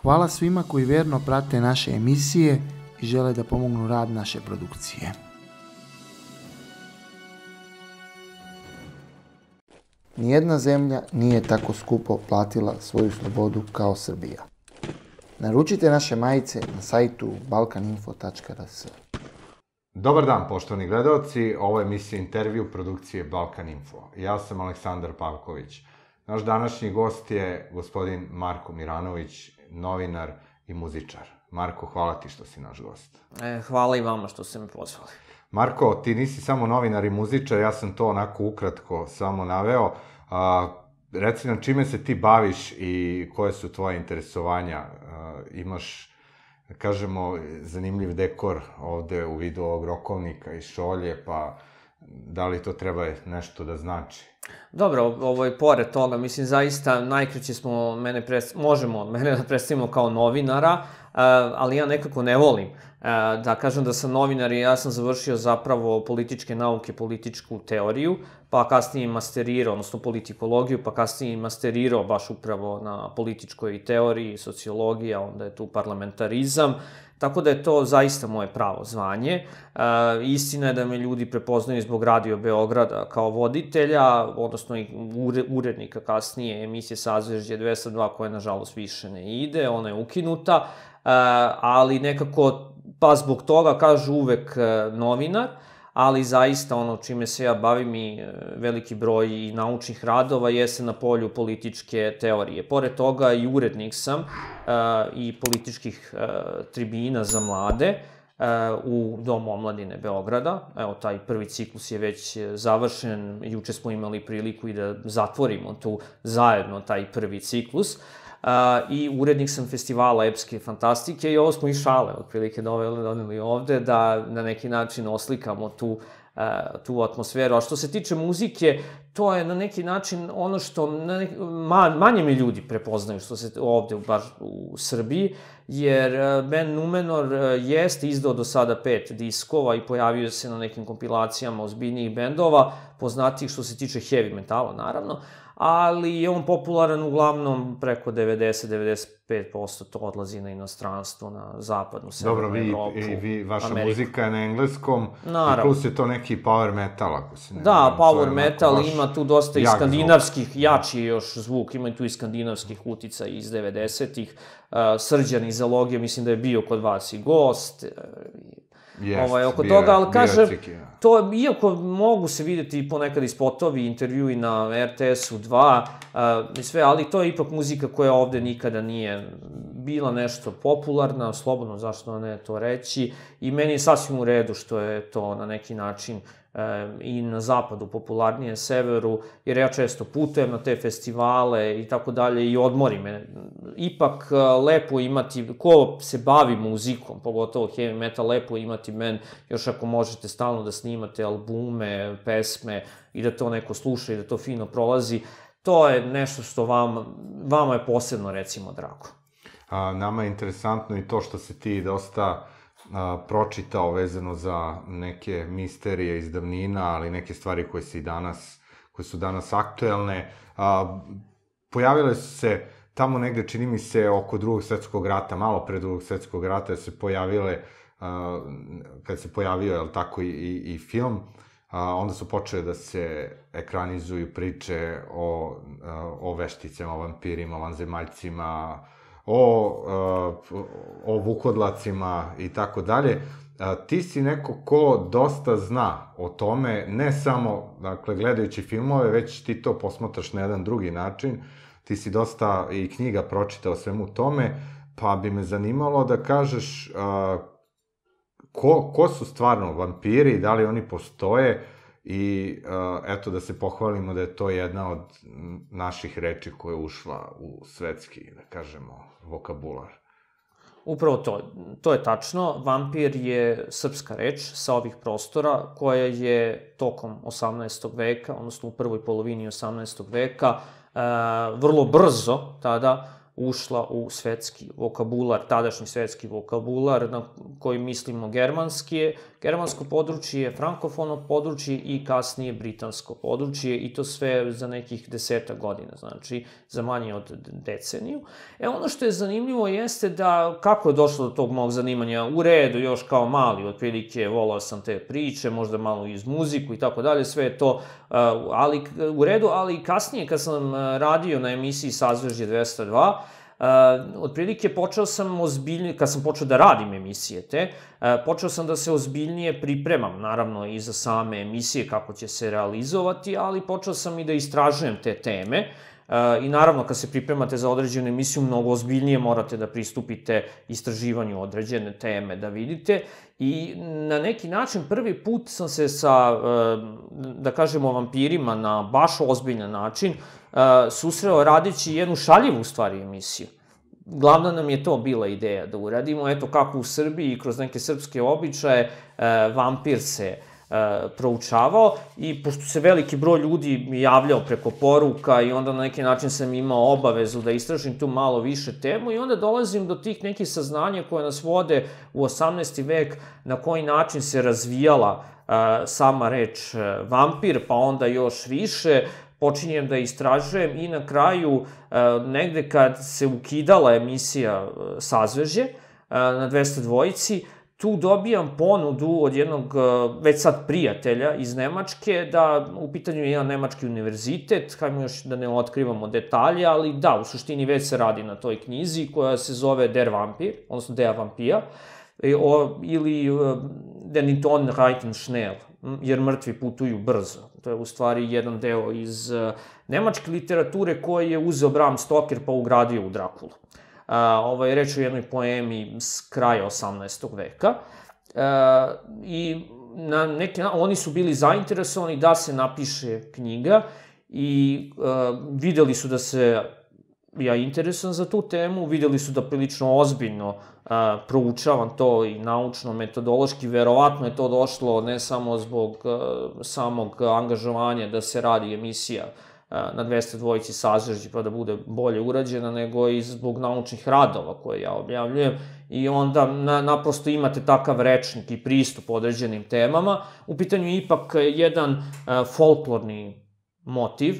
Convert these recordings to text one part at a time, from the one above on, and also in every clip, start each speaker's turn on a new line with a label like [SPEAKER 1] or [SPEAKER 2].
[SPEAKER 1] Hvala svima koji vjerno prate naše emisije i žele da pomognu rad naše produkcije. Nijedna zemlja nije tako skupo platila svoju slobodu kao Srbija. Naručite naše majice na sajtu balkaninfo.rs.
[SPEAKER 2] Dobar dan, poštovani gledalci, ovo je emisija intervju produkcije Balkan Info. Ja sam Aleksandar Pavković. Naš današnji gost je gospodin Marko Miranović, novinar i muzičar. Marko, hvala ti što si naš gost.
[SPEAKER 3] Hvala i vama što ste me pozvali.
[SPEAKER 2] Marko, ti nisi samo novinar i muzičar, ja sam to onako ukratko samo naveo. Reci nam čime se ti baviš i koje su tvoje interesovanja. Imaš, da kažemo, zanimljiv dekor ovde u vidu ovog rokovnika i šolje, pa da li to treba nešto da znači?
[SPEAKER 3] Dobro, pored toga, mislim, zaista najkraće možemo mene da predstavimo kao novinara, ali ja nekako ne volim da kažem da sam novinar i ja sam završio zapravo političke nauke, političku teoriju, pa kasnije masterirao, odnosno politikologiju, pa kasnije masterirao baš upravo na političkoj teoriji, sociologija, onda je tu parlamentarizam, tako da je to zaista moje pravo zvanje. Istina je da me ljudi prepoznaju zbog Radio Beograda kao voditelja, odnosno i urednika kasnije emisije Sazvežđe 202, koja nažalost više ne ide, ona je ukinuta, ali nekako, pa zbog toga kažu uvek novinar, ali zaista ono čime se ja bavim i veliki broj i naučnih radova jeste na polju političke teorije. Pored toga i urednik sam i političkih tribina za mlade u Domu omladine Beograda. Evo, taj prvi ciklus je već završen, juče smo imali priliku i da zatvorimo tu zajedno taj prvi ciklus. I urednik sam festivala epske fantastike i ovo smo i šale otprilike doneli ovde da na neki način oslikamo tu atmosferu. A što se tiče muzike, to je na neki način ono što manje mi ljudi prepoznaju što se ovde baš u Srbiji, jer band Numenor jeste izdao do sada 5 diskova i pojavio se na nekim kompilacijama ozbiljnijih bendova, poznatijih što se tiče heavy metala naravno, ali je on popularan uglavnom preko 90-95% to odlazi na inostranstvo, na zapadnu, severnu Evropu,
[SPEAKER 2] Ameriku. Vaša muzika je na engleskom, i plus je to neki power metal, ako se ne...
[SPEAKER 3] Da, power metal, ima tu dosta i skandinavskih, jači je još zvuk, ima tu i skandinavskih utica iz 90-ih, Srđan iz Zalogije, mislim da je bio kod vas i gost, oko toga, ali kažem, to, iako mogu se videti ponekad i spotovi, intervjui na RTS-u 2 i sve, ali to je ipak muzika koja ovde nikada nije bila nešto popularna, slobodno, zašto ne to reći, i meni je sasvim u redu što je to na neki način i na zapadu popularnije, severu, jer ja često putujem na te festivale i tako dalje i odmori me. Ipak lepo imati, ko se bavi muzikom, pogotovo heavy metal, lepo imati band, još ako možete stalno da snimate albume, pesme i da to neko sluša i da to fino prolazi, to je nešto što vama je posebno, recimo, drago.
[SPEAKER 2] Nama je interesantno i to što se ti dosta pročitao vezano za neke misterije iz davnina, ali neke stvari koje su danas aktuelne. Pojavile su se tamo negde, čini mi se, oko Drugog svetskog rata, malo pre Drugog svetskog rata se pojavile, kad se pojavio, jel tako, i film, onda su počele da se ekranizuju priče o vešticama, o vampirima, vanzemaljcima, o vukodlacima i tako dalje. Ti si neko ko dosta zna o tome, ne samo, dakle, gledajući filmove, već ti to posmatraš na jedan drugi način. Ti si dosta i knjiga pročitao o svemu tome, pa bi me zanimalo da kažeš ko su stvarno vampiri, da li oni postoje, i eto, da se pohvalimo da je to jedna od naših reči koja je ušla u svetski, da kažemo, vokabular.
[SPEAKER 3] Upravo to je tačno. Vampir je srpska reč sa ovih prostora koja je tokom 18. veka, odnosno u prvoj polovini 18. veka, vrlo brzo tada ušla u svetski vokabular, tadašnji svetski vokabular, na koji mislimo germansko područje, frankofono područje i kasnije britansko područje, i to sve za nekih 10 godina, znači za manje od deceniju. Ono što je zanimljivo jeste da kako je došlo do tog mog zanimanja, u redu, još kao mali, otprilike volao sam te priče, možda malo iz muziku i tako dalje, sve je to u redu, ali kasnije kad sam radio na emisiji Sazvežđe 202, otprilike počeo sam ozbiljnije, kad sam počeo da radim emisije počeo sam da se ozbiljnije pripremam, naravno i za same emisije, kako će se realizovati, ali počeo sam i da istražujem te teme. I naravno, kad se pripremate za određenu emisiju, mnogo ozbiljnije morate da pristupite istraživanju određene teme, da vidite. I na neki način prvi put sam se sa, da kažemo, vampirima na baš ozbiljan način susreo radeći jednu šaljivu, u stvari, emisiju. Glavna nam je to bila ideja da uradimo, eto kako u Srbiji kroz neke srpske običaje vampir se proučavao, i pošto se veliki broj ljudi javljao preko poruka i onda na neki način sam imao obavezu da istražim tu malo više temu, i onda dolazim do tih nekih saznanja koje nas vode u 18. vek, na koji način se razvijala sama reč vampir, pa onda još više počinjem da istražujem, i na kraju, negde kad se ukidala emisija Sazvežđe na 202, tu dobijam ponudu od jednog, već sad prijatelja iz Nemačke, da u pitanju je jedan nemački univerzitet, hajmo još da ne otkrivamo detalje, ali da, u suštini već se radi na toj knjizi koja se zove Der Vampir, odnosno Der Vampir, ili Der Toten reiten schnell, jer mrtvi putuju brzo. To je u stvari jedan deo iz nemačke literature koji je uzeo Bram Stoker pa ugradio u Drakulu. Reč o jednoj poemi s kraja 18. veka. I oni su bili zainteresovani da se napiše knjiga i videli su da se ja interesujem za tu temu, videli su da prilično ozbiljno proučavam to i naučno, metodološki, verovatno je to došlo ne samo zbog samog angažovanja da se radi emisija na 202 Sazvežđe pa da bude bolje urađena, nego i zbog naučnih radova koje ja objavljujem, i onda naprosto imate takav rečnik i pristup određenim temama. U pitanju je ipak jedan folklorni motiv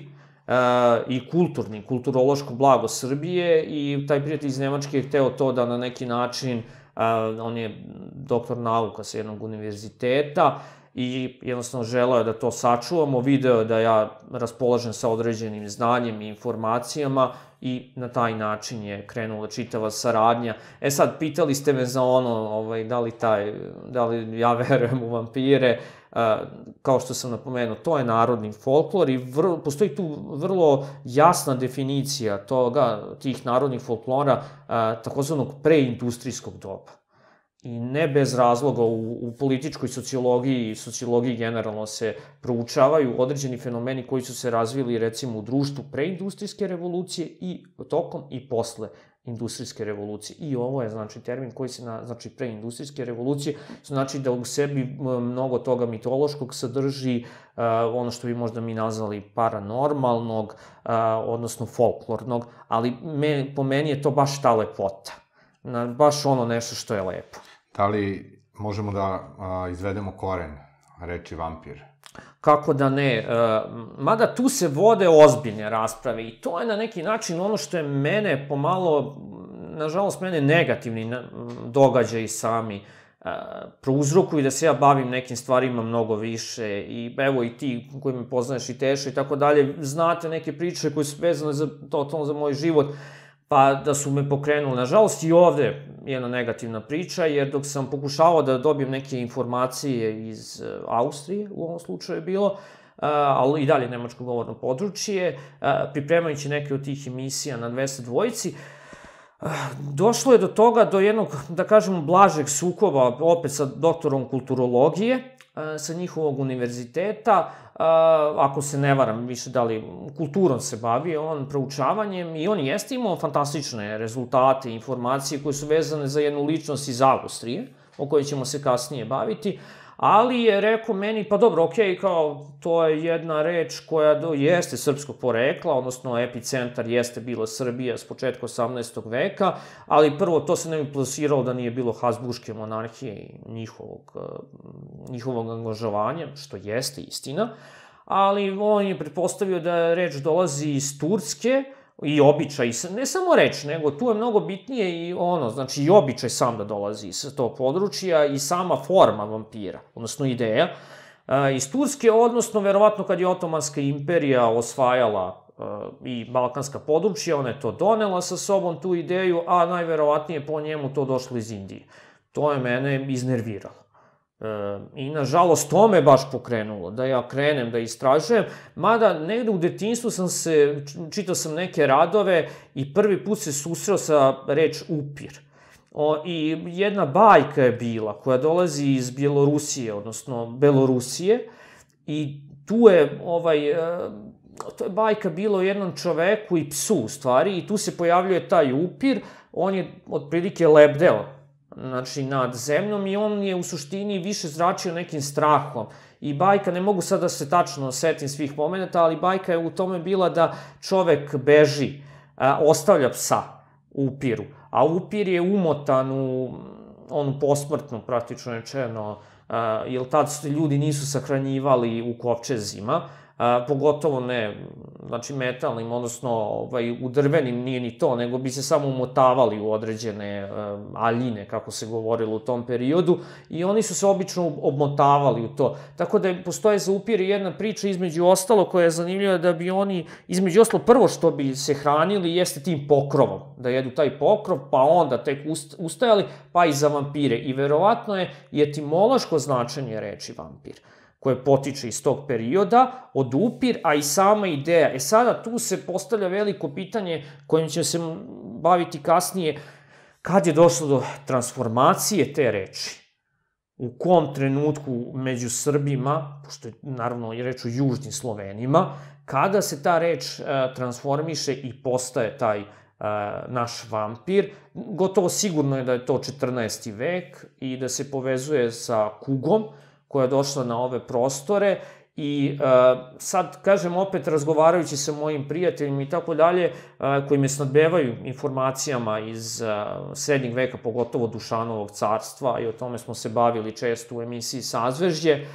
[SPEAKER 3] i kulturološko blago Srbije, i taj prijatelj iz Nemačke je hteo to da na neki način, on je doktor nauka sa jednog univerziteta, i jednostavno želeo je da to sačuvamo, video je da ja raspolažem sa određenim znanjem i informacijama, i na taj način je krenula čitava saradnja. Sad, pitali ste me za ono, da li ja verujem u vampire, kao što sam napomenuo, to je narodni folklor i postoji tu vrlo jasna definicija tih narodnih folklora, takozvanog preindustrijskog doba. I ne bez razloga u političkoj sociologiji i sociologiji generalno se proučavaju određeni fenomeni koji su se razvili recimo u društvu preindustrijske revolucije i tokom i posle industrijske revolucije. I ovo je termin koji se znači preindustrijske revolucije, znači da u sebi mnogo toga mitološkog sadrži, ono što bi možda mi nazvali paranormalnog, odnosno folklornog, ali po meni je to baš ta lepota. Baš ono nešto što je lepo.
[SPEAKER 2] Da li možemo da izvedemo koren reči vampir?
[SPEAKER 3] Kako da ne, mada tu se vode ozbiljne rasprave i to je na neki način ono što je mene pomalo, nažalost mene negativni događaji sami prouzrokuju da se ja bavim nekim stvarima mnogo više, i evo i ti koji me poznaješ i Teša i tako dalje, znate neke priče koje su vezane totalno za moj život, pa da su me pokrenuli. Nažalost i ovde jedna negativna priča, jer dok sam pokušavao da dobijem neke informacije iz Austrije, u ovom slučaju je bilo, ali i dalje nemačko govorno područje, pripremajući neke od tih emisija na 202, došlo je do toga, do jednog, da kažemo, blažeg sukoba, opet sa doktorom kulturologije, sa njihovog univerziteta, ako se ne varam više da li kulturom se bavi, on proučavanjem, i on jeste imao fantastične rezultate i informacije koje su vezane za jednu ličnost iz Austrije, o kojoj ćemo se kasnije baviti, ali je rekao meni, pa dobro, okej, kao, to je jedna reč koja jeste srpskog porekla, odnosno epicentar jeste bila Srbija s početka 18. veka, ali prvo to se ne bi plasiralo da nije bilo Habsburške monarhije i njihovog angažovanja, što jeste istina, ali on je pretpostavio da reč dolazi iz Turske, i običaj, ne samo reč, nego tu je mnogo bitnije i znači i običaj sam da dolazi iz tog područja i sama forma vampira, odnosno ideja, iz Turske, odnosno verovatno kad je Otomanska imperija osvajala i balkanska područja, ona je to donela sa sobom, tu ideju, a najverovatnije po njemu to došlo iz Indije. To je mene iznerviralo. I nažalost to me baš pokrenulo, da ja krenem da istražujem, mada negde u detinjstvu čitao sam neke radove i prvi put se susreo sa reč upir. I jedna bajka je bila koja dolazi iz Bjelorusije, odnosno Belorusije, i tu je to je bajka bila o jednom čoveku i psu u stvari, i tu se pojavljuje taj upir, on je otprilike lebdeo, znači nad zemljom, i on je u suštini više zračio nekim strahom. I bajka, ne mogu sad da se tačno setim svih momenta, ali bajka je u tome bila da čovek beži, ostavlja psa u upiru, a upir je umotan u onu posmrtnu, praktično rečeno, jer tad ljudi nisu sahranjivali u kovčezima, pogotovo ne, znači metalnim, odnosno u drvenim nije ni to, nego bi se samo umotavali u određene aljine, kako se govorilo u tom periodu, i oni su se obično obmotavali u to. Tako da postoje za upire jedna priča između ostalo koja je zanimljiva, da bi oni, između ostalo, prvo što bi se hranili jeste tim pokrovom, da jedu taj pokrov, pa onda tek ustajali, pa i za vampire. I verovatno je i etimološko značenje reči vampir, koje potiče iz tog perioda, od upir, a i sama ideja. Sada tu se postavlja veliko pitanje kojim ćemo se baviti kasnije, kad je došlo do transformacije te reči, u kom trenutku među Srbima, pošto je naravno reč o južnim Slovenima, kada se ta reč transformiše i postaje taj naš vampir. Gotovo sigurno je da je to 14. vek i da se povezuje sa kugom, koja je došla na ove prostore, i sad, kažem, opet razgovarajući sa mojim prijateljima i tako dalje, koji me snadbevaju informacijama iz srednjeg veka, pogotovo Dušanovog carstva, i o tome smo se bavili često u emisiji Sazvežđe,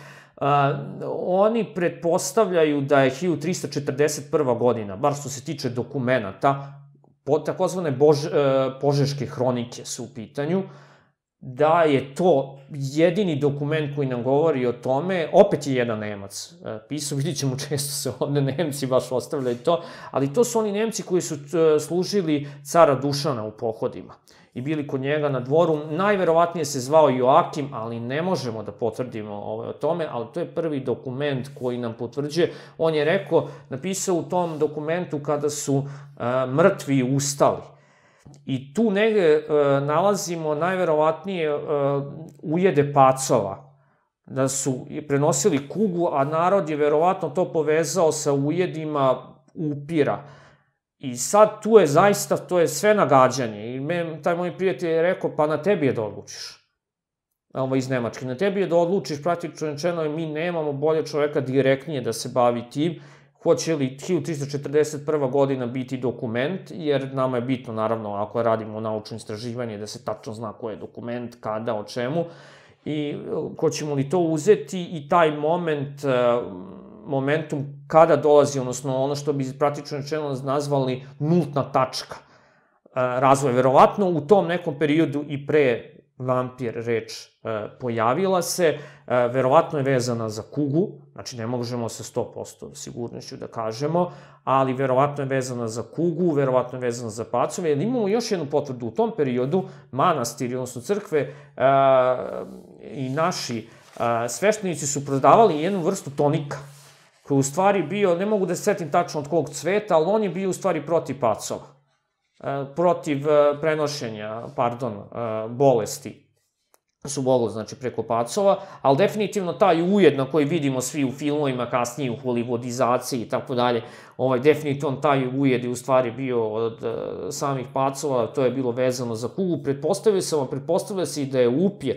[SPEAKER 3] oni pretpostavljaju da je 1341. godina, bar što se tiče dokumenta, takozvane Požeške hronike su u pitanju, da je to jedini dokument koji nam govori o tome. Opet je jedan Nemac pisao, vidit ćemo, često se ovde Nemci baš ostavljaju to, ali to su oni Nemci koji su služili cara Dušana u pohodima i bili kod njega na dvoru. Najverovatnije se zvao Joakim, ali ne možemo da potvrdimo o tome, ali to je prvi dokument koji nam potvrđuje. On je rekao, napisao u tom dokumentu kada su mrtvi ustali. I tu negde nalazimo najverovatnije ujede pacova, da su prenosili kugu, a narod je verovatno to povezao sa ujedima upira. I sad tu je zaista, to je sve nagađanje. I taj moj prijatelj je rekao, pa na tebi je da odlučiš. Iz Nemačke. Na tebi je da odlučiš, praktično rečeno, mi nemamo bolje čoveka direktnije da se bavi tim. Hoće li 1341. godina biti dokument, jer nama je bitno, naravno, ako radimo naučno istraživanje, da se tačno zna ko je dokument, kada, o čemu, i hoćemo li to uzeti i taj momentum kada dolazi, odnosno ono što bi praktično rečeno nazvali nultna tačka razvoja. Verovatno u tom nekom periodu i pre vampir reč pojavila se, verovatno je vezana za kugu, znači ne možemo sa 100% sigurnošću da kažemo, ali verovatno je vezana za kugu, verovatno je vezana za pacove, jer imamo još jednu potvrdu u tom periodu, manastiri, odnosno crkve i naši sveštenici su prodavali jednu vrstu tonika, koji je u stvari bio, ne mogu da se setim tačno od kog cveta, ali on je bio u stvari protiv pacova, protiv prenošenja, bolesti su bolo, znači, preko pacova, ali definitivno taj ujed na koji vidimo svi u filmovima, kasnije u hollywoodizaciji i tako dalje, definitivno taj ujed je u stvari bio od samih pacova, to je bilo vezano za kugu. Pretpostavlja se i da je upir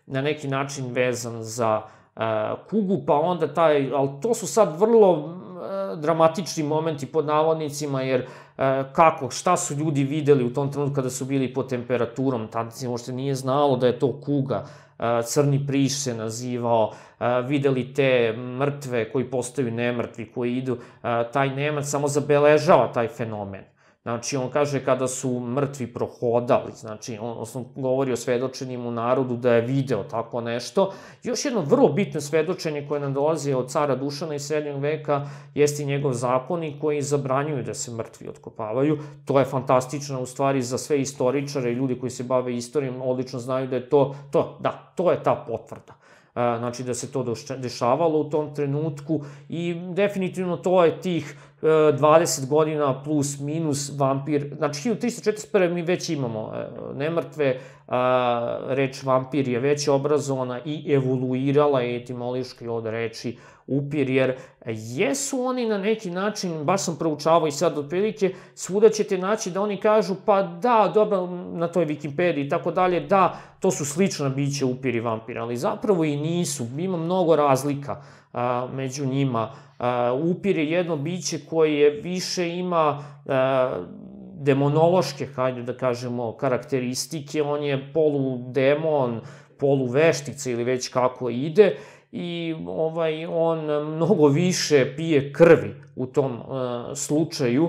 [SPEAKER 3] na neki način vezan za kugu, pa onda ali to su sad vrlo dramatični momenti pod navodnicima, jer šta su ljudi videli u tom trenutku kada su bili pod temperaturom, tada se možda nije znalo da je to kuga, crni priš se nazivao, videli te mrtve koji postaju nemrtvi, koji idu, taj Nemac samo zabeležava taj fenomen. Znači, on kaže kada su mrtvi prohodali, znači, on govori o svedočenjima u narodu da je video tako nešto. Još jedno vrlo bitno svedočenje koje nam dolazi od cara Dušana iz srednjeg veka jeste i njegov zakonik koji zabranjuju da se mrtvi otkopavaju. To je fantastično, u stvari, za sve istoričare i ljudi koji se bave istorijom, odlično znaju da je to je ta potvrda. Znači, da se to dešavalo u tom trenutku i definitivno to je tih 20 godina plus minus vampir, znači 1341. mi već imamo nemrtve, reč vampir je već obrazovana i evoluirala etimološki od reči upir, jer jesu oni na neki način, baš sam proučavao i sad otprilike, svuda ćete naći da oni kažu, pa da, dobro, na toj Wikipediji i tako dalje, da, to su slična bića upir i vampir, ali zapravo i nisu, ima mnogo razlika među njima. Upir je jedno biće koje više ima demonološke, hajde da kažemo, karakteristike, on je poludemon, poluveštica ili već kako ide, i on mnogo više pije krvi u tom slučaju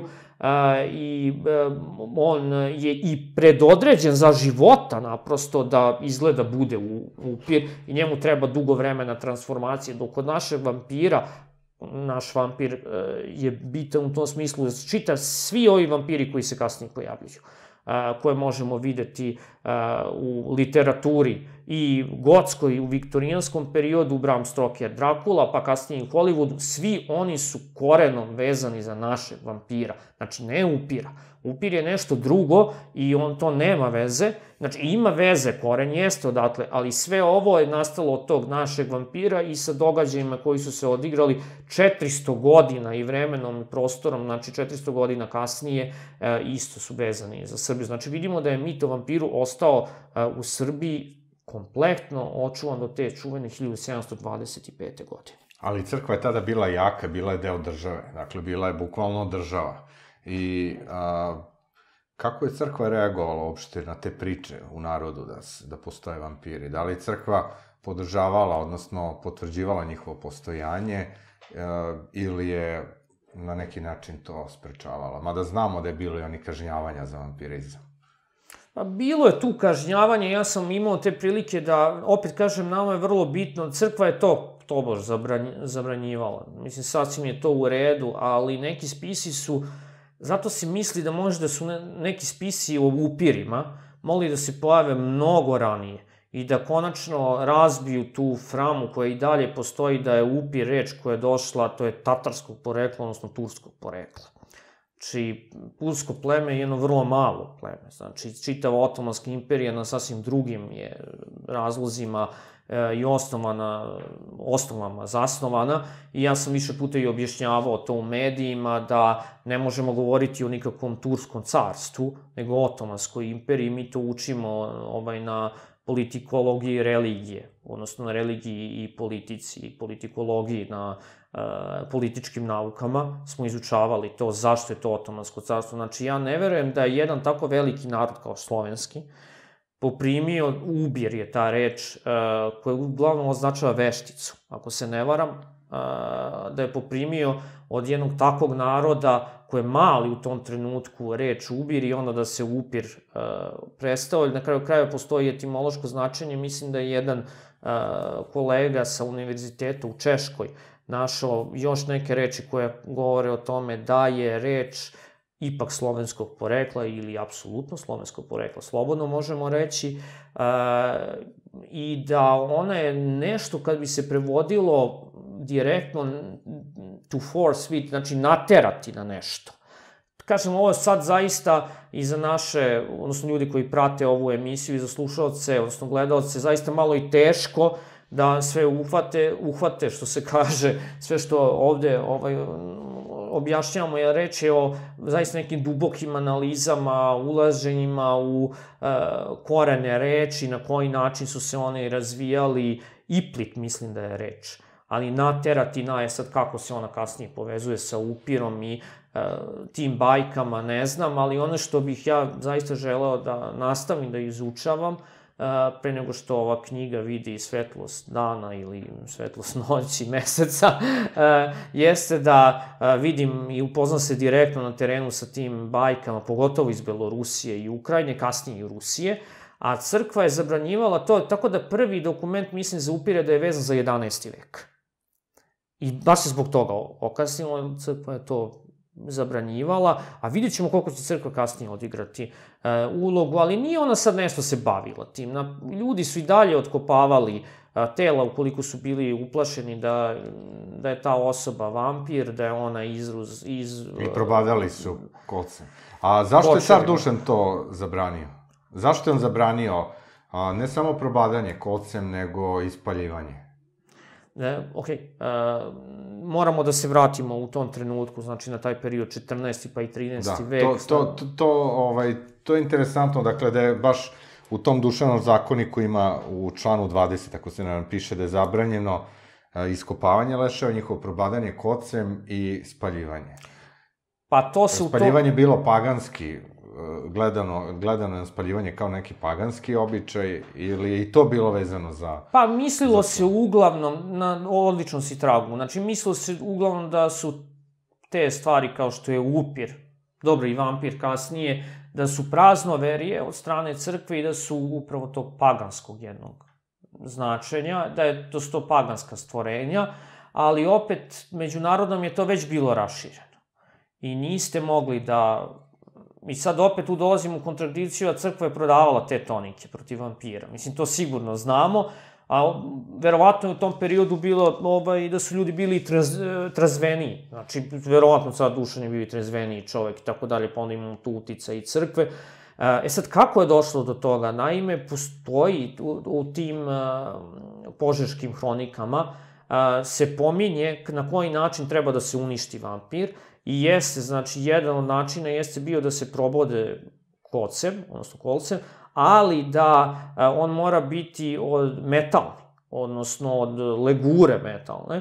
[SPEAKER 3] i on je i predodređen za života naprosto da izgleda bude upir i njemu treba dugo vremena transformacije, dok kod našeg vampira, naš vampir je bitan u tom smislu da se čita svi ovi vampiri koji se kasnije pojavljuju, koje možemo videti u literaturi i gotskoj, u viktorijanskom periodu, Bram Stoker, Dracula, pa kasnije u Hollywoodu, svi oni su korenom vezani za našeg vampira, znači ne upira. Upir je nešto drugo i on to nema veze, znači ima veze, koren jeste odatle, ali sve ovo je nastalo od tog našeg vampira i sa događajima koji su se odigrali 400 godina i vremenom i prostorom, znači 400 godina kasnije, isto su vezani za Srbiju. Znači vidimo da je mit o vampiru ostao u Srbiji kompletno očuvan do te čuvene 1725. godine.
[SPEAKER 2] Ali crkva je tada bila jaka, bila je deo države, dakle bila je bukvalno država. I kako je crkva reagovala uopšte na te priče u narodu da postoje vampiri? Da li je crkva podržavala, odnosno potvrđivala njihovo postojanje ili je na neki način to sprečavala? Mada znamo da je bilo i oni kažnjavanja za vampirizam.
[SPEAKER 3] Pa bilo je tu kažnjavanje, ja sam imao te prilike da, opet kažem, nama je vrlo bitno, crkva je to tobož zabranjivala. Mislim, sasvim je to u redu, ali neki spisi su, zato se misli da možda su neki spisi o upirima mogli da se pojave mnogo ranije i da konačno razbiju tu framu koja i dalje postoji da je upir reč koja je došla, to je tatarskog porekla, odnosno turskog porekla. Znači, Pulsko pleme je jedno vrlo malo pleme, znači čitava Otomanska imperija na sasvim drugim je razlozima i osnovama zasnovana i ja sam više puta i objašnjavao to u medijima da ne možemo govoriti o nikakvom turskom carstvu, nego Otomanskoj imperiji, mi to učimo na politikologiji i religije, odnosno na religiji i politici i politikologiji, na političkim naukama smo izučavali to zašto je to Otomansko carstvo. Znači, ja ne verujem da je jedan tako veliki narod kao slovenski poprimio, ubir je ta reč, koja uglavnom označava vešticu, ako se ne varam, da je poprimio od jednog takvog naroda koji je mali u tom trenutku reč ubir i onda da se upir prestao. Na kraju kraja postoji etimološko značenje, mislim da je jedan kolega sa univerziteta u Češkoj našao još neke reči koje govore o tome da je reč ipak slovenskog porekla ili apsolutno slovenskog porekla, slobodno možemo reći, i da ona je nešto kad bi se prevodilo direktno to force with, znači naterati na nešto. Kažem, ovo je sad zaista i za naše, odnosno ljudi koji prate ovu emisiju i za slušalce, odnosno gledalce, zaista malo i teško da sve uhvate, što se kaže, sve što ovde objašnjavamo, jer reč je o zaista nekim dubokim analizama, ulaženjima u korene reči, na koji način su se one razvijali, iplit mislim da je reč. Ali nateratina je sad kako se ona kasnije povezuje sa upirom i tim bajkama, ne znam, ali ono što bih ja zaista želeo da nastavim da izučavam, pre nego što ova knjiga vidi svetlost dana ili svetlost noći, meseca, jeste da vidim i upoznam se direktno na terenu sa tim bajkama, pogotovo iz Belorusije i Ukrajine, kasnije i Rusije, a crkva je zabranjivala to, tako da prvi dokument, mislim, za upire da je vezan za 11. vek. I baš se zbog toga okasnilo, crkva je to zabranjivala, a vidjet ćemo koliko će crkva kasnije odigrati ulogu, ali nije ona sad nešto se bavila tim. Ljudi su i dalje otkopavali tela ukoliko su bili uplašeni da je ta osoba vampir, da je ona iz...
[SPEAKER 2] I probadali su kolce. A zašto je car Dušan to zabranio? Zašto je on zabranio ne samo probadanje kolcem, nego i spaljivanje?
[SPEAKER 3] Moramo da se vratimo u tom trenutku, znači na taj period 14. pa i 13. vek.
[SPEAKER 2] To je interesantno, dakle, da je baš u tom Dušanom zakoniku ima u članu 20, ako se nam piše da je zabranjeno iskopavanje leševa, njihovo probadanje kocem i spaljivanje.
[SPEAKER 3] Pa to se u to...
[SPEAKER 2] Spaljivanje je bilo paganski, gledano je spaljivanje kao neki paganski običaj, ili je i to bilo vezano za...
[SPEAKER 3] Pa mislilo se uglavnom, na odličnom si tragu, znači mislilo se uglavnom da su te stvari kao što je upir, dobro i vampir kasnije, da su praznoverije od strane crkve i da su upravo tog paganskog jednog značenja, da su to paganska stvorenja, ali opet međunarodnom je to već bilo rašireno. I niste mogli da... I sad opet tu dolazimo u kontradikciju, a crkva je prodavala te tonike protiv vampira. Mislim, to sigurno znamo, a verovatno je u tom periodu bilo da su ljudi bili trezveniji. Znači, verovatno sad Dušan je bio i trezveniji čovek i tako dalje, pa onda imamo tu utica i crkve. Sad, kako je došlo do toga? Naime, postoji u tim požeškim hronikama se pominje na koji način treba da se uništi vampir. I jeste, znači, jedan od načina jeste bio da se probode kocem, odnosno kolcem, ali da on mora biti od metalni, odnosno od legure metalne,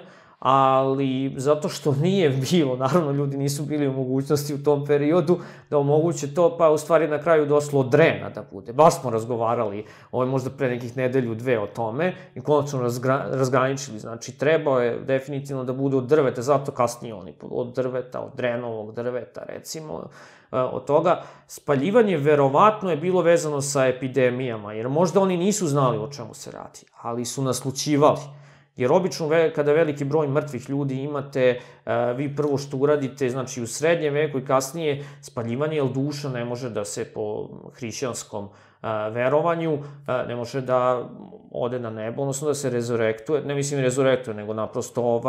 [SPEAKER 3] ali zato što nije bilo, naravno ljudi nisu bili u mogućnosti u tom periodu da omoguće to, pa u stvari na kraju došlo od drena da bude. Baš smo razgovarali možda pre nekih nedelju, dve o tome i konačno razgraničili, znači trebao je definitivno da bude od drveta, zato kasnije oni od drveta, od drenovog drveta recimo, od toga. Spaljivanje verovatno je bilo vezano sa epidemijama, jer možda oni nisu znali o čemu se radi, ali su naslućivali. Jer obično kada veliki broj mrtvih ljudi imate, vi prvo što uradite, znači u srednjem veku i kasnije, spaljivanje, jer duša ne može da se po hrišćanskom verovanju, ne može da ode na nebo, odnosno da se rezurektuje, ne mislim rezurektuje, nego naprosto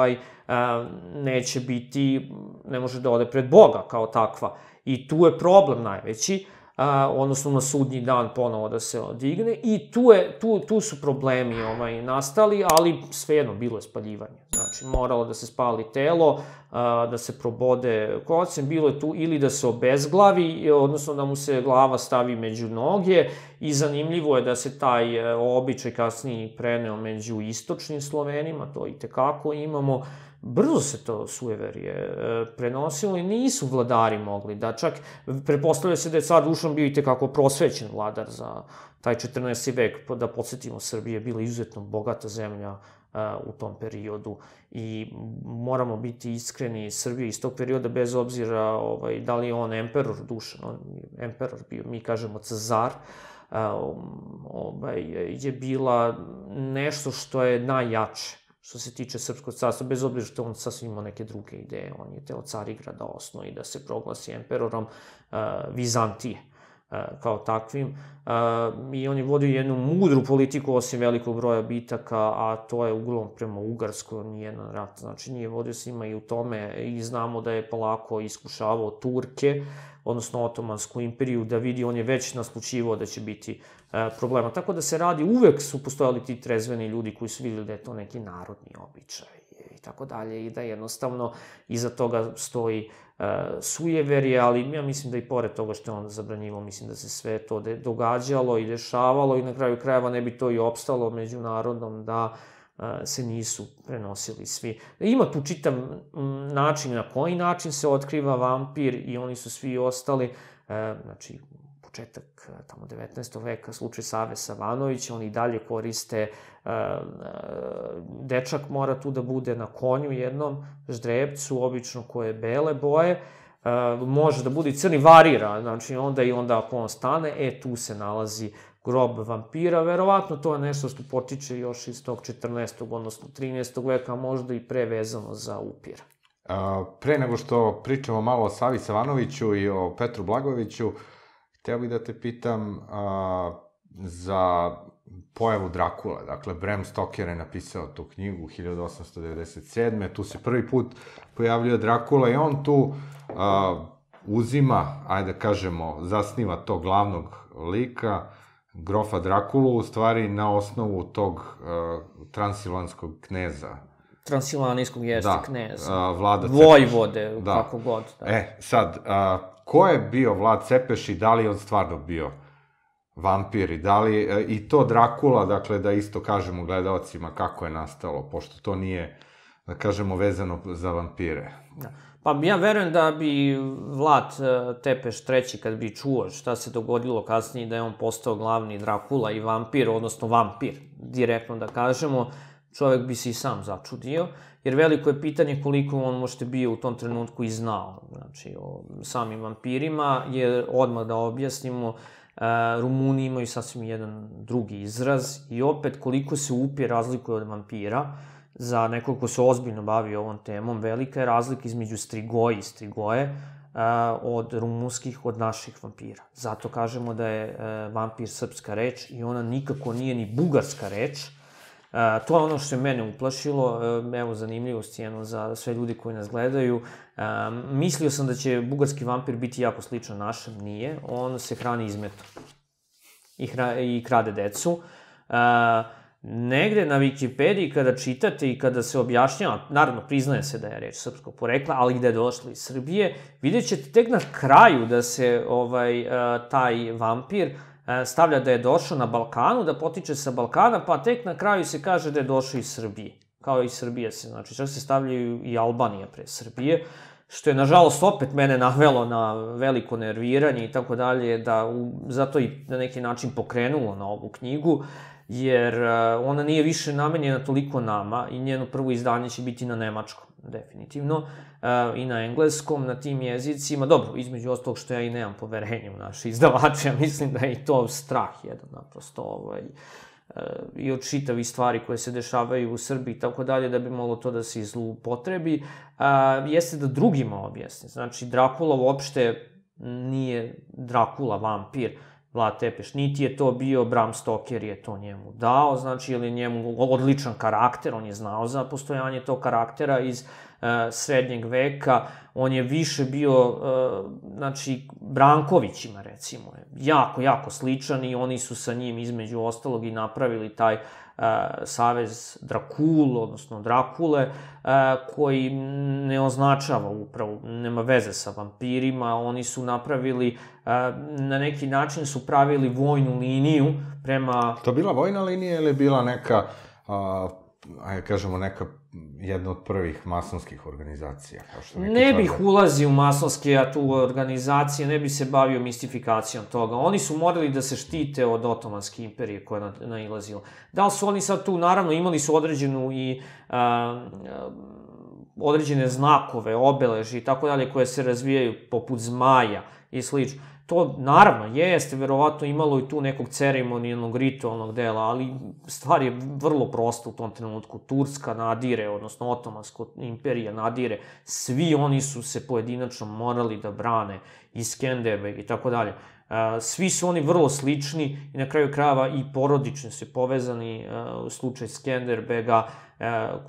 [SPEAKER 3] neće biti, ne može da ode pred Boga kao takva. I tu je problem najveći, odnosno na sudnji dan ponovo da se odigne i tu su problemi nastali, ali svejedno bilo je spaljivanje. Znači, moralo da se spali telo, da se probode kocem, bilo je tu ili da se obezglavi, odnosno da mu se glava stavi među noge i zanimljivo je da se taj običaj kasnije preneo među istočnim Slovenima, to i tekako imamo. Brzo se to sujeverje prenosilo i nisu vladari mogli da čak, pretpostavlja se da je car Dušan bio i tekako prosvećen vladar za taj 14. vek, da podsjetimo, Srbija je bila izuzetno bogata zemlja u tom periodu i moramo biti iskreni, Srbija iz tog perioda, bez obzira da li je on emperor Dušan, on je emperor bio, mi kažemo cazar, je bila nešto što je najjače što se tiče Srpskog carstva, bez obzira što on sasvim imao neke druge ideje. On je teo Carigrada osnovi da se proglasi emperorom Vizantije kao takvim. I on je vodio jednu mudru politiku, osim velikog broja bitaka, a to je uglavnom prema Ugarskoj, nijedan rat. Znači, nije vodio se ima i u tome i znamo da je polako iskušavao Turke, odnosno Otomansku imperiju, da vidi, on je već naslućivao da će biti problema. Tako da se radi, uvek su postojali ti trezveni ljudi koji su videli da je to neki narodni običaj. i tako dalje, i da jednostavno iza toga stoji sujeverje, ali ja mislim da i pored toga što je on zabranjivo, mislim da se sve to događalo i dešavalo i na kraju krajeva ne bi to i opstalo međunarodnom da se nisu prenosili svi. Ima tu čitav način na koji način se otkriva vampir i oni su svi ostali, znači početak tamo 19. veka, slučaj Save Savanovića, oni dalje koriste, dečak mora tu da bude na konju jednom, ždrebcu, obično koje je bele boje, može da bude i crni, varira, znači onda ako on stane, tu se nalazi grob vampira, verovatno to je nešto što potiče još iz tog 14. odnosno 13. veka, možda i prevezano za upira.
[SPEAKER 2] Pre nego što pričamo malo o Savi Savanoviću i o Petru Blagojeviću, hteo bih da te pitam za pojavu Drakule. Dakle, Bram Stoker je napisao tu knjigu 1897. Tu se prvi put pojavljuje Drakula i on tu uzima, ajde da kažemo, zasniva tog glavnog lika, grofa Drakulu, u stvari na osnovu tog transilvanskog kneza.
[SPEAKER 3] Transilvanijskog jeste kneza.
[SPEAKER 2] Vlada Cepeš.
[SPEAKER 3] Vojvode, kako god.
[SPEAKER 2] Sad, ko je bio Vlad Cepeš i da li je on stvarno bio vampir i da li, i to Drakula, dakle, da isto kažemo gledalcima kako je nastalo, pošto to nije, da kažemo, vezano za vampire.
[SPEAKER 3] Pa ja verujem da bi Vlad Tepeš III, kad bi čuo šta se dogodilo kasnije, da je on postao glavni Drakula i vampir, odnosno vampir, direktno da kažemo, čovek bi se i sam začudio, jer veliko je pitanje koliko on možete bio u tom trenutku i znao, znači, o samim vampirima, jer odmah da objasnimo, Rumuni imaju sasvim jedan drugi izraz i opet koliko se upir razlikuje od vampira, za nekog ko se ozbiljno bavi ovom temom, velika je razlika između strigoji i strigoje od rumunskih, od naših vampira. Zato kažemo da je vampir srpska reč i ona nikako nije ni bugarska reč. To je ono što je mene uplašilo, evo zanimljivost jedno za sve ljudi koji nas gledaju. Mislio sam da će bugarski vampir biti jako sličan našem, nije. On se hrani izmetom i krade decu. Negde na Wikipediji kada čitate i kada se objašnjava, naravno priznaje se da je reč srpskog porekla, ali gde je došla iz Srbije, vidjet ćete tek na kraju da se taj vampir stavlja da je došao na Balkanu, da potiče sa Balkana, pa tek na kraju se kaže da je došao iz Srbije. Kao i Srbije se, znači čak se stavljaju i Albanija pre Srbije, što je nažalost opet mene navelo na veliko nerviranje i tako dalje, da zato i na neki način pokrenulo na ovu knjigu, jer ona nije više namenjena toliko nama i njeno prvo izdanje će biti na nemačkom, definitivno, i na engleskom, na tim jezicima. Dobro, između ostalog što ja i nemam poverenja u naše izdavače, ja mislim da je i to strah jedan, naprosto, i od čitavih stvari koje se dešavaju u Srbiji i tako dalje, da bi moglo to da se izlupotrebi, jeste da drugima objasni. Znači, Drakula uopšte nije Drakula, vampir, Vlad Tepeš, niti je to bio Bram Stoker je to njemu dao, znači, ili njemu odličan karakter, on je znao za postojanje tog karaktera iz srednjeg veka, on je više bio, znači, Brankovićima, recimo, jako sličan i oni su sa njim, između ostalog, i napravili taj savez Drakul, odnosno Drakule, koji ne označava upravo, nema veze sa vampirima, oni su napravili, na neki način su pravili vojnu liniju prema...
[SPEAKER 2] To bila vojna linija ili je bila neka, ajde kažemo, neka jedna od prvih masonskih organizacija?
[SPEAKER 3] Ne bih ulazio u masonske organizacije, ne bih se bavio mistifikacijom toga. Oni su morali da se štite od Otomanske imperije koja je nailazila. Da li su oni sad tu, naravno, imali su određenu i određene znakove, obeleži i tako dalje, koje se razvijaju poput zmaja i slično. To, naravno, jeste, verovatno imalo i tu nekog ceremonijalnog, ritualnog dela, ali stvar je vrlo prosta u tom trenutku. Turska nadire, odnosno Otomanska imperija nadire, svi oni su se pojedinačno morali da brane, i Skenderbeg i tako dalje. Svi su oni vrlo slični i na kraju krajeva i porodično su povezani, u slučaju Skenderbega,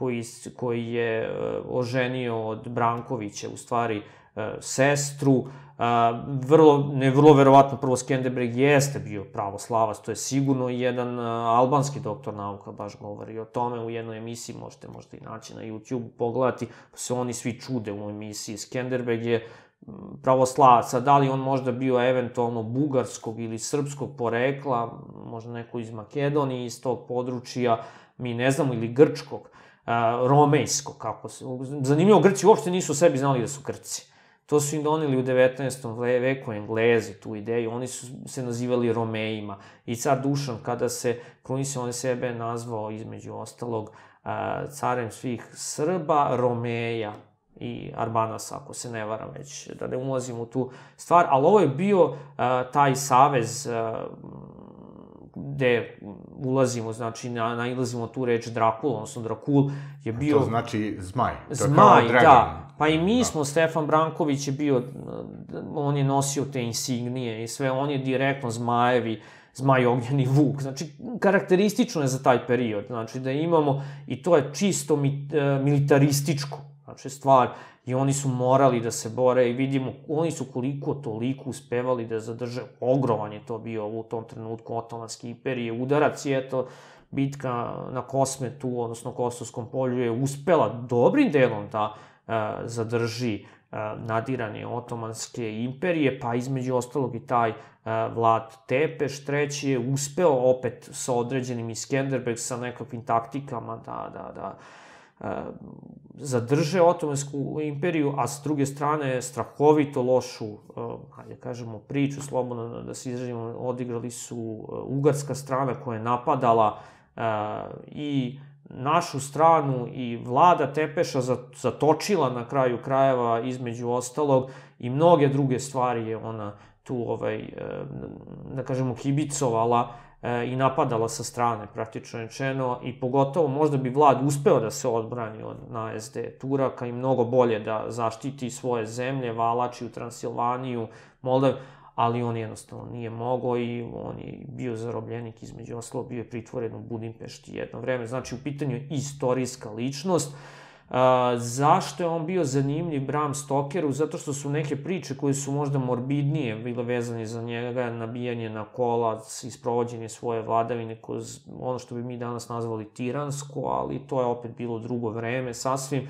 [SPEAKER 3] koji je oženio od Brankovića, u stvari, sestru, vrlo verovatno, prvo Skenderbeg jeste bio pravoslavac, to je sigurno, jedan albanski doktor nauka baš govori o tome u jednoj emisiji, možete možda i naći na YouTube, pogledati, pa se oni svi čude u emisiji. Skenderbeg je pravoslavac, a da li on možda bio eventualno bugarskog ili srpskog porekla, možda neko iz Makedonije, iz tog područja, mi ne znamo, ili grčkog, romejskog, kako se... Zanimljivo, Grci uopšte nisu sebi znali da su Grci. To su im doneli u 19. veku Englezi, tu ideju, oni su se nazivali Romejima. I car Dušan, kada se krunisao, on je sebe nazvao, između ostalog, carem svih Srba, Romeja i Arbanasa, ako se ne varam već, da ne ulazim u tu stvar. Ali ovo je bio taj savez gde ulazimo, znači nailazimo tu reč Drakula, odnosno Drakul je bio...
[SPEAKER 2] To znači zmaj.
[SPEAKER 3] Zmaj, da. Pa i mi smo, Stefan Branković je bio, on je nosio te insignije i sve, on je direktno zmajevi, zmaj ognjeni vuk. Znači, karakteristično je za taj period, znači da imamo, i to je čisto militarističko, znači stvar, i oni su morali da se bore i vidimo, oni su koliko toliko uspevali da zadrže, ogroman je to bio u tom trenutku Otomanske imperije, udarac je to, bitka na Kosmetu, odnosno Kosovskom polju, je uspela dobrim delom da zadrži nadiranje Otomanske imperije, pa između ostalog i taj Vlad Tepeš III je uspeo opet sa određenim Skenderbeg sa nekakvim taktikama da zadrže Otomansku imperiju, a s druge strane strahovito lošu, hajde kažemo, priču, slobodno da se izrazimo, odigrali su ugarska strana koja je napadala i našu stranu i Vlada Tepeša zatočila na kraju krajeva, između ostalog, i mnoge druge stvari je ona tu, da kažemo, kibicovala i napadala sa strane, praktično rečeno, i pogotovo možda bi Vlad uspeo da se odbrani od najezde Turaka i mnogo bolje da zaštiti svoje zemlje, Valačiju, Transilvaniju, Moldaviju, ali on jednostavno nije mogao i on je bio zarobljenik, između ostalog, bio je pritvoren u Budimpešti jedno vreme. Znači, u pitanju je istorijska ličnost. Zašto je on bio zanimljiv Bram Stokeru? Zato što su neke priče koje su možda morbidnije bile vezane za njega, nabijanje na kolac i sprovođenje svoje vladavine kroz ono što bi mi danas nazvali tiransko, ali to je opet bilo drugo vreme, sasvim.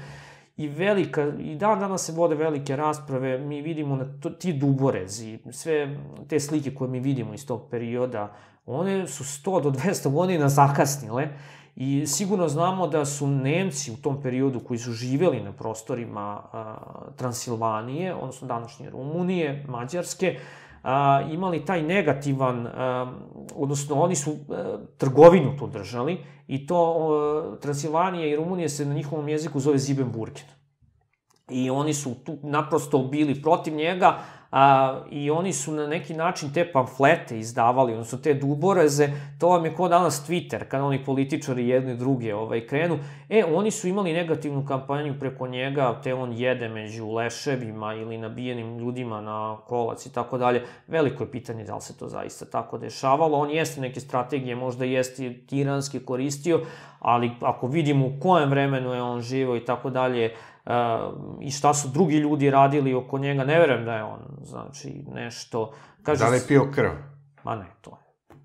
[SPEAKER 3] I danas se vode velike rasprave, mi vidimo ti duborezi, sve te slike koje mi vidimo iz tog perioda, one su 100 do 200 godina zakasnile i sigurno znamo da su Nemci u tom periodu koji su živeli na prostorima Transilvanije, odnosno današnje Rumunije, Mađarske, imali taj negativan, odnosno oni su trgovinu tu držali i to Transilvanija i Rumunija se na njihovom jeziku zove Siebenbürgen. I oni su tu naprosto bili protiv njega i oni su na neki način te pamflete izdavali, odnosno te duboreze, to vam je kao danas Twitter, kada oni političari jedni druge krenu, oni su imali negativnu kampanju preko njega, te on jede među leševima ili nabijenim ljudima na kolac i tako dalje. Veliko je pitanje da li se to zaista tako dešavalo. On jeste neke strategije, možda jeste tiranski koristio, ali ako vidimo u kojem vremenu je on živao i tako dalje, i šta su drugi ljudi radili oko njega, ne verujem da je on, znači, nešto...
[SPEAKER 2] Da li je pio krv?
[SPEAKER 3] Ma ne, to je...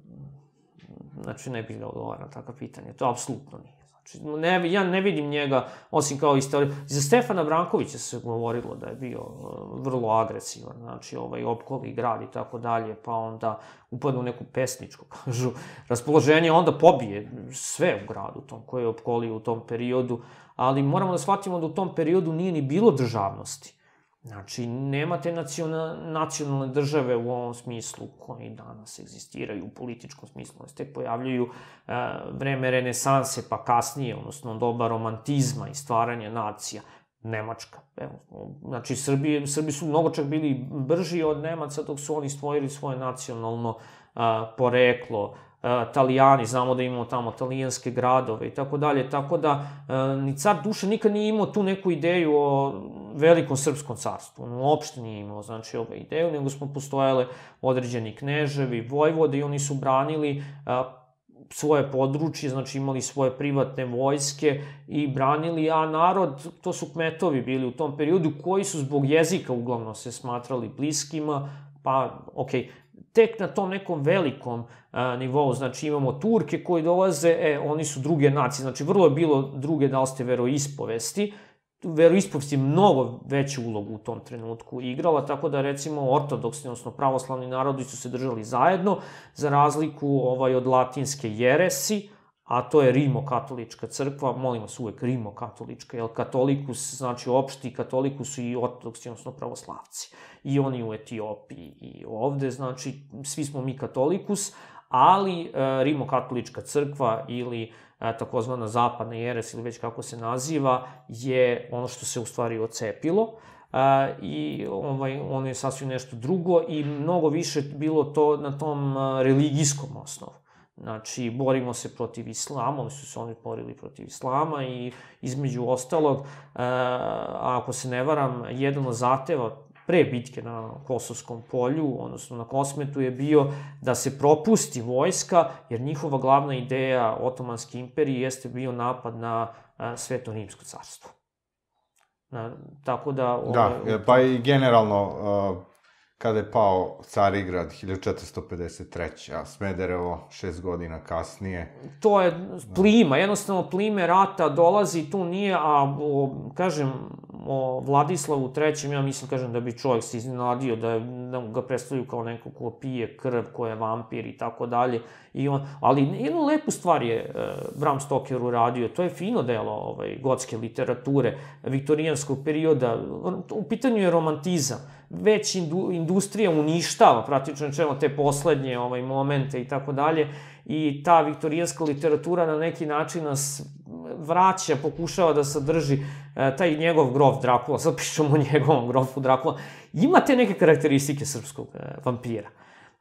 [SPEAKER 3] Znači, ne bih da odgovara na takva pitanja, to apsolutno nije. Znači, ja ne vidim njega, osim kao istoriju. Za Stefana Brankovića se govorilo da je bio vrlo agresivan, znači, opkoli grad i tako dalje, pa onda upadne u neku pesničku, kažu, raspoloženje, onda pobije sve u gradu tom, koje je opkolio u tom periodu, ali moramo da shvatimo da u tom periodu nije ni bilo državnosti. Znači, nema te nacionalne države u ovom smislu koji danas egzistiraju u političkom smislu. Se tek pojavljaju vreme renesanse, pa kasnije, odnosno doba romantizma i stvaranja nacija. Nemačka. Znači, Srbi su mnogo čak bili brži od Nemaca dok su oni stvorili svoje nacionalno poreklo. Italijani, znamo da imamo tamo talijanske gradove i tako dalje, tako da ni car Dušan nikad nije imao tu neku ideju o velikom srpskom carstvu, on uopšte nije imao, znači, ideju, nego smo postojale određeni kneževi, vojvode i oni su branili svoje područje, znači imali svoje privatne vojske i branili, a narod, to su kmetovi bili u tom periodu, koji su zbog jezika uglavnom se smatrali bliskima, pa, okej, tek na tom nekom velikom nivou, znači imamo Turke koji dolaze, oni su druge nacije, znači vrlo je bilo druge da li ste veroispovesti, veroispovest je mnogo veću ulogu u tom trenutku igrala, tako da recimo ortodoksni, odnosno pravoslavni narodi su se držali zajedno, za razliku od latinske jeresi, a to je rimokatolička crkva, molim vas uvek rimokatolička, jer katolikus, znači opšti katolikus su i ortodoksni, odnosno pravoslavci. I oni u Etiopiji i ovde, znači svi smo mi katolikus, ali rimokatolička crkva ili takozvana zapadna jeres ili već kako se naziva, je ono što se u stvari ocepilo i ono je sasvim nešto drugo i mnogo više bilo to na tom religijskom osnovu. Znači, borimo se protiv islama, oni su se borili protiv islama i između ostalog, ako se ne varam, jedan od zahteva pre bitke na Kosovskom polju, odnosno na Kosmetu, je bio da se propusti vojska, jer njihova glavna ideja Otomanske imperije jeste bio napad na Sveto Rimsko carstvo. Tako da...
[SPEAKER 2] Da, pa i generalno, kada je pao Carigrad 1453. a Smederevo 6 godina kasnije.
[SPEAKER 3] To je plima, jednostavno plime rata dolazi, tu nije, a kažem, o Vladislavu III. Ja mislim, kažem, da bi čovjek se iznenadio da ga predstavljaju kao neko ko pije krv, ko je vampir i tako dalje. Ali jednu lepu stvar je Bram Stoker uradio, to je fino delo gotske literature, viktorijanskog perioda, u pitanju je romantizam. Već industrija uništava praktično te poslednje momente i tako dalje i ta viktorijanska literatura na neki način nas vraća, pokušava da sadrži taj njegov grof Drakula, sad pišemo o njegovom grofu Drakula, ima te neke karakteristike srpskog vampira.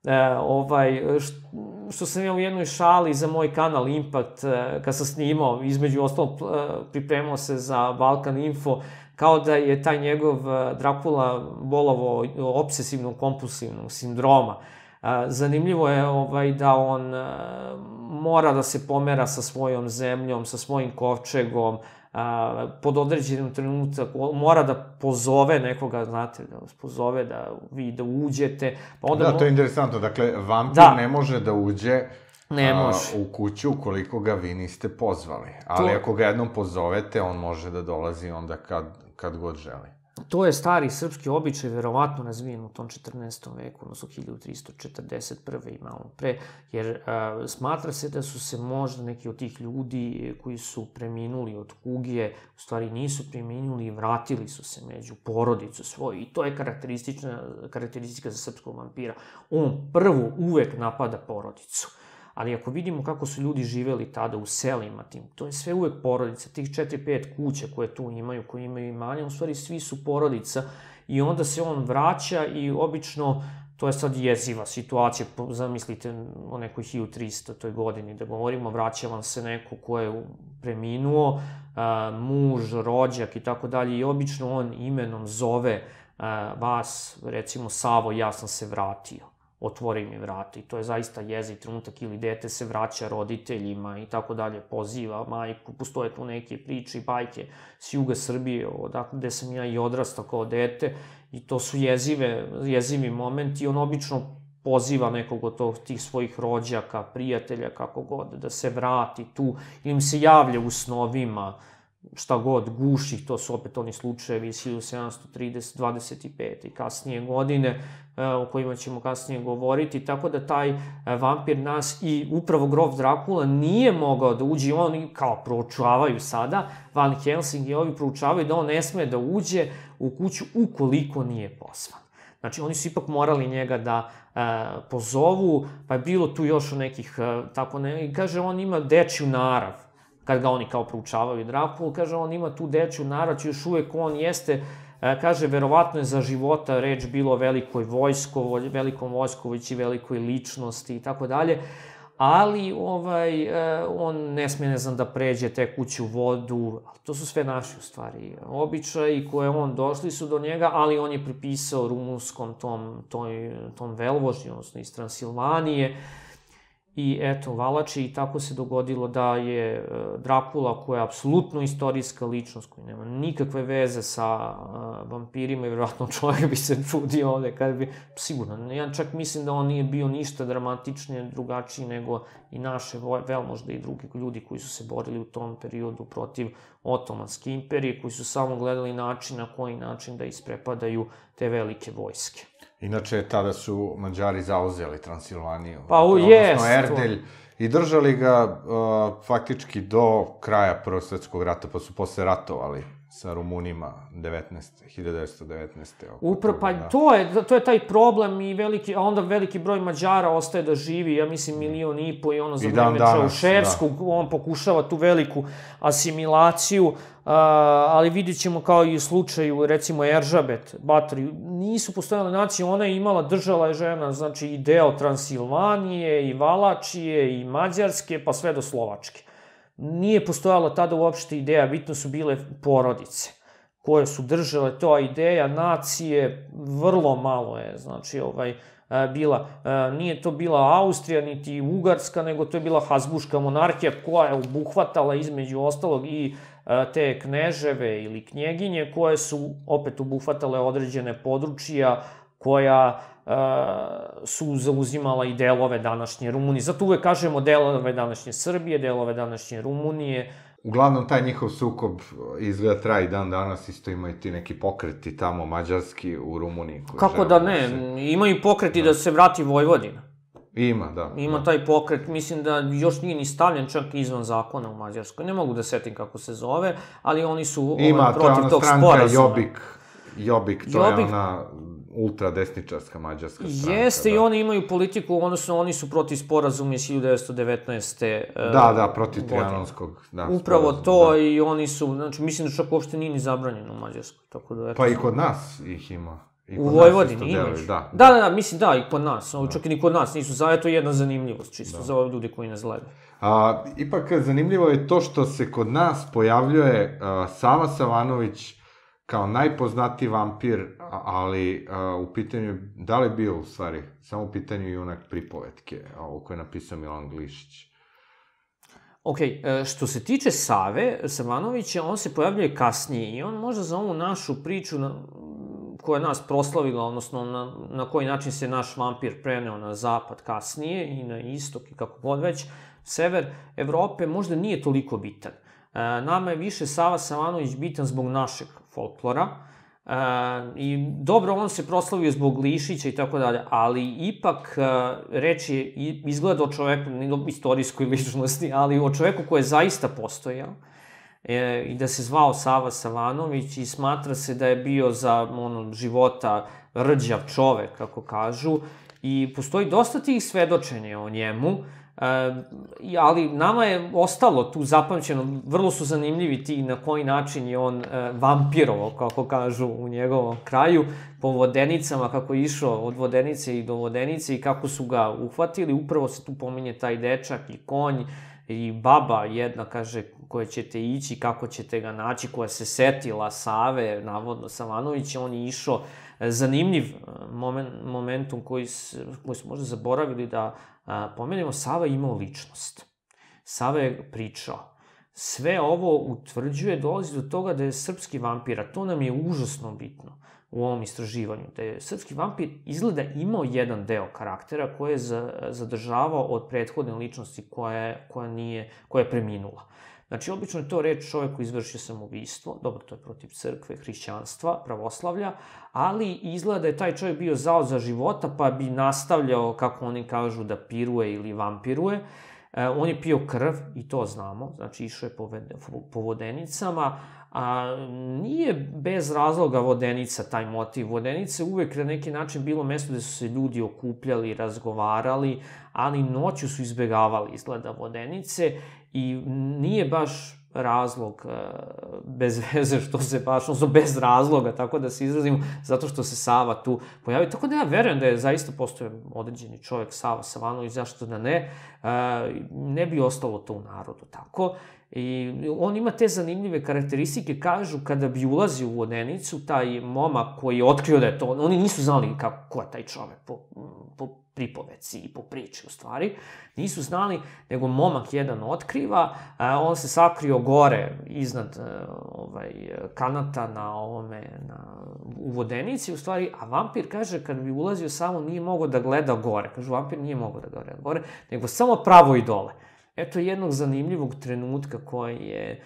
[SPEAKER 3] Što sam ja u jednoj šali za moj kanal Impact, kad sam snimao, između ostalog pripremao se za Balkan Info, kao da je taj njegov Drakula bolovo obsesivnog kompulsivnog sindroma. Zanimljivo je da on mora da se pomera sa svojom zemljom, sa svojim kovčegom, pod određenim trenutak, mora da pozove nekoga, znate, da vas pozove da vi da uđete.
[SPEAKER 2] Da, to je interesantno, dakle, vampir ne može da uđe u kuću ukoliko ga vi niste pozvali, ali ako ga jednom pozovete, on može da dolazi onda kad god želi.
[SPEAKER 3] To je stari srpski običaj, verovatno razvijen u tom 14. veku, odnosno 1341. i malo pre, jer smatra se da su se možda neki od tih ljudi koji su preminuli od kuge, u stvari nisu preminuli i vratili su se među porodicu svoju. I to je karakteristika za srpskog vampira. On prvo uvek napada porodicu. Ali ako vidimo kako su ljudi živeli tada u selima tim, to je sve uvek porodica, tih 4-5 kuća koje tu imaju, koje imaju imanja, u stvari svi su porodica i onda se on vraća i obično, to je sad jeziva situacija, zamislite o nekoj 1300. godini da govorimo, vraća vam se neko ko je preminuo, muž, rođak i tako dalje i obično on imenom zove vas, recimo Savo, ja sam se vratio. Otvori mi vrata i to je zaista jezik trenutak ili dete se vraća roditeljima i tako dalje, poziva majku, postoje tu neke priče i bajke s juga Srbije, odakle gde sam ja i odrastao kao dete i to su jezivi momenti i on obično poziva nekog od tih svojih rođaka, prijatelja, kako god, da se vrati tu ili im se javlja u snovima, šta god, guši, to su opet oni slučajevi iz 1725. i kasnije godine, o kojima ćemo kasnije govoriti, tako da taj vampir nas i upravo grof Drakula nije mogao da uđe, oni kao proučavaju sada, Van Helsing i ovi proučavaju da on ne sme da uđe u kuću ukoliko nije pozvan. Znači, oni su ipak morali njega da pozovu, pa je bilo tu još nekih, tako ne, kaže, on ima dečju narav, kad ga oni kao proučavaju Drakulu, kaže, on ima tu dečju narav, još uvek on jeste, kaže, verovatno je za života reč bilo o velikom vojskovođi, velikoj ličnosti i tako dalje, ali on ne sme, ne znam, da pređe tekuću vodu, to su sve naši, u stvari, običaji koje on došli su do njega, ali on je pripisao rumunskom tom velvožnju, odnosno iz Transilvanije, I eto, Valači, i tako se dogodilo da je Drakula, koja je apsolutno istorijska ličnost, koja nema nikakve veze sa vampirima, i vjerojatno čovjek bi se čudio ovde kada bi, sigurno, ja čak mislim da on nije bio ništa dramatičnije, drugačiji nego i naše, možda i drugi ljudi koji su se borili u tom periodu protiv Otomanske imperije, koji su samo gledali način na koji način da isprepadaju te velike vojske.
[SPEAKER 2] Inače, tada su Mađari zauzeli Transilvaniju.
[SPEAKER 3] Pa,
[SPEAKER 2] odnosno Erdelj, i držali ga faktički do kraja Prvog svetskog rata, pa su posle ratovali sa Rumunima 1919.
[SPEAKER 3] Upravo, pa to je taj problem i veliki, a onda veliki broj Mađara ostaje da živi, ja mislim 1,5 miliona i ono za vreme Čauševskog, on pokušava tu veliku asimilaciju, ali vidjet ćemo kao i u slučaju, recimo, Eržabet, Bathory, nisu postojale nacije, ona je imala, držala je žena, znači, i deo Transilvanije, i Valačije, i Mađarske, pa sve do Slovačke. Nije postojala tada uopšte ideja, bitno su bile porodice koje su držale to, ideja nacije vrlo malo je, znači, bila, nije to bila Austrija, niti Ugarska, nego to je bila Habsburška monarhija koja je obuhvatala između ostalog i te kneževe ili knjeginje koje su opet obuhvatale određene područja koja su zauzimala i delove današnje Rumunije. Zato uvek kažemo delove današnje Srbije, delove današnje Rumunije.
[SPEAKER 2] Uglavnom, taj njihov sukob izgleda traje i dan danas, isto imaju ti neki pokreti tamo mađarski u Rumuniji.
[SPEAKER 3] Kako da ne, imaju pokreti da se vrati Vojvodina.
[SPEAKER 2] Ima, da.
[SPEAKER 3] Ima taj pokret, mislim da još nije ni stavljen čak izvan zakona u Mađarskoj. Ne mogu da setim kako se zove, ali oni su protiv tog sporazuma.
[SPEAKER 2] Ima, to je ona stranka Jobbik, to je ona ultradesničarska mađarska stranka.
[SPEAKER 3] Jeste, i oni imaju politiku, odnosno oni su protiv sporazuma iz 1919.
[SPEAKER 2] Da, protiv Trijanonskog.
[SPEAKER 3] Upravo to, i oni su, znači, mislim da čak uopšte nije ni zabranjeno u Mađarskoj.
[SPEAKER 2] Pa i kod nas ih ima.
[SPEAKER 3] U Vojvodini imaš? Da, mislim, da, i kod nas. Čak i kod nas nisu, to je jedna zanimljivost, čisto za ove ljudi koji nas gledaju.
[SPEAKER 2] Ipak, zanimljivo je to što se kod nas pojavljuje Sava Savanović kao najpoznatiji vampir, ali u pitanju, da li je bio u stvari, samo u pitanju junak pripovetke, ovo koje je napisao Milan Glišić.
[SPEAKER 3] Ok, što se tiče Save Savanovića, on se pojavljuje kasnije i on možda za ovu našu priču koja je nas proslavila, odnosno na koji način se naš vampir preneo na zapad kasnije i na istok i kako god već, sever Evrope možda nije toliko bitan. Nama je više Sava Savanović bitan zbog našeg folklora i dobro, on se proslavio zbog Glišića i tako dalje, ali ipak reč je izgleda o čoveku, ne o istorijskoj ličnosti, ali o čoveku koji je zaista postojao i da se zvao Sava Savanović i smatra se da je bio za života rđav čovek, kako kažu, i postoji dosta tih svedočenja o njemu, ali nama je ostalo tu zapamćeno, vrlo su zanimljivi ti na koji način je on vampirovao, kako kažu u njegovom kraju, po Vodenicama, kako je išao od Vodenice i do Vodenice i kako su ga uhvatili. Upravo se tu pominje taj dečak i konj i baba jedna, kaže, koje ćete ići, kako ćete ga naći, koja se setila Save, navodno Savanovića, on je išao. Zanimljiv momentum koji smo možda zaboravili da pomenemo, Sava je imao ličnost. Sava je pričao. Sve ovo utvrđuje, dolazi do toga da je srpski vampir, a to nam je užasno bitno u ovom istraživanju, da je srpski vampir izgleda imao jedan deo karaktera koji je zadržavao od prethodne ličnosti koja je preminula. Znači, obično je to reč čovek koji izvršio samoubistvo, dobro, to je protiv crkve, hrišćanstva, pravoslavlja, ali izgleda da je taj čovek bio zao za života, pa bi nastavljao, kako oni kažu, da piruje ili vampiruje. On je pio krv, i to znamo, znači išao je po Vodenicama, a nije bez razloga Vodenica taj motiv. Vodenica je uvek na neki način bilo mesto gde su se ljudi okupljali, razgovarali, ali noću su izbegavali izgleda Vodenice i nije baš razlog bez veze što se baš, odnosno bez razloga, tako da se izrazimo, zato što se Sava tu pojavio. Tako da ja verujem da je zaista postoje određeni čovek, Sava Savanović, zašto da ne bi ostalo to u narodu tako. I on ima te zanimljive karakteristike, kažu, kada bi ulazio u Vodenicu, taj momak koji je otkrio da je to, oni nisu znali ko je taj čovek, po pripoveci i po priči u stvari, nisu znali, nego momak jedan otkriva, on se sakrio gore iznad kanata u vodenici u stvari, a vampir kaže kad bi ulazio samo nije mogao da gleda gore, kažu vampir nije mogao da gleda gore, nego samo pravo i dole. Eto jednog zanimljivog trenutka koji je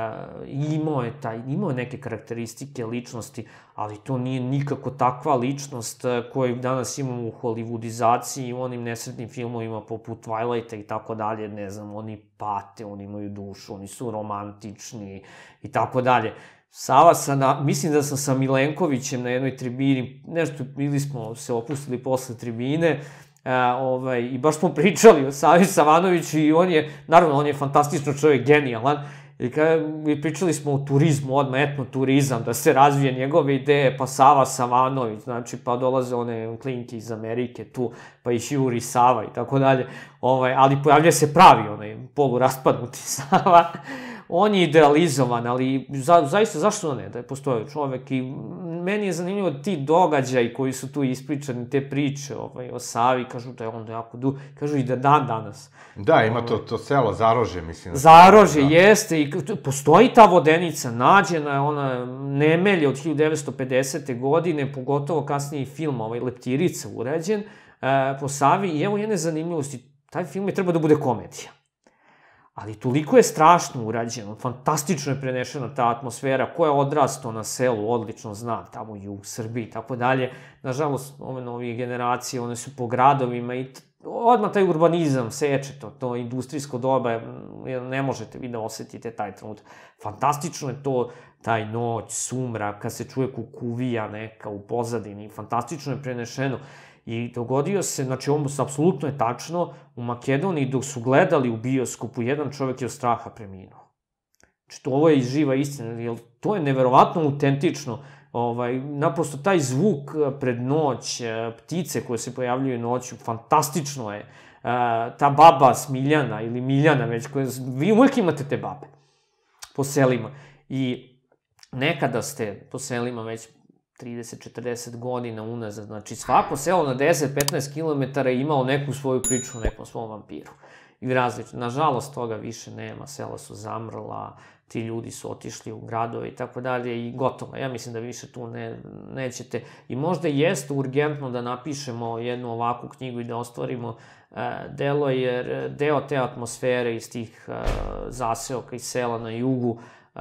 [SPEAKER 3] imao neke karakteristike ličnosti, ali to nije nikako takva ličnost koju danas imamo u hollywoodizaciji i u onim nesretnim filmovima poput Twilighta i tako dalje, ne znam, oni pate, oni imaju dušu, oni su romantični i tako dalje. Mislim da sam sa Milenkovićem na jednoj tribini, nešto bili smo se opustili posle tribine, i baš smo pričali o Savi Savanoviću i on je fantastično čovjek, genijalan, i pričali smo o turizmu, odmah etnoturizam, da se razvije njegove ideje, pa Sava Savanović, znači, pa dolaze one klinke iz Amerike tu, pa ih Juri Sava i tako dalje, ali pojavlja se pravi, poluraspadnuti Sava. On je idealizovan, ali zaista zašto ne, da je postojao čovek i meni je zanimljivo ti događaji koji su tu ispričani, te priče o Savi, kažu da je onda jako kažu i da dan danas.
[SPEAKER 2] Da, ima to selo Zarožje, mislim.
[SPEAKER 3] Zarožje, jeste, i postoji ta vodenica, nađena je ona Nemelje od 1950. godine, pogotovo kasnije i film, Leptirica urađen po Savi i evo jedne zanimljivosti, taj film je treba da bude komedija. Ali toliko je strašno urađeno, fantastično je prenešena ta atmosfera, ko je odrastao na selu, odlično zna, tamo i u Srbiji i tako dalje. Nažalost, ove novije generacije, one su po gradovima i odmah taj urbanizam seče to industrijsko doba, ne možete vi da osetite taj trenutak. Fantastično je to, taj noć, sumrak, kad se čuje kukuvija neka u pozadini, fantastično je prenešeno. I dogodio se, znači ovo apsolutno je tačno, u Makedoniji dok su gledali u bioskopu, jedan čovek je od straha preminuo. Znači ovo je živa istina, jer to je neverovatno autentično. Naprosto taj zvuk pred noć, ptice koje se pojavljuju noću, fantastično je. Ta baba Smiljana ili Miljana već, vi uvijek imate te babe po selima. I nekada ste po selima već 30-40 godina unazad, znači svako selo na 10-15 km je imao neku svoju priču o nekom svom vampiru. I različno, nažalost toga više nema, sela su zamrla, ti ljudi su otišli u gradove i tako dalje i gotovo. Ja mislim da više tu nećete. I možda jeste urgentno da napišemo jednu ovakvu knjigu i da ostvarimo delo, jer deo te atmosfere iz tih zaseoka i sela na jugu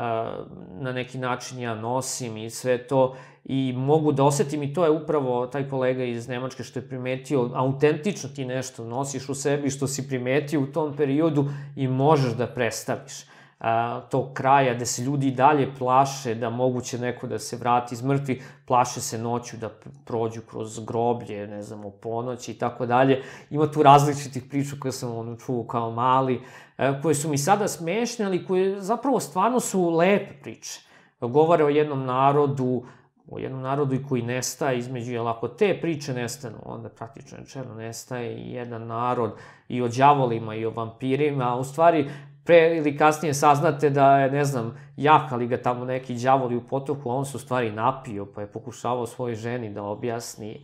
[SPEAKER 3] na neki način ja nosim i sve to i mogu da osetim i to je upravo taj kolega iz Nemačke što je primetio, autentično ti nešto nosiš u sebi što si primetio u tom periodu i možeš da predstaviš tog kraja gde se ljudi i dalje plaše da moguće neko da se vrati iz mrtvih, plaše se noću da prođu kroz groblje, ne znam, u ponoći i tako dalje. Ima tu različitih priča koje sam čuo kao mali, koje su mi sada smešne, ali koje zapravo stvarno su lepe priče. Govore o jednom narodu i koji nestaje između, jer ako te priče nestanu, onda praktično rečeno nestaje i jedan narod i o đavolima i o vampirima, a u stvari pre ili kasnije saznate da je, ne znam, jahali ga tamo neki đavoli u potoku, a on se u stvari napio, pa je pokušavao svojoj ženi da objasni,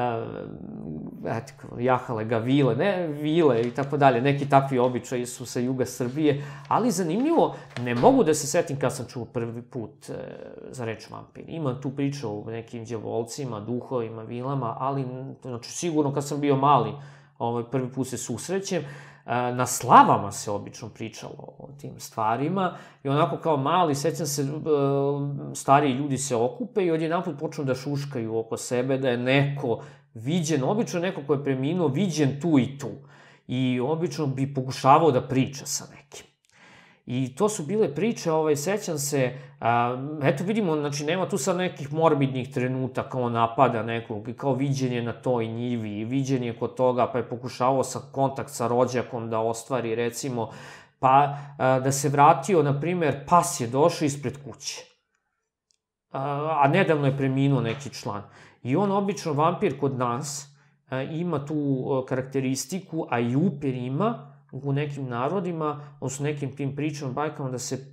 [SPEAKER 3] jahale ga vile i tako dalje, neki takvi običaji su sa juga Srbije, ali zanimljivo, ne mogu da se setim kad sam čuo prvi put za reč vampir. Imam tu priču o nekim đavolcima, duhovima, vilama, ali znači, sigurno kad sam bio mali, prvi put se susrećem. Na slavama se obično pričalo o tim stvarima i onako kao mali, sećam se, stariji ljudi se okupe i odjedanput počnu da šuškaju oko sebe da je neko viđen, obično neko ko je preminuo, viđen tu i tu. I obično bi pokušavao da priča sa nekim. I to su bile priče, sećam se, eto vidimo, znači nema tu sad nekih morbidnih trenutaka, on napada nekog, kao viđenje na toj njivi, viđenje kod toga, pa je pokušavao kontakt sa rođakom da ostvari, recimo, pa da se vratio, na primer, pas je došao ispred kuće, a nedavno je preminuo neki član. I on, obično, vampir kod nas, ima tu karakteristiku, a i upir ima, u nekim narodima, odnosno nekim tim pričama, bajkama, da se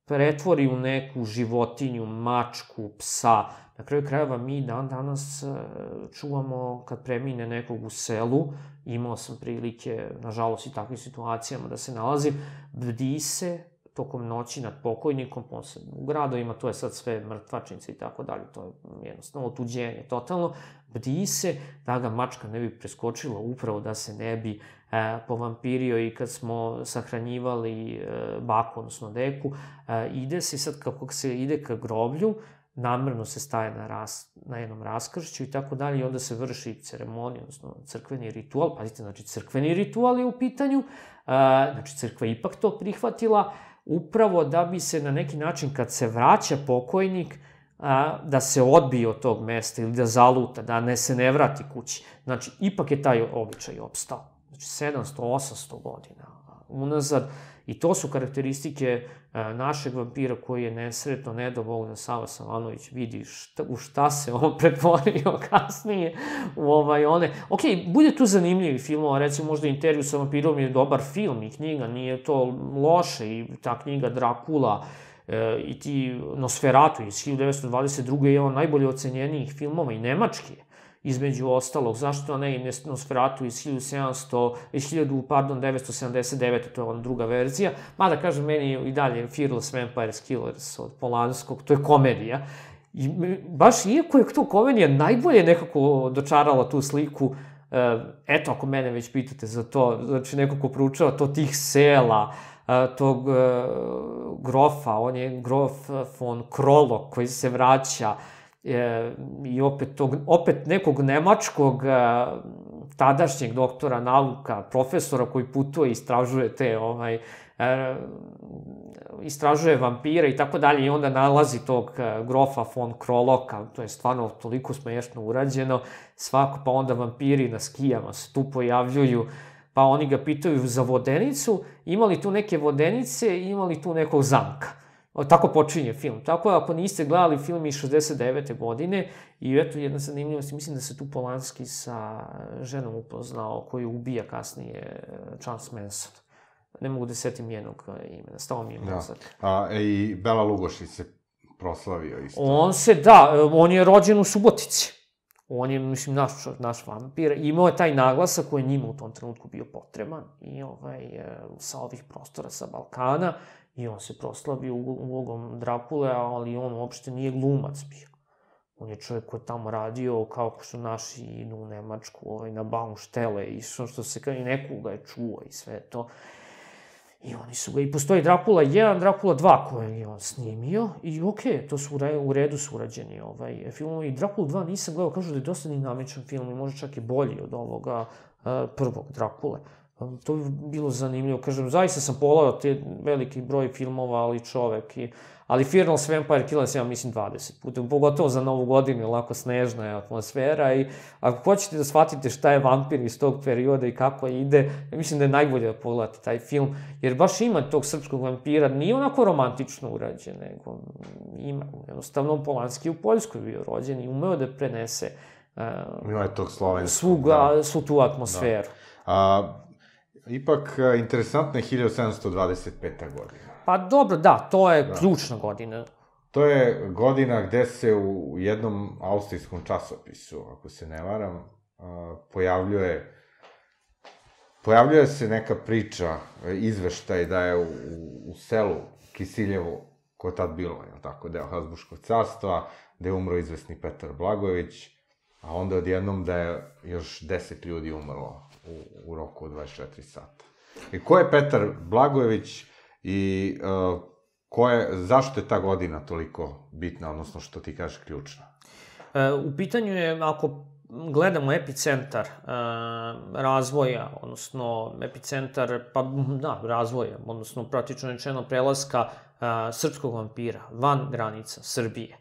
[SPEAKER 3] pretvori u neku životinju, mačku, psa. Na kraju krajeva mi danas čuvamo kad premine nekog u selu, imao sam prilike, nažalost i takvim situacijama da se nalazim, bdi se tokom noći nad pokojnikom, posebno u gradovima, to je sad sve mrtvačnice i tako dalje, to je jednostavno otuđenje totalno, bdi se da ga mačka ne bi preskočila upravo da se ne bi povampirio i kad smo sahranjivali baku, odnosno deku, ide se sad kako se ide ka groblju, namerno se staje na jednom raskršću i tako dalje i onda se vrši ceremonija, odnosno crkveni ritual, pazite, znači crkveni ritual je u pitanju, znači crkva ipak to prihvatila, upravo da bi se na neki način kad se vraća pokojnik, da se odbije od tog mesta ili da zaluta, da se ne vrati kući. Znači, ipak je taj običaj opstao. Znači, 700-800 godina unazad. I to su karakteristike našeg vampira koji je nesretno, nedovoljno, Sava Savanović vidi u šta se on pretvorio kasnije. Ok, bude tu zanimljivi filmova, recimo možda Intervju sa vampirom je dobar film i knjiga, nije to loše, i ta knjiga Drakula, i ti Nosferatu iz 1922. je on najbolje ocenjenijih filmova i nemački je, između ostalog. Zašto ne i Nosferatu iz 1979. to je ona druga verzija. Mada, kažem, meni i dalje Fearless Vampires Killers od Polanskog, to je komedija. I baš iako je to komedija, najbolje nekako dočarala tu sliku. Eto, ako mene već pitate za to, znači neko ko proučava to tih sela, tog grofa, on je grof von Krolok koji se vraća i opet nekog nemačkog tadašnjeg doktora nauka, profesora koji putuje i istražuje istražuje vampire i tako dalje i onda nalazi tog grofa von Kroloka, to je stvarno toliko smešno urađeno, pa onda vampiri na skijama se tu pojavljuju, pa oni ga pitaju za vodenicu, ima li tu neke vodenice, ima li tu nekog zamka. Tako počinje film. Tako je, ako niste gledali film iz 69. godine, i eto jedna zanimljivost, mislim da se tu Polanski sa ženom upoznao, koju ubija kasnije Charles Manson. Ne mogu da setim njenog imena, stao mi je mozak.
[SPEAKER 2] I Bela Lugoši se proslavio isto.
[SPEAKER 3] On je rođen u Subotici. On je, mislim, naš vampir. Imao je taj naglasak koji je njima u tom trenutku bio potreban. I sa ovih prostora sa Balkana. I on se proslavio ulogom Drakule, ali on uopšte nije glumac bio. On je čovjek koji je tamo radio, kao što naši idu u Nemačku, na Baumštele, i što se kao i nekoga je čuo i sve to. I oni su ga, i postoji Drakula 1, Drakula 2 koje je on snimio, i okej, to su u redu su urađeni filmovi. Drakulu 2 nisam gledao, kažu da je dosta dinamičan film i možda čak i bolji od ovoga prvog Drakule. To bi bilo zanimljivo, kažem, zaista sam pogledao te veliki broj filmova, ali Fearless Vampire Killers ja mislim 20 puta, pogotovo za Novu godinu, lako snežna je atmosfera i ako hoćete da shvatite šta je vampir iz tog perioda i kako ide, ja mislim da je najbolje da pogledate taj film, jer baš ima tog srpskog vampira, nije onako romantično urađen, nego ima, jednostavno Polanski u Poljskoj bio rođen i umeo da prenese svu tu atmosferu.
[SPEAKER 2] Ipak, interesantna je 1725. godina.
[SPEAKER 3] Pa dobro, da, to je ključna godina.
[SPEAKER 2] To je godina gde se u jednom austrijskom časopisu, ako se ne varam, pojavljuje se neka priča, izveštaj da je u selu Kisiljevo, ko je tad bilo, tako, deo Habsburškog carstva, gde je umro izvesni Petar Blagojević, a onda odjednom da je još 10 ljudi umrlo u roku od 24 sata. I ko je Petar Blagojević i zašto je ta godina toliko bitna, odnosno što ti kažeš ključna?
[SPEAKER 3] U pitanju je, ako gledamo epicentar razvoja, odnosno epicentar, razvoja, odnosno praktično rečeno prelaska srpskog vampira van granica Srbije.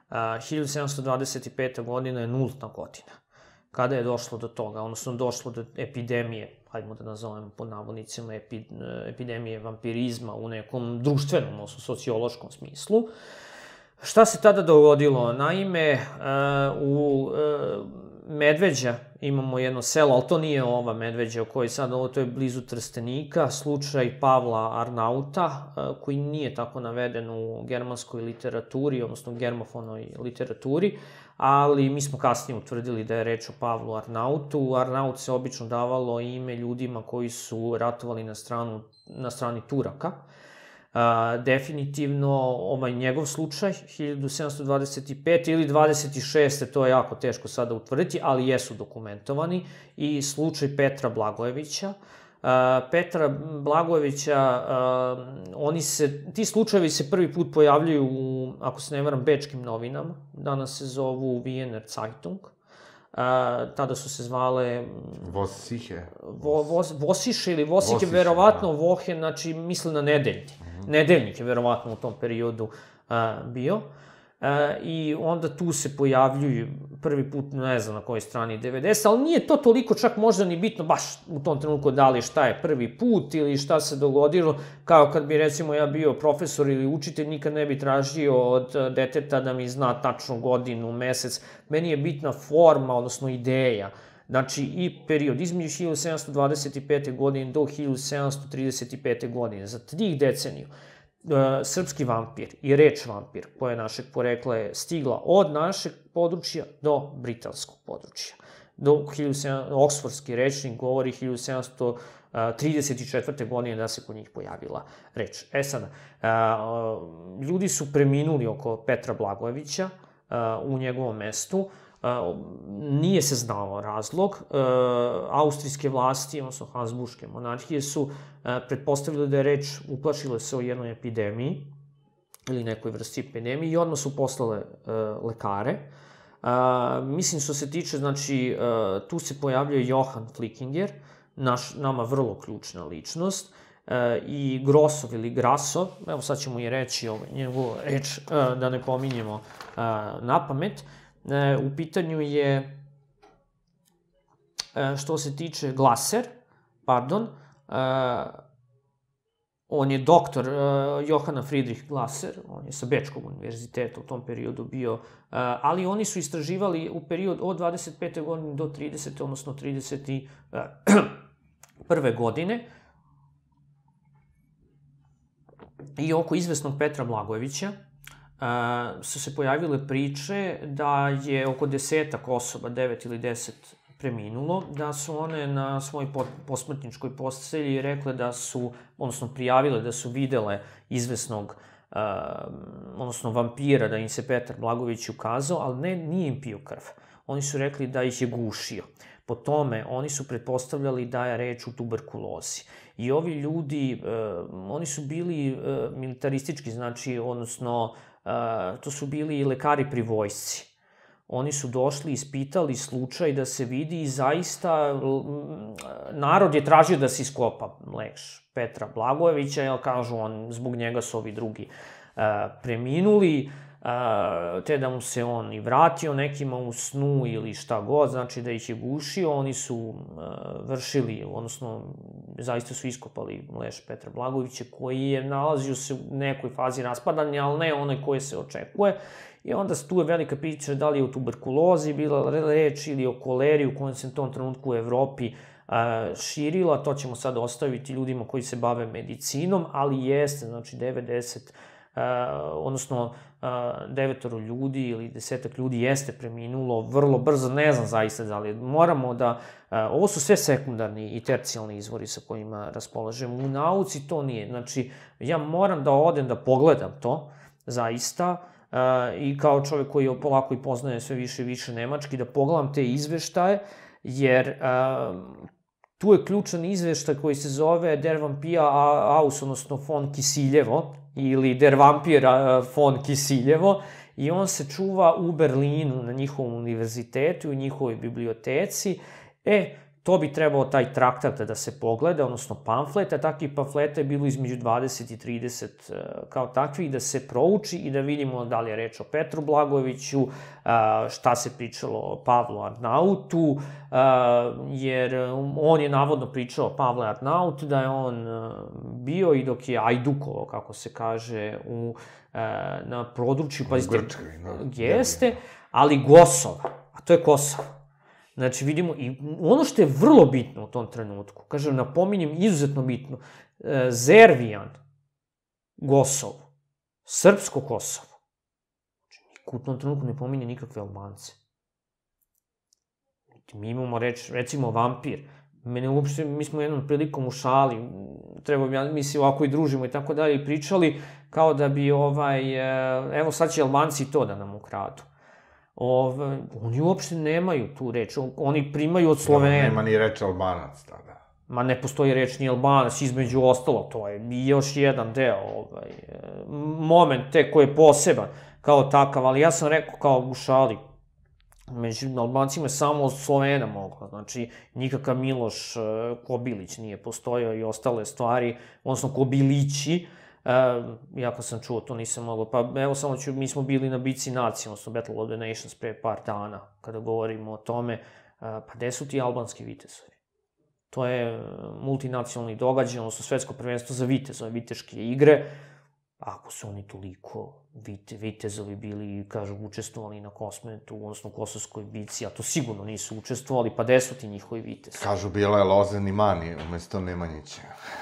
[SPEAKER 3] 1725. godina je nultna godina. Kada je došlo do toga, odnosno došlo do epidemije, hajdemo da nazovemo pod navodnicima epidemije vampirizma u nekom društvenom, odnosno sociološkom smislu. Šta se tada dogodilo? Naime, u Medveđa imamo jedno selo, ali to nije ova Medveđa o kojoj sad, to je blizu Trstenika, slučaj Pavla Arnauta, koji nije tako naveden u germanskoj literaturi, odnosno germofonoj literaturi, ali mi smo kasnije utvrdili da je reč o Pavlu Arnautu. Arnaut se obično davalo ime ljudima koji ratovali na strani Turaka. Definitivno, njegov slučaj, 1725 ili 26. to je jako teško sada utvrditi, ali jesu dokumentovani, i slučaj Petra Blagojevića. Petra Blagojevića, ti slučajevi se prvi put pojavljaju u, ako se ne varam, bečkim novinama, danas se zovu Wiener Zeitung. Tada su se zvale...
[SPEAKER 2] Vossiche.
[SPEAKER 3] Vossiche ili Vossiche, verovatno Vohe, znači misle na nedeljnik. Nedeljnik je verovatno u tom periodu bio. I onda tu se pojavljuju prvi put, ne znam na kojoj strani, 90, ali nije to toliko čak možda ni bitno baš u tom trenutku da li šta je prvi put ili šta se dogodilo, kao kad bi recimo ja bio profesor ili učitelj, nikad ne bi tražio od deteta da mi zna tačnu godinu, mesec, meni je bitna forma, odnosno ideja. Znači, i period između 1725. godine do 1735. godine, za 3 deceniju, srpski vampir i reč vampir, koja je našeg porekla, je stigla od našeg područja do britanskog područja. Oksfordski rečnik govori 1734. godine da se kod njih pojavila reč. Sada, ljudi su preminuli oko Petra Blagojevića u njegovom mestu. Nije se znao razlog. Austrijske vlasti, odnosno Habsburške monarhije, su pretpostavili da je reč uplašila se o jednoj epidemiji ili nekoj vrsti epidemije i odmah su poslale lekare. Mislim, što se tiče, znači, tu se pojavljaju Johann Flickinger, nama vrlo ključna ličnost, i Grosov ili Grasov, evo sad ćemo i reći njegovu reč, da ne pominjemo na pamet. U pitanju je, što se tiče Glaser, on je doktor Johanna Friedrich Glaser, on je sa Bečkog univerziteta u tom periodu bio, ali oni su istraživali u period od 25. godine do 30. odnosno 31. godine, i oko izvesnog Petra Blagojevića su se pojavile priče da je oko 10 osoba, 9 ili 10, preminulo, da su one na svojoj posmrtničkoj postelji rekle da su, odnosno prijavile da su videle izvesnog, odnosno vampira, da im se Petar Blagojević ukazao, ali nije im pio krv. Oni su rekli da ih je gušio. Po tome, oni su pretpostavljali da je reč o tuberkulozi. I ovi ljudi, oni su bili militaristički, znači, odnosno, to su bili lekari pri vojsci. Oni su došli, ispitali slučaj da se vidi i zaista narod je tražio da se iskopa leš Petra Blagojevića, jer kažu, zbog njega su ovi drugi preminuli, te da mu se on i vratio nekima u snu ili šta god, znači da ih je gušio. Oni su vršili, odnosno zaista su iskopali leš Petra Blagojevića, koji je nalazio se u nekoj fazi raspadanja, ali ne onoj koje se očekuje. I onda tu je velika priča da li je o tuberkulozi bila reč ili o koleri u kojem se u tom trenutku u Evropi širila. To ćemo sad ostaviti ljudima koji se bave medicinom, ali jeste, znači 90, odnosno 9 ljudi ili 10 ljudi jeste preminulo vrlo brzo, ne znam zaista da li moramo da, ovo su sve sekundarni i tercijalni izvori sa kojima raspolažemo. U nauci to nije, znači ja moram da odem da pogledam to, zaista, i kao čovek koji polako i poznaje sve više i više nemački, da pogledam te izveštaje, jer tu je ključan izveštaj koji se zove Der Vampir aus, odnosno von Kisiljevo, ili Der Vampir von Kisiljevo, i on se čuva u Berlinu na njihovom univerzitetu i u njihovoj biblioteci. To bi trebao taj traktat da se pogleda, odnosno pamflet, a takvih pamfleta je bilo između 20 i 30 kao takvih, da se prouči i da vidimo da li je reč o Petru Blagojeviću, šta se pričalo o Pavlu Arnautu, jer on je navodno pričao o Pavle Arnautu, da je on bio i dok je ajdukovao, kako se kaže, na području,
[SPEAKER 2] Grčkoj,
[SPEAKER 3] jeste, ali Gosova, a to je Kosovo. Znači, vidimo, i ono što je vrlo bitno u tom trenutku, kažem, napominjem, izuzetno bitno, Zervijan, Gosovo, srpsko Kosovo. Znači, niko u tom trenutku ne pominje nikakve Albance. Mi imamo reč, recimo, vampir. Mene uopšte, mi smo jednom prilikom u šali, mi se ovako i družimo i tako dalje, i pričali kao da bi, evo sad će Albanci to da nam ukradu. Oni uopšte nemaju tu reč, oni primaju od Slovena.
[SPEAKER 2] Nema ni reč Albanac tada.
[SPEAKER 3] Ma ne postoji reč ni Albanac, između ostalo, to je još jedan deo, moment te koji je poseban kao takav, ali ja sam rekao kao u šali, među Albancima je samo od Slovena mogla, znači nikakav Miloš Kobilić nije postojao i ostale stvari, odnosno Kobilići, jako sam čuo, to nisam mogao, pa evo samo ću, mi smo bili na Bici nacije, odnosno Battle of the Nations pre par dana, kada govorimo o tome, pa gde su ti albanski vitezovi? To je multinacionalni događaj, odnosno svetsko prvenstvo za vitezove, viteške igre, ako su oni toliko vitezovi bili, kažu, učestvovali na Kosmetu, odnosno Kosovskoj bici, a to sigurno nisu učestvovali, pa gde su ti njihovi vitezovi?
[SPEAKER 2] Kažu, bila je Lozen i Mani, umesto Nemanjića.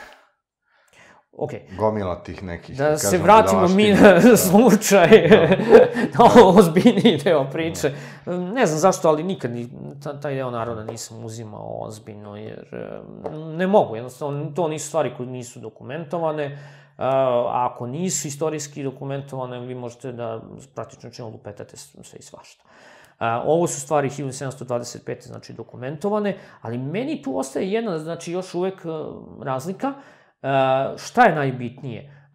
[SPEAKER 3] Okej.
[SPEAKER 2] Gomila tih nekih,
[SPEAKER 3] da se vratimo mi na slučaj, na ovo ozbiljniji deo priče. Ne znam zašto, ali nikad taj deo naroda nisam uzimao ozbiljno, jer ne mogu, jednostavno, to nisu stvari koje nisu dokumentovane. A ako nisu istorijski dokumentovane, vi možete da praktično čino lupetate sve i svašta. Ovo su stvari 1725. znači dokumentovane, ali meni tu ostaje jedna, znači još uvek razlika. Šta je najbitnije?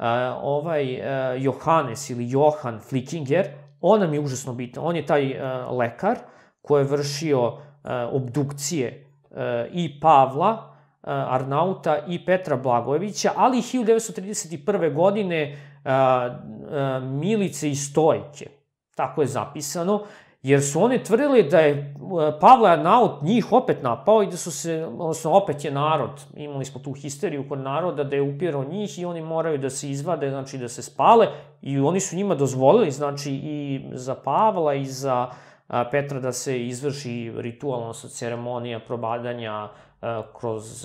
[SPEAKER 3] Johannes ili Johan Flickinger, on nam je užasno bitan. On je taj lekar koji je vršio obdukcije i Pavla Arnauta i Petra Blagojevića, ali i 1931. godine Milice i Stojke, tako je zapisano, jer su one tvrdili da je Pavle Arnaut njih opet napao i da su se, odnosno opet je narod, imali smo tu histeriju kod naroda, da je upirao njih i oni moraju da se izvade, znači da se spale, i oni su njima dozvolili, znači i za Pavla i za Petra da se izvrši ritual, odnosno ceremonija probadanja kroz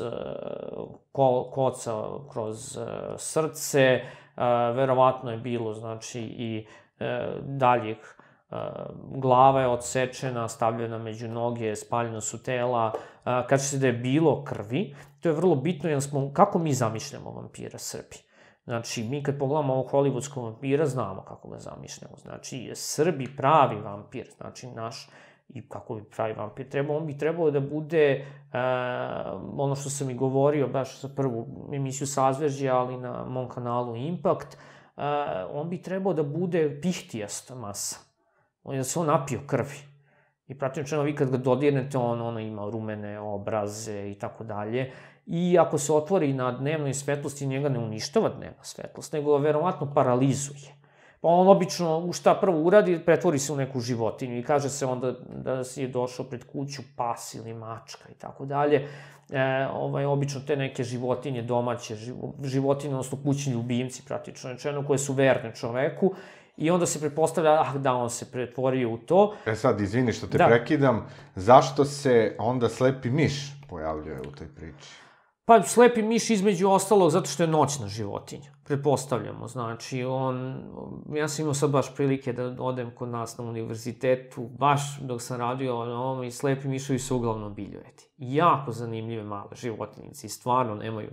[SPEAKER 3] koca, kroz srce, verovatno je bilo, znači, i daljih. Glava je odsečena, stavljena među noge, spaljena su tela. Kaže se da je bilo krvi, to je vrlo bitno, jer kako mi zamišljamo vampira Srbi? Znači, mi kad pogledamo ovog hollywoodskog vampira, znamo kako ga zamišljamo. Znači, Srbi pravi vampir, znači naš, i kako bi pravi vampir trebao, on bi trebao da bude, ono što sam i govorio, baš za prvu emisiju Sazvežđa, ali na mom kanalu Impact, on bi trebao da bude pihtijasta masa. Da se on napio krvi. I praktično vi kad ga dodirnete, on ima rumene obraze i tako dalje. I ako se otvori na dnevnoj svetlosti, njega ne uništava dnevna svetlost, nego ga verovatno paralizuje. Pa on obično, šta prvo uradi, pretvori se u neku životinju i kaže se onda da si je došao pred kuću pas ili mačka i tako dalje. Obično te neke životinje, domaće životinje, odnosno kućni ljubimci, praktično rečeno, koje su verne čoveku, i onda se pretpostavlja, da, on se pretvorio u to.
[SPEAKER 2] Sad, izvini što te prekidam, zašto se onda slepi miš pojavljuje u toj priči?
[SPEAKER 3] Pa, slepi miš između ostalog, zato što je noćna životinja, pretpostavljamo, znači, ja sam imao sad baš prilike da odem kod nas na univerzitetu, baš dok sam radio i slepi mišovi su uglavnom biljojedi. Jako zanimljive male životinjice i stvarno nemaju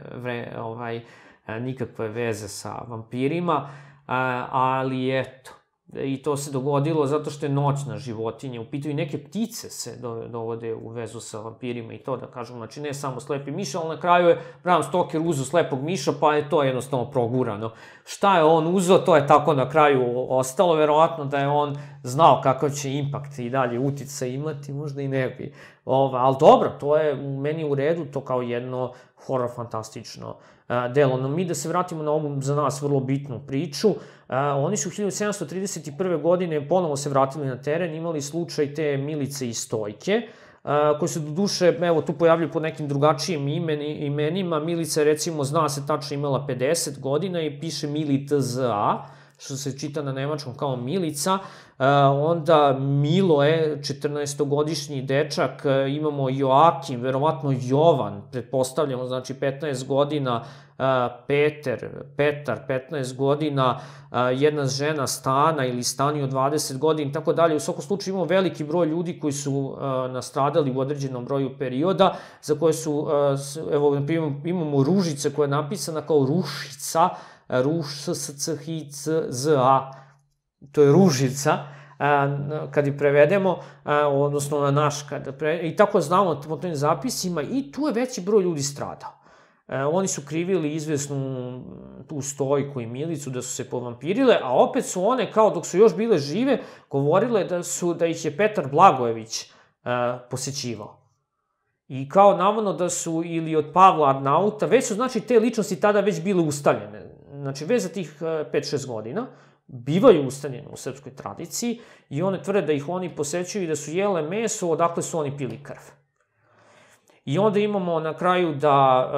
[SPEAKER 3] nikakve veze sa vampirima, ali eto, i to se dogodilo zato što je noćna životinja, u pitanju neke ptice se dovode u vezu sa vampirima i to da kažem, znači ne samo slepi miš, ali na kraju je Bram Stoker uzeo slepog miša, pa je to jednostavno progurano. Šta je on uzeo, to je tako na kraju ostalo, verovatno da je on znao kakav će impakt i dalje uticaj imati, možda i ne bi. Ali dobro, to je meni u redu, to kao jedno horor fantastično delo. No mi da se vratimo na ovu za nas vrlo bitnu priču, oni su 1731. godine ponovo se vratili na teren, imali slučaj te Milice i Stojke, koji se do duše, evo, tu pojavljaju pod nekim drugačijim imenima. Milica, recimo, zna se tačno imala 50 godina i piše Mili TZA, što se čita na nemačkom kao Milica, onda Miloe, 14-godišnji dečak, imamo Joakim, verovatno Jovan, pretpostavljamo, znači 15 godina, Petar, 15 godina, jedna žena Stana ili Stani od 20 godina i tako dalje. U svakom slučaju imamo veliki broj ljudi koji su nastradali u određenom broju perioda, za koje su, evo, imamo Ružice koja je napisana kao Rušica, Ruš-s-c-h-i-c-z-a, to je Ružica, kad je prevedemo, odnosno na naš, i tako znamo po tim zapisima, i tu je veći broj ljudi stradao. Oni su krivili izvesnu tu Stojku i Milicu da su se povampirile, a opet su one, kao dok su još bile žive, govorile da ih je Petar Blagojević posećivao. I kao navodno da su ili od Pavla Arnauta, već su, znači, te ličnosti tada već bile ustaljene. Znači, već za tih 5-6 godina bivaju ustaljene u srpskoj tradiciji i one tvrde da ih oni posećuju i da su jele meso, odakle su oni pili krv. I onda imamo na kraju da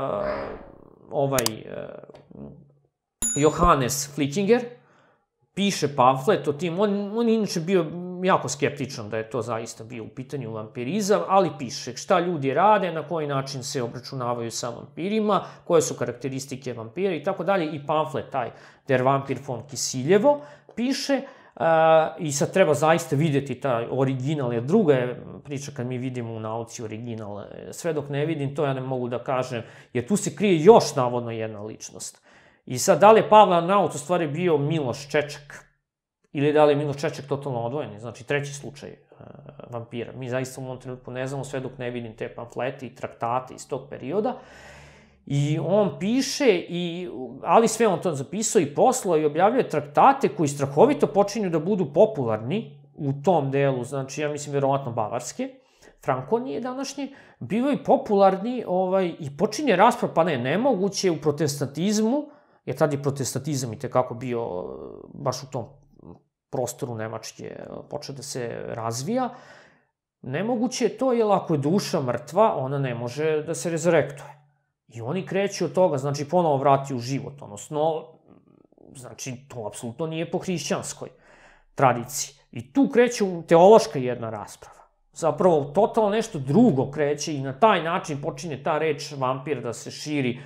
[SPEAKER 3] Johannes Flickinger piše pamflet o tim, on je inače bio jako skeptičan da je to zaista bio u pitanju vampirizam, ali piše šta ljudi rade, na koji način se obračunavaju sa vampirima, koje su karakteristike vampira i tako dalje, i pamflet taj Der Vampir von Kisiljevo piše. I sad treba zaista videti taj original, jer druga je priča kad mi vidimo u nauci original. Sve dok ne vidim, to ja ne mogu da kažem, jer tu se krije još navodno jedna ličnost. I sad, da li je Pavle Arnaut u stvari bio Miloš Čečak, ili da li je Miloš Čečak totalno odvojen, znači treći slučaj vampira. Mi zaista u ovom trenutku ne znamo sve dok ne vidim te pamflete i traktate iz tog perioda. I on piše, ali sve on to zapisao i poslao i objavljuje traktate koji strahovito počinju da budu popularni u tom delu, znači ja mislim verovatno Bavarske, Frankonije današnje, bivaju popularni i počinje rasprava, pa nemoguće u protestantizmu, jer tad je protestantizam i tekako bio baš u tom prostoru Nemačke počeo da se razvija, nemoguće je to, jer ako je duša mrtva, ona ne može da se rezurektuje. I oni kreću od toga, znači ponovo vrati u život, odnosno, znači to apsolutno nije po hrišćanskoj tradiciji. I tu kreće teološka jedna rasprava. Zapravo, totalno nešto drugo kreće i na taj način počinje ta reč vampir da se širi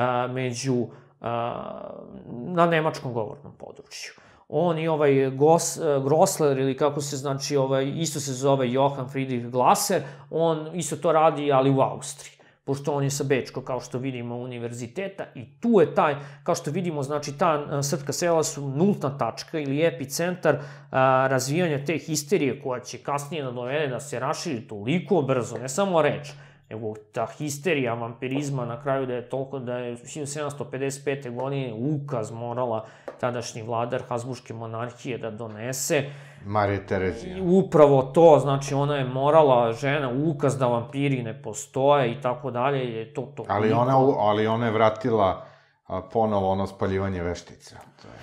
[SPEAKER 3] na nemačkom govornom području. On i Grossler, ili kako se znači, isto se zove Johann Friedrich Glasser, on isto to radi, ali u Austriji, pošto on je sa Bečkog, kao što vidimo, univerziteta, i tu je taj, kao što vidimo, znači, ta srpska sela su nultna tačka ili epicentar razvijanja te histerije koja će kasnije dovede da se raširi toliko brzo, ne samo reč, nego ta histerija vampirizma na kraju da je toliko da je 1755. godine ukaz morala tadašnji vladar Habsburške monarhije da donese.
[SPEAKER 2] Marija Terezija.
[SPEAKER 3] Upravo to, znači ona je morala, žena, ukaz da vampiri ne postoje i tako dalje, je to.
[SPEAKER 2] Ali ona je vratila ponovo ono spaljivanje veštica.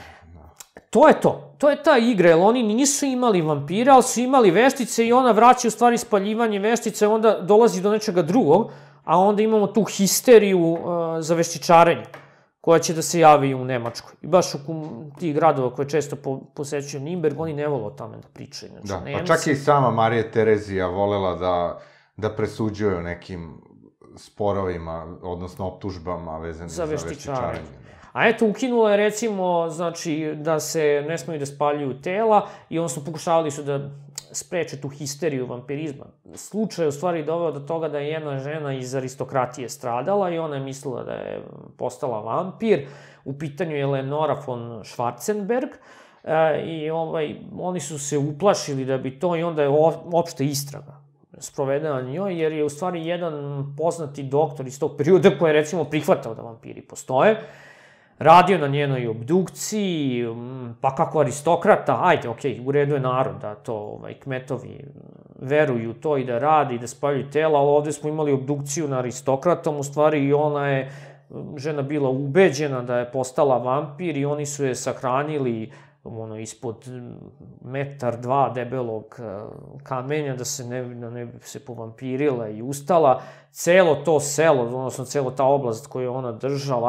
[SPEAKER 3] To je to. To je ta igra, jer oni nisu imali vampira, ali su imali veštice i ona vraća u stvari spaljivanje veštice, onda dolazi do nečega drugog, a onda imamo tu histeriju za veštičarenje, koja će da se javi u Nemačkoj. I baš u tih gradova koje često posećuju Nimberg, oni ne vole o tome da pričaju.
[SPEAKER 2] Da, pa čak i sama Marija Terezija volela da presuđuje u nekim sporovima, odnosno optužbama vezanim za veštičarenje.
[SPEAKER 3] A eto, ukinula je recimo, znači, da se ne smiju da spaljuju tela i odnosno pokušavali su da spreče tu histeriju vampirizma. Slučaj je u stvari doveo do toga da je jedna žena iz aristokratije stradala i ona je mislila da je postala vampir. U pitanju je Leonora von Schwarzenberg i oni su se uplašili da bi to, i onda je opšta istraga sprovedena na njoj, jer je u stvari jedan poznati doktor iz tog perioda koji je recimo prihvatao da vampiri postoje, radio na njenoj obdukciji, pa kako aristokrata, ajde, okej, u redu je narod da to kmetovi veruju to i da radi i da spaljuju tela, ali ovde smo imali obdukciju na aristokratom, u stvari i ona je, žena bila ubeđena da je postala vampir i oni su je sahranili ispod 1-2 metra debelog kamenja da ne bi se povampirila i ustala. Celo to selo, odnosno celo ta oblast koju je ona držala,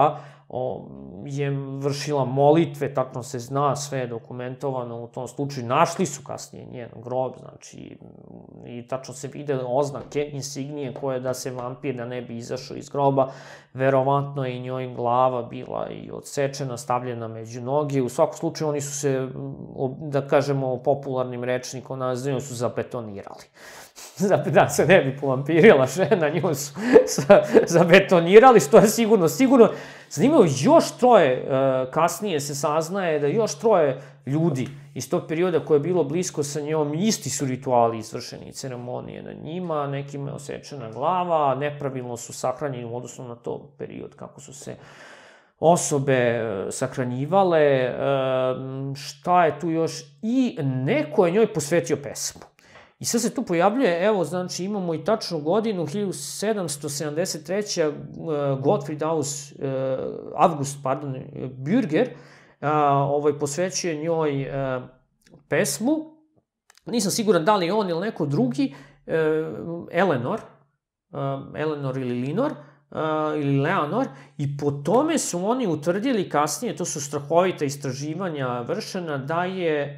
[SPEAKER 3] je vršila molitve, tačno se zna, sve je dokumentovano u tom slučaju. Našli su kasnije njen grob, znači, i tačno se vide oznake, insignije koje da se vampir da ne bi izašao iz groba. Verovatno je i njoj glava bila i odsečena, stavljena među noge. U svakom slučaju oni su se, da kažemo popularnim rečnikom nazivaju, su zabetonirali. Da se ne bi povampirila žena, nju su zabetonirali, što je sigurno. Zanimljivo, još troje, kasnije se saznaje da još troje ljudi iz tog perioda koje je bilo blisko sa njom, isti su rituali izvršeni, ceremonije na njima, nekima je osečena glava, nepravilno su sahranjeni u odnosu na to period kako su se osobe sahranjivale, šta je tu još, i neko je njoj posvetio pesmu. I sad se tu pojavljuje, evo, znači, imamo i tačnu godinu, 1773. Gottfried August Bürger posvećuje njoj pesmu. Nisam siguran da li je on ili neko drugi, Eleanor ili Linor, ili Leonor, i po tome su oni utvrdili kasnije, to su strahovita istraživanja vršena, da je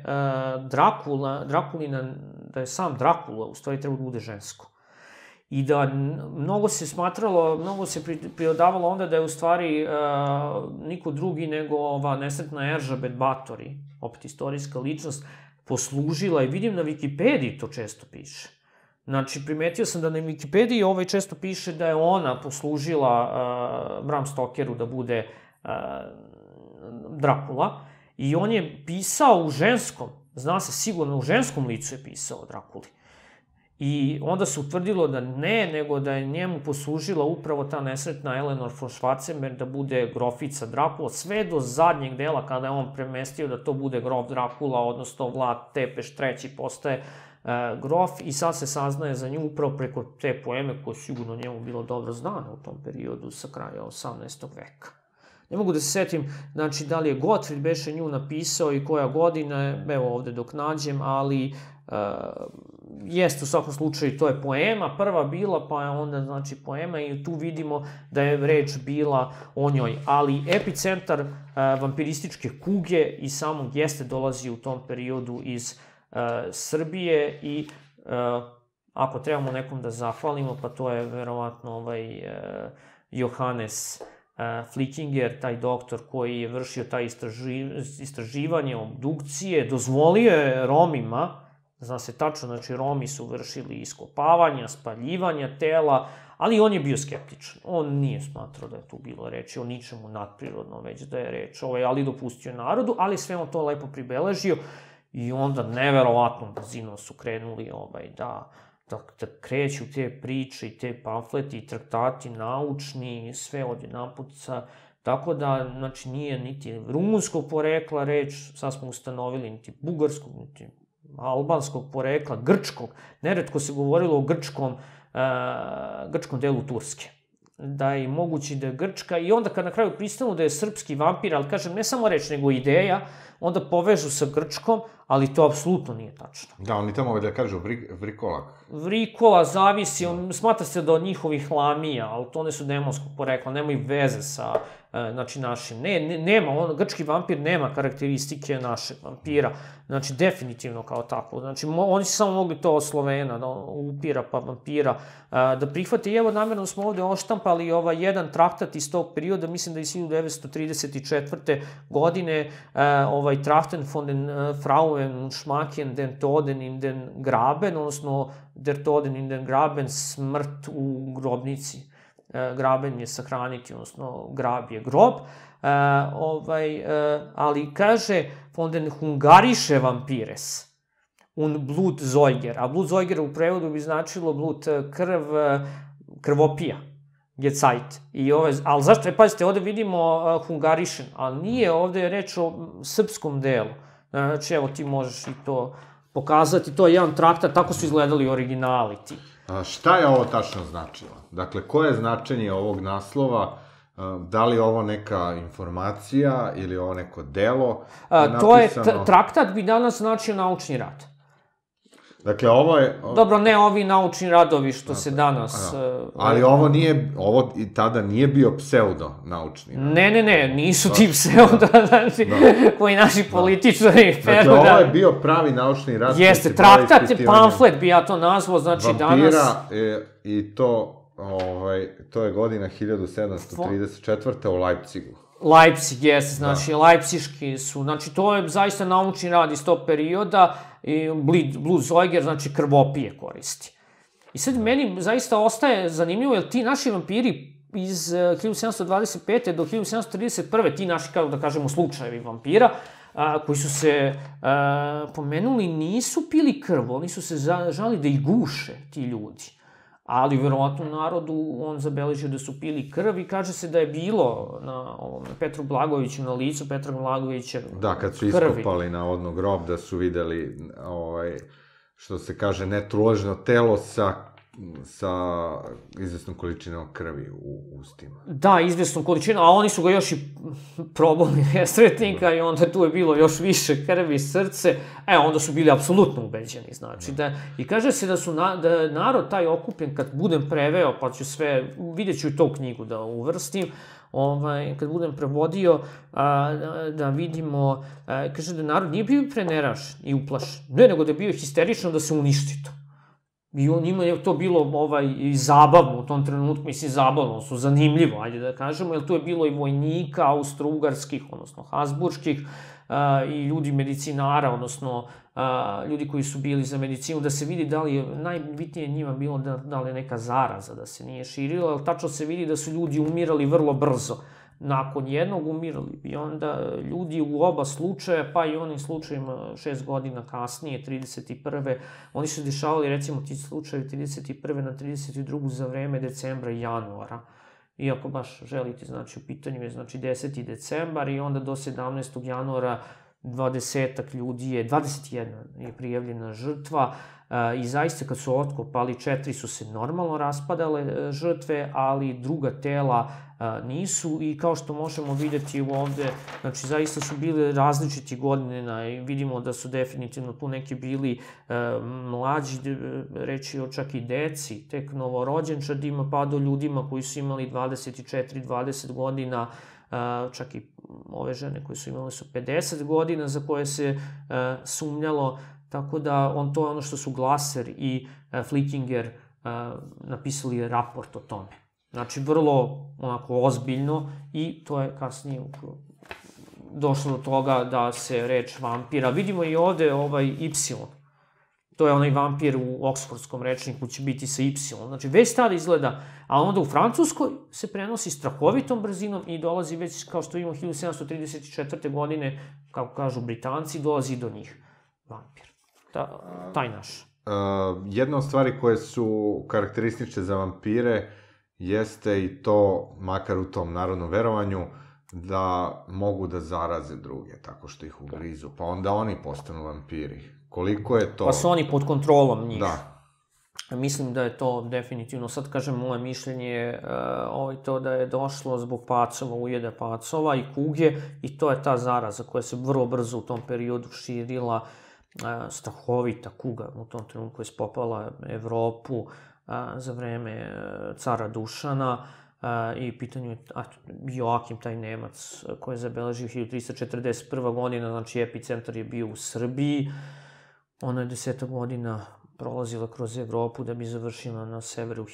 [SPEAKER 3] da je sam Drakula u stvari trebalo da bude žensko. I da mnogo se smatralo, mnogo se priodavalo onda da je u stvari niko drugi nego ova nesretna Eržabet Batory, opet istorijska ličnost, poslužila, i vidim na Wikipediji to često piše. Znači, primetio sam da na Wikipediji često piše da je ona poslužila Bram Stokeru da bude Drakula, i on je pisao u ženskom, zna se sigurno, u ženskom licu je pisao o Drakuli. I onda se utvrdilo da ne, nego da je njemu poslužila upravo ta nesretna Eleanor von Schwarzenberg da bude grofica Drakula, sve do zadnjeg dela kada je on premestio da to bude grof Drakula, odnosno Vlad Tepeš III postaje grof, i sad se saznaje za nju upravo preko te poeme koje sigurno njemu bilo dobro znane u tom periodu sa kraja 18. veka. Ne mogu da se setim, znači, da li je Gottfried beše nju napisao i koja godina, evo ovde dok nađem, ali jeste u svakom slučaju, to je poema prva bila, pa je onda, znači, poema, i tu vidimo da je reč bila o njoj. Ali epicentar vampirističke kuge i samog jeste dolazi u tom periodu iz Srbije, i ako trebamo nekom da zahvalimo, pa to je verovatno Johannes Flickinger, taj doktor koji je vršio taj istraživanje, obdukcije, dozvolio je Romima, zna se tačno, znači Romi su vršili iskopavanja, spaljivanja tela, ali on je bio skeptičan. On nije smatrao da je tu bilo reči o ničemu nadprirodno, već da je reč, ali dopustio narodu, ali sve on to lepo pribeležio, i onda neverovatnom brzinom su krenuli da kreću te priče i te pamfleti i traktati naučni, sve od jedanputa, tako da, znači, nije niti rumunskog porekla reč, sad smo ustanovili, niti bugarskog, niti albanskog porekla, grčkog, neretko se govorilo o grčkom delu Turske, da je mogući da je Grčka, i onda kad na kraju pristanu da je srpski vampir, ali kažem, ne samo reč, nego ideja, onda povežu sa Grčkom, ali to apsolutno nije tačno.
[SPEAKER 2] Da, oni tamo da kažu vrikolak.
[SPEAKER 3] Vrikola zavisi, smatra se da od njihovih lamija, ali to ne su demonskog porekla, nemaju veze sa, znači, našim. Nema, grčki vampir nema karakteristike našeg vampira, znači, definitivno kao tako. Znači, oni su samo mogli to od Slovena, upira pa vampira, da prihvate. I evo, namjerno smo ovde oštampali jedan traktat iz tog perioda, mislim da je 1934. godine, Trachten von den Frauen Schmacken den Toden in den Graben, odnosno der Toden in den Graben, smrt u grobnici. Graben je sahraniti, odnosno grab je grob. Ali kaže von den Hungarische Vampires und Blutzeuger, a Blutzeuger u prevodu bi značilo krvopija. Gezeit. Ali zašto je, pazite, ovde vidimo Hungarischen, ali nije, ovde reč o srpskom delu. Znači, evo, ti možeš i to pokazati, to je jedan traktat, tako su izgledali originali ti.
[SPEAKER 2] Šta je ovo tačno značilo? Dakle, koje je značenje ovog naslova? Da li je ovo neka informacija ili ovo neko delo napisano?
[SPEAKER 3] Traktat bi danas značio naučni rad.
[SPEAKER 2] Dakle, ovo je...
[SPEAKER 3] Dobro, ne ovi naučni radovi što se danas...
[SPEAKER 2] Ali ovo i tada nije bio pseudo-naučni rad.
[SPEAKER 3] Ne, nisu ti pseudo, znači, koji naši političari...
[SPEAKER 2] Dakle, ovo je bio pravi naučni rad.
[SPEAKER 3] Jeste, traktat, pamflet bi ja to nazvao, znači danas...
[SPEAKER 2] Vampira i to je godina 1734. u Leipzigu.
[SPEAKER 3] Leipzig, jeste, znači, Leipziški su, znači, to je zaista naučni rad iz tog perioda, Blutzeuger, znači, krvopije koristi. I sad meni zaista ostaje zanimljivo, jer ti naši vampiri iz 1725. do 1731. ti naši, kako da kažemo, slučajevi vampira, koji su se pomenuli, nisu pili krv, oni su se žali da ih guše, ti ljudi. Ali, verovatno, u narodu on zabeležio da su pili krv i kaže se da je bilo na Petru Blagojeviću, na licu Petra Blagojevića krvi.
[SPEAKER 2] Da, kad su iskopali na odno grob, da su videli, što se kaže, netruležno telo sa izvesnom količinom krvi u ustima.
[SPEAKER 3] Da, izvesnom količinom, a oni su ga još i probali nesretnika i onda tu je bilo još više krvi, srce, onda su bili apsolutno ubeđeni, znači, i kaže se da je narod taj okupljen, kad budem preveo, pa ću sve, vidjet ću i to knjigu da uvrstim, kad budem prevodio, da vidimo, kaže da narod nije bio preneraš i uplaš, ne, nego da je bio histerično da se uništi to. I njima je to bilo i zabavno u tom trenutku, mislim zabavno, su zanimljivo, ajde da kažemo, jer tu je bilo i vojnika austro-ugarskih, odnosno habsburških, i ljudi medicinara, odnosno ljudi koji su bili za medicinu, da se vidi da li je najbitnije njima bilo da li je neka zaraza, da se nije širila, jer tačno se vidi da su ljudi umirali vrlo brzo. Nakon jednog umirali i onda ljudi u oba slučaja, pa i onim slučajima 6 godina kasnije, 31. Oni su dešavali, recimo, ti slučajevi 31. na 32. za vreme decembra i januara. Iako baš želite, znači, u pitanju je, znači, 10. decembar i onda do 17. januara 20 ljudi je, 21 je prijavljena žrtva i zaista kad su otkopali 4 su se normalno raspadale žrtve, ali druga tela nisu i kao što možemo vidjeti ovde, znači zaista su bile različiti godine i vidimo da su definitivno tu neki bili mlađi, reći čak i deci, tek novorođenčadima, pa do ljudima koji su imali 24-20 godina, čak i ove žene koje su imale su 50 godina za koje se sumnjalo, tako da to je ono što su Glaser i Flickinger napisali raport o tome. Znači, vrlo onako ozbiljno i to je kasnije došlo do toga da se reč vampira. Vidimo i ovde Y. To je onaj vampir u oksfordskom rečniku, će biti sa Y. Znači, već tada izgleda, a onda u Francuskoj se prenosi strahovitom brzinom i dolazi već, kao što imamo 1734. godine, kako kažu Britanci, dolazi do njih vampir. Taj naš.
[SPEAKER 2] Jedna od stvari koje su karakteristične za vampire jeste i to, makar u tom narodnom verovanju, da mogu da zaraze druge, tako što ih ugrizu, pa onda oni postanu vampiri. Koliko je to...
[SPEAKER 3] Pa su oni pod kontrolom njih.
[SPEAKER 2] Da.
[SPEAKER 3] Mislim da je to definitivno, sad kažem, moje mišljenje, to da je došlo zbog pacova, ujeda pacova i kuge, i to je ta zaraza koja se vrlo brzo u tom periodu širila, strahovita kuga u tom trenutku je spopala Evropu za vreme cara Dušana i pitanju je Joakim, taj Nemac koji je zabeležio 1341. godina, znači epicentar je bio u Srbiji, ona je 10 godina prolazila kroz Evropu da bi završila na severu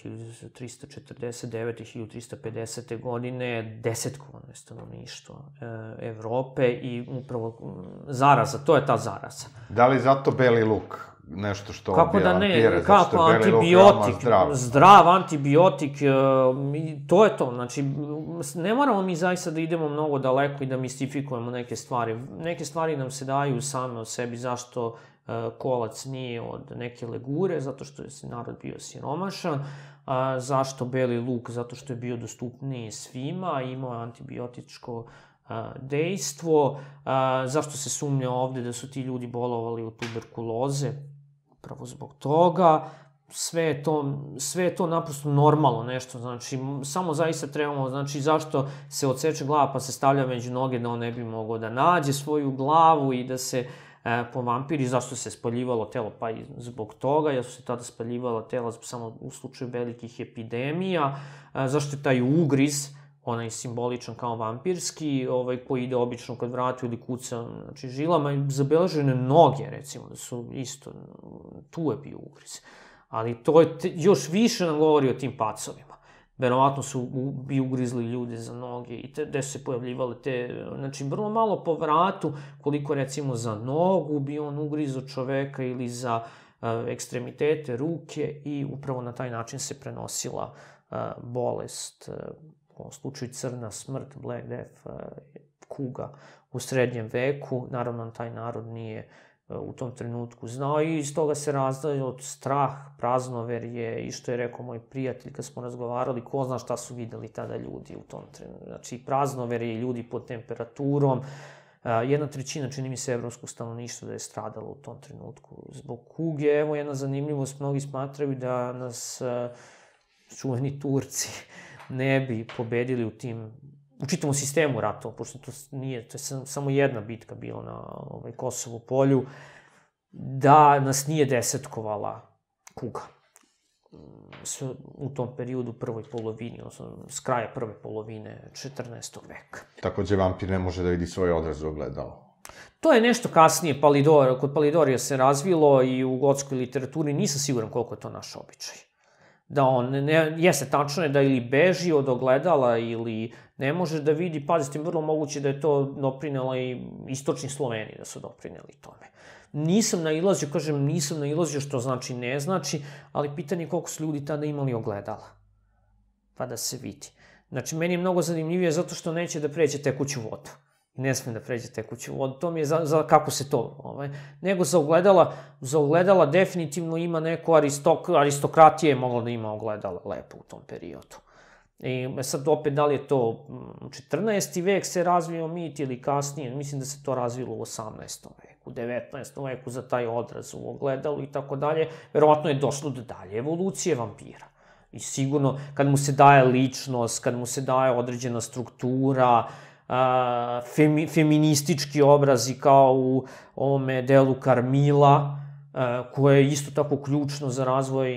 [SPEAKER 3] 1349. i 1350. godine, desetkovano je stanovništvo Evrope i upravo zaraza, to je ta zaraza.
[SPEAKER 2] Da li zato beli luk nešto što obija vampire,
[SPEAKER 3] zato što je beli luk veoma zdrav antibiotik, to je to, znači ne moramo mi zaista da idemo mnogo daleko i da mistifikujemo neke stvari. Neke stvari nam se daju same od sebi, zašto kolac nije od neke legure, zato što je narod bio siromašan, zašto beli luk, zato što je bio dostupniji svima, imao antibiotičko dejstvo, zašto se sumnja ovde da su ti ljudi bolovali od tuberkuloze, upravo zbog toga, sve je to naprosto normalno nešto, znači, samo zaista trebamo, znači, zašto se odseče glava pa se stavlja među noge da on ne bi mogao da nađe svoju glavu i da se po vampiri. Zašto se spaljivalo telo? Pa i zbog toga, jer su se tada spaljivala tela samo u slučaju velikih epidemija. Zašto je taj ugriz, onaj simboličan kao vampirski, koji ide obično kad vratu ili kuca, znači žilama, zabeležene noge, recimo, da su isto, tu je bio ugriz. Ali to je još više nam govori o tim pacovima. Verovatno su bi ugrizli ljude za noge i gde su se pojavljivale te, znači vrlo malo po vratu, koliko recimo za nogu bi on ugrizo čoveka ili za ekstremitete, ruke i upravo na taj način se prenosila bolest, u ovom slučaju crna smrt, Black Death, kuga u srednjem veku. Naravno, taj narod nije u tom trenutku znao i iz toga se razdaju od strah, praznoverje i što je rekao moj prijatelj kad smo razgovarali, ko zna šta su videli tada ljudi u tom trenutku. Znači, praznoverje i ljudi pod temperaturom. 1/3, čini mi se, evropskog stanovništva da je stradalo u tom trenutku zbog kuge. Evo jedna zanimljivost, mnogi smatraju da nas čuveni Turci ne bi pobedili u čitavom sistemu ratova, pošto to je samo jedna bitka bila na Kosovu polju, da nas nije desetkovala kuga u tom periodu, prvoj polovini, odnosno s kraja prve polovine 14. veka.
[SPEAKER 2] Takođe, vampir ne može da vidi svoje odraze u ogledalu.
[SPEAKER 3] To je nešto kasnije, kod Palidorija se razvilo i u gotskoj literaturi, nisam siguran koliko je to naš običaj. Da on, jeste, tačno je da ili beži od ogledala ili ne može da vidi, pazite, vrlo moguće da je to doprinela i istočni Sloveni da su doprineli tome. Nisam nailazio, što znači ne znači, ali pitanje je koliko su ljudi tada imali ogledala, pa da se vidi. Znači, meni je mnogo zanimljivije zato što neće da pređe tekuću vodu. Ne smije da pređe tekuću vodu, to mi je za kako se to, nego za ogledala definitivno ima neko aristokratije je moglo da ima ogledala lepo u tom periodu. I sad opet, da li je to 14. vek se razvio mit ili kasnije, mislim da se to razvilo u 18. veku, 19. veku za taj odraz u ogledalu i tako dalje, verovatno je došlo do dalje evolucije vampira. I sigurno, kad mu se daje ličnost, kad mu se daje određena struktura, feministički obrazi kao u ovome delu Carmilla, koje je isto tako ključno za razvoj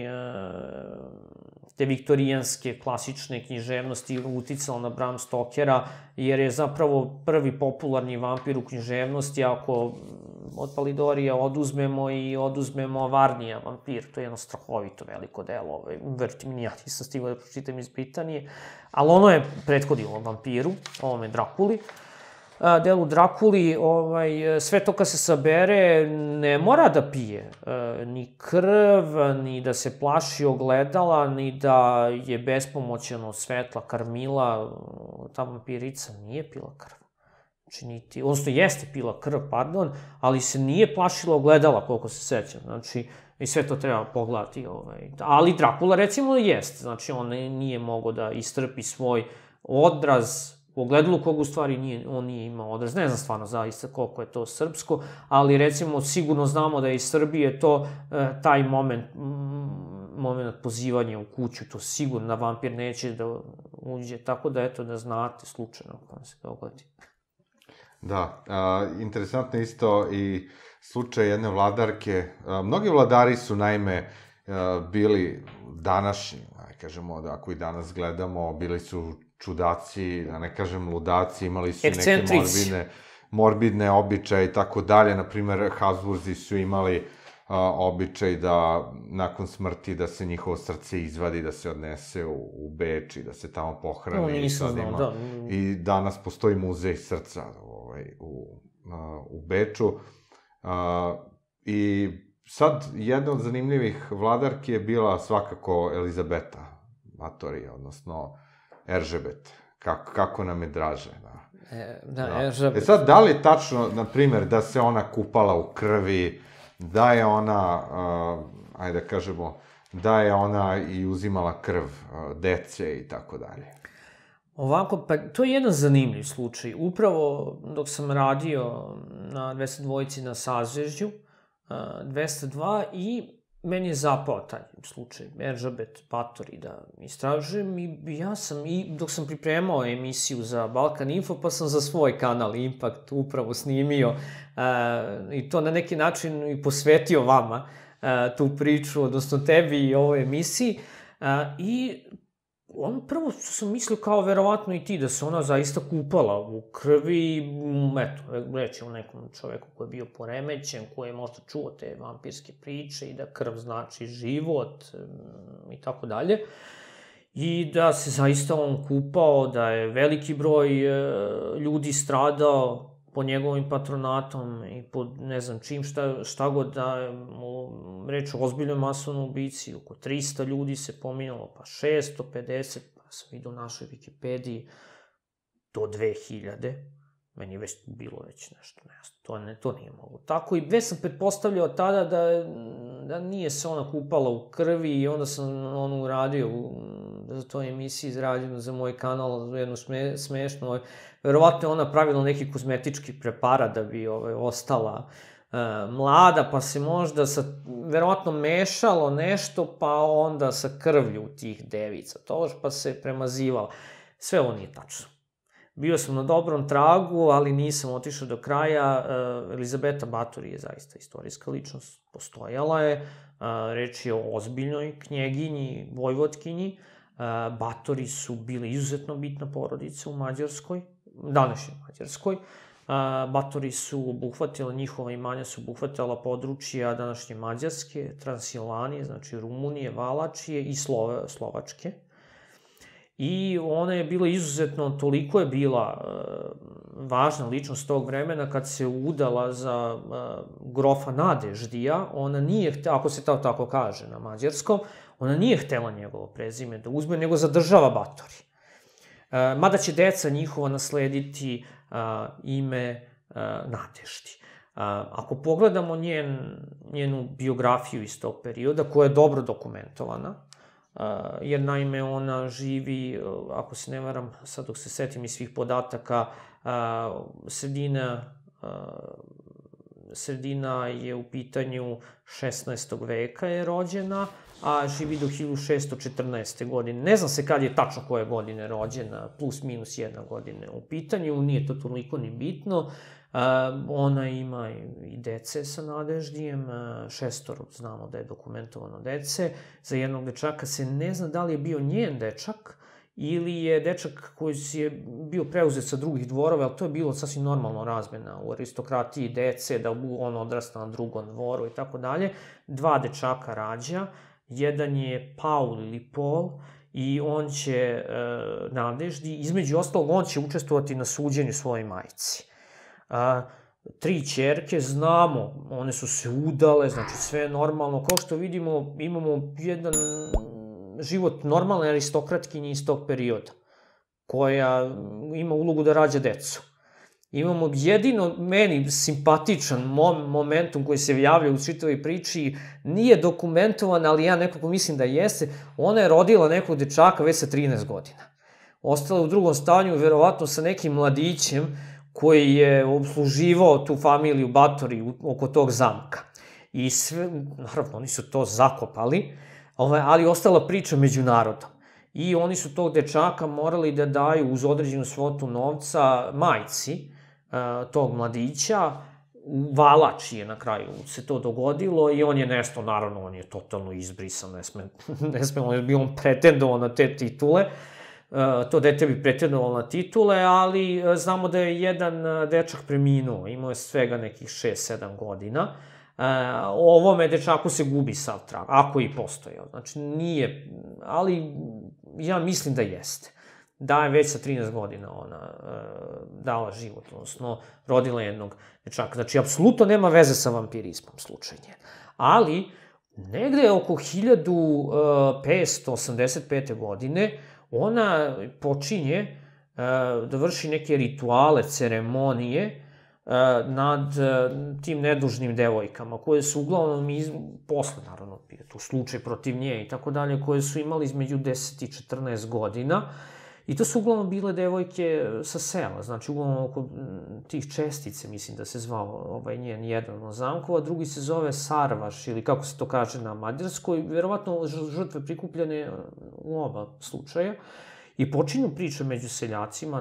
[SPEAKER 3] te viktorijanske klasične književnosti uticalo na Bram Stokera, jer je zapravo prvi popularni vampir u književnosti, ako od Palidorija oduzmemo Varnija vampir, to je jedno strahovito veliko delo, verite mi, ja nisam stigla da pročitam iz Britanije, ali ono je prethodilo vampiru, ovome Drakuli, delu Drakuli, sve to kad se sabere, ne mora da pije ni krv, ni da se plaši ogledala, ni da je bespomoćan od svetla Carmilla, ta vampirica nije pila krv. Znači, odnosno jeste pila krv, ali se nije plašila ogledala, koliko se sećam, znači, i sve to treba pogledati, ali Drakula, recimo, jeste, znači, on nije mogao da istrpi svoj odraz u ogledalu, koga u stvari on nije imao odraz. Ne znam stvarno zaista koliko je to srpsko, ali recimo sigurno znamo da je iz Srbije to taj moment pozivanja u kuću, to sigurno da vampir neće da uđe, tako da eto da znate slučajno kako se dogodi.
[SPEAKER 2] Da, interesantno isto i slučaj jedne vladarke. Mnogi vladari su naime bili današnji, kažemo da ako i danas gledamo, bili su čudaci, da ne kažem ludaci, imali su neke morbidne običaje i tako dalje. Naprimer, Habsburzi su imali običaj da nakon smrti da se njihovo srce izvadi, da se odnese u Beč i da se tamo pohrani.
[SPEAKER 3] Nisam znao, da.
[SPEAKER 2] I danas postoji muzej srca u Beču. I sad, jedna od zanimljivih vladarki je bila svakako Elizabeta Báthory, odnosno Eržebet, kako nam je draže.
[SPEAKER 3] Da, Eržebet.
[SPEAKER 2] Sad, da li je tačno, na primer, da se ona kupala u krvi, da je ona, ajde da kažemo, da je ona i uzimala krv dece i tako dalje?
[SPEAKER 3] Ovako, pa to je jedan zanimljiv slučaj. Upravo dok sam radio na 202 na Sazvežđu, 202 i meni je zapao taj slučaj Eržabet Batory da istražujem i ja sam, i dok sam pripremao emisiju za Balkan Info, pa sam za svoj kanal Impact upravo snimio i to na neki način i posvetio vama tu priču, odnosno tebi i ovoj emisiji. I prvo sam mislio kao verovatno i ti da se ona zaista kupala u krvi, eto, reći o nekom čoveku koji je bio poremećen, koji je možda čuo te vampirske priče i da krv znači život i tako dalje. I da se zaista on kupao, da je veliki broj ljudi stradao pod njegovim patronatom i pod ne znam čim, šta god da je reč o ozbiljnoj masovnoj ubici, oko 300 ljudi se pominjalo, pa 650, pa sam vidio u našoj Wikipediji, do 2000, meni je već bilo nešto nejasno, to nije moglo. Tako i već sam pretpostavljao tada da nije se ona kupala u krvi i onda sam ono uradio za toj emisiji izrađeno za moj kanal, jedno smešno, verovatno je ona pravila neki kozmetički preparat da bi ostala mlada, pa se možda verovatno mešalo nešto, pa onda sa krvlju tih devica, pa se premazivala. Sve ovo nije tačno. Bio sam na dobrom tragu, ali nisam otišao do kraja. Elizabeta Batory je zaista istorijska ličnost. Postojala je, reč je o ozbiljnoj knjeginji, vojvodkinji. Batory su bili izuzetno bitna porodica u Mađarskoj, današnjoj Mađarskoj. Batory su obuhvatila, njihova imanja su obuhvatala područja današnje Mađarske, Transilvanije, znači Rumunije, Valačije i Slovačke. I ona je bila izuzetno, toliko je bila važna ličnost tog vremena kad se udala za grofa Nadeždija, ona nije htela, ako se tako kaže na mađarskom, ona nije htela njegovo prezime da uzme, nego zadržava Batory. Mada će deca njihova naslediti ime Nadeždi. Ako pogledamo njenu biografiju iz tog perioda, koja je dobro dokumentovana, jer naime ona živi, ako se ne varam, sad dok se setim iz svih podataka, sredina je u pitanju 16. veka je rođena, a živi do 1614. godine. Ne znam se kad je tačno koje godine rođena, plus minus jedna godine u pitanju, nije to toliko ni bitno. Ona ima i dece sa Nadeždijem, 6 znamo da je dokumentovano dece. Za jednog dečaka se ne zna da li je bio njen dečak ili je dečak koji je bio preuzet sa drugih dvorova, ali to je bilo sasvim normalno razmena u aristokratiji dece, da on odrasta na drugom dvoru i tako dalje. 2 dečaka rađa, jedan je Paul ili Paul i on će Nadeždi, između ostalog on će učestvovati na suđenju svojoj majci. 3 ćerke, znamo, one su se udale, znači sve je normalno. Kao što vidimo, imamo jedan život normalne aristokratkinje iz tog perioda, koja ima ulogu da rađa decu. Imamo jedino meni simpatičan momentum koji se javlja u čitavoj priči, nije dokumentovan, ali ja nekako mislim da jeste, ona je rodila nekog dečaka već sa 13 godina. Ostala u drugom stanju, verovatno sa nekim mladićem, koji je obsluživao tu familiju Batory oko tog zamka. I sve, naravno, oni su to zakopali, ali ostala priča među narodom. I oni su tog dečaka morali da daju uz određenu svotu novca majci tog mladića. U Valači je na kraju se to dogodilo i on je nešto, naravno, on je totalno izbrisan, ne sme, on je bio pretendovao na te titule. To dete bi pretendovalo na titule, ali znamo da je jedan dečak preminuo, imao je svega nekih 6-7 godina. Ovome dečaku se gubi sav trag, ako i postojao. Znači, nije, ali ja mislim da jeste. Da je već sa 13 godina ona dala život, odnosno rodila jednog dečaka. Znači, apsolutno nema veze sa vampirizmom slučaj njen. Ali, negde oko 1585. godine, ona počinje da vrši neke rituale, ceremonije nad tim nedužnim devojkama, koje su uglavnom posle, naravno, tu slučaj protiv nje i tako dalje, koje su imali između 10 i 14 godina.
[SPEAKER 4] I to su uglavnom bile devojke sa sela, znači uglavnom oko tih Čestice, mislim da se zvao njen jedan od zamkova, drugi se zove Sarvaš, ili kako se to kaže na mađarskoj, verovatno žrtve prikupljene u oba slučaja. I počinju priče među seljacima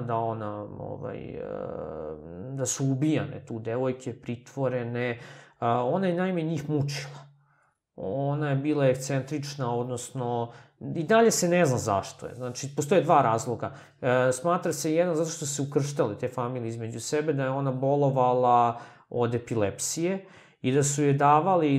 [SPEAKER 4] da su ubijane tu devojke, pritvorene. Ona je naime njih mučila. Ona je bila ekscentrična, odnosno, i dalje se ne zna zašto je. Znači, postoje dva razloga. Smatra se jedan zato što se ukrštale te familije između sebe, da je ona bolovala od epilepsije i da su joj davali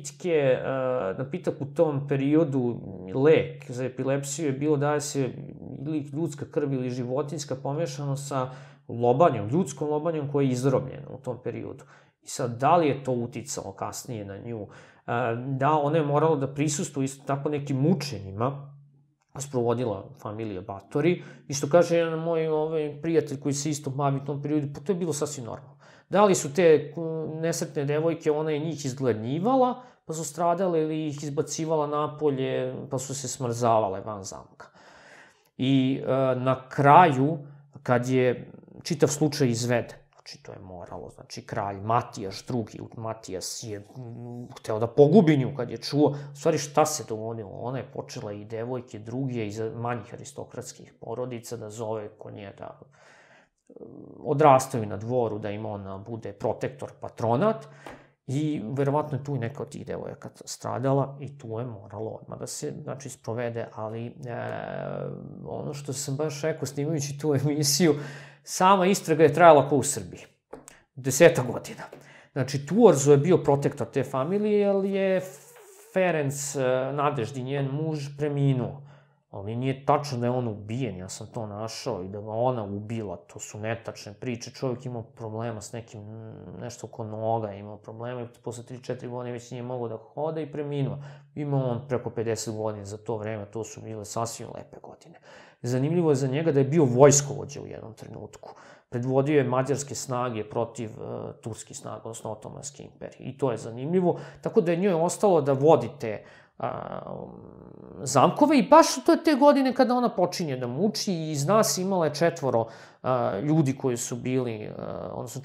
[SPEAKER 4] napitak u tom periodu, lek za epilepsiju je bilo daje se ili ljudska krv ili životinjska pomešano sa lobanjom, ljudskom lobanjom koja je izrobljena u tom periodu. I sad, da li je to uticalo kasnije na nju? Da, ona je morala da prisustuje isto tako nekim mučenjima, sprovodila familija Batori, i što kaže jedan moj prijatelj koji se isto bavi u tom periodu, pa to je bilo sasvim normalno. Da li su te nesretne devojke, ona je njih izgladnjivala, pa su stradale, ili ih izbacivala napolje, pa su se smrzavale van zamka. I na kraju, kad je čitav slučaj izveden, znači to je moralo, znači kralj Matijaš II, Matijas je hteo da pogubi nju kad je čuo, u stvari šta se dogodilo, ona je počela i devojke druge iz manjih aristokratskih porodica da zove kod nje da odrastaju na dvoru, da im ona bude protektor, patronat, i verovatno je tu i neka od tih devojaka stradala i tu je moralo odmah da se, znači, sprovede, ali ono što sam baš rekao snimajući tu emisiju, sama istraga je trajala kao u Srbiji, 10 godina. Znači, Tuorzo je bio protektor te familije, jer je Ferenc Nadeždi, njen muž, preminuo. Ali nije tačno da je on ubijen, ja sam to našao, i da ga ona ubila, to su netačne priče. Čovjek imao problema s nekim, nešto oko noga, imao problema i posle 3-4 godine već nije mogao da hoda i preminuo. Imao on preko 50 godina za to vreme, to su bile sasvim lepe godine. Zanimljivo je za njega da je bio vojskovođa u jednom trenutku. Predvodio je mađarske snage protiv turskih snaga, odnosno Otomanske imperije. I to je zanimljivo. Tako da je njoj ostalo da vodi te zamkove i baš to je te godine kada ona počinje da muči i iz nas imala je 4 ljudi koji su bili, odnosno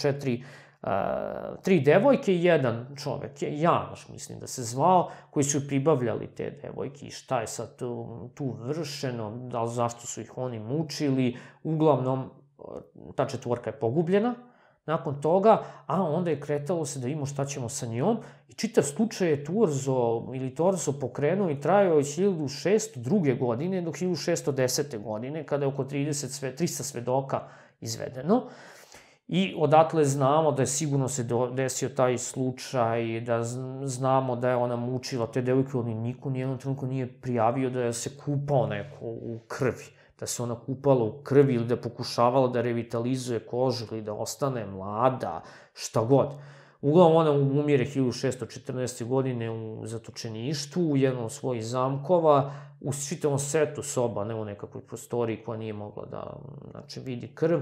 [SPEAKER 4] 3 devojke i 1 čovek, Janoš mislim da se zvao, koji su pribavljali te devojke i šta je sad tu vršeno, da li zašto su ih oni mučili, uglavnom ta 4 je pogubljena nakon toga, a onda je kretalo se da imamo šta ćemo sa njom i čitav slučaj je Torzo pokrenuo i trajao od 1602. godine do 1610. godine, kada je oko 300 svedoka izvedeno. I odatle znamo da je sigurno se desio taj slučaj, da znamo da je ona mučila te devojke, ali niko nijednom trenutku nije prijavio da je se kupao neko u krvi, da se ona kupala u krvi ili da pokušavala da revitalizuje kožu ili da ostane mlada, šta god. Uglavnom ona umire 1614. godine u zatočeništvu, u jednom od svojih zamkova, u čitavom setu soba, ne u nekakvoj prostoriji koja nije mogla da vidi krv.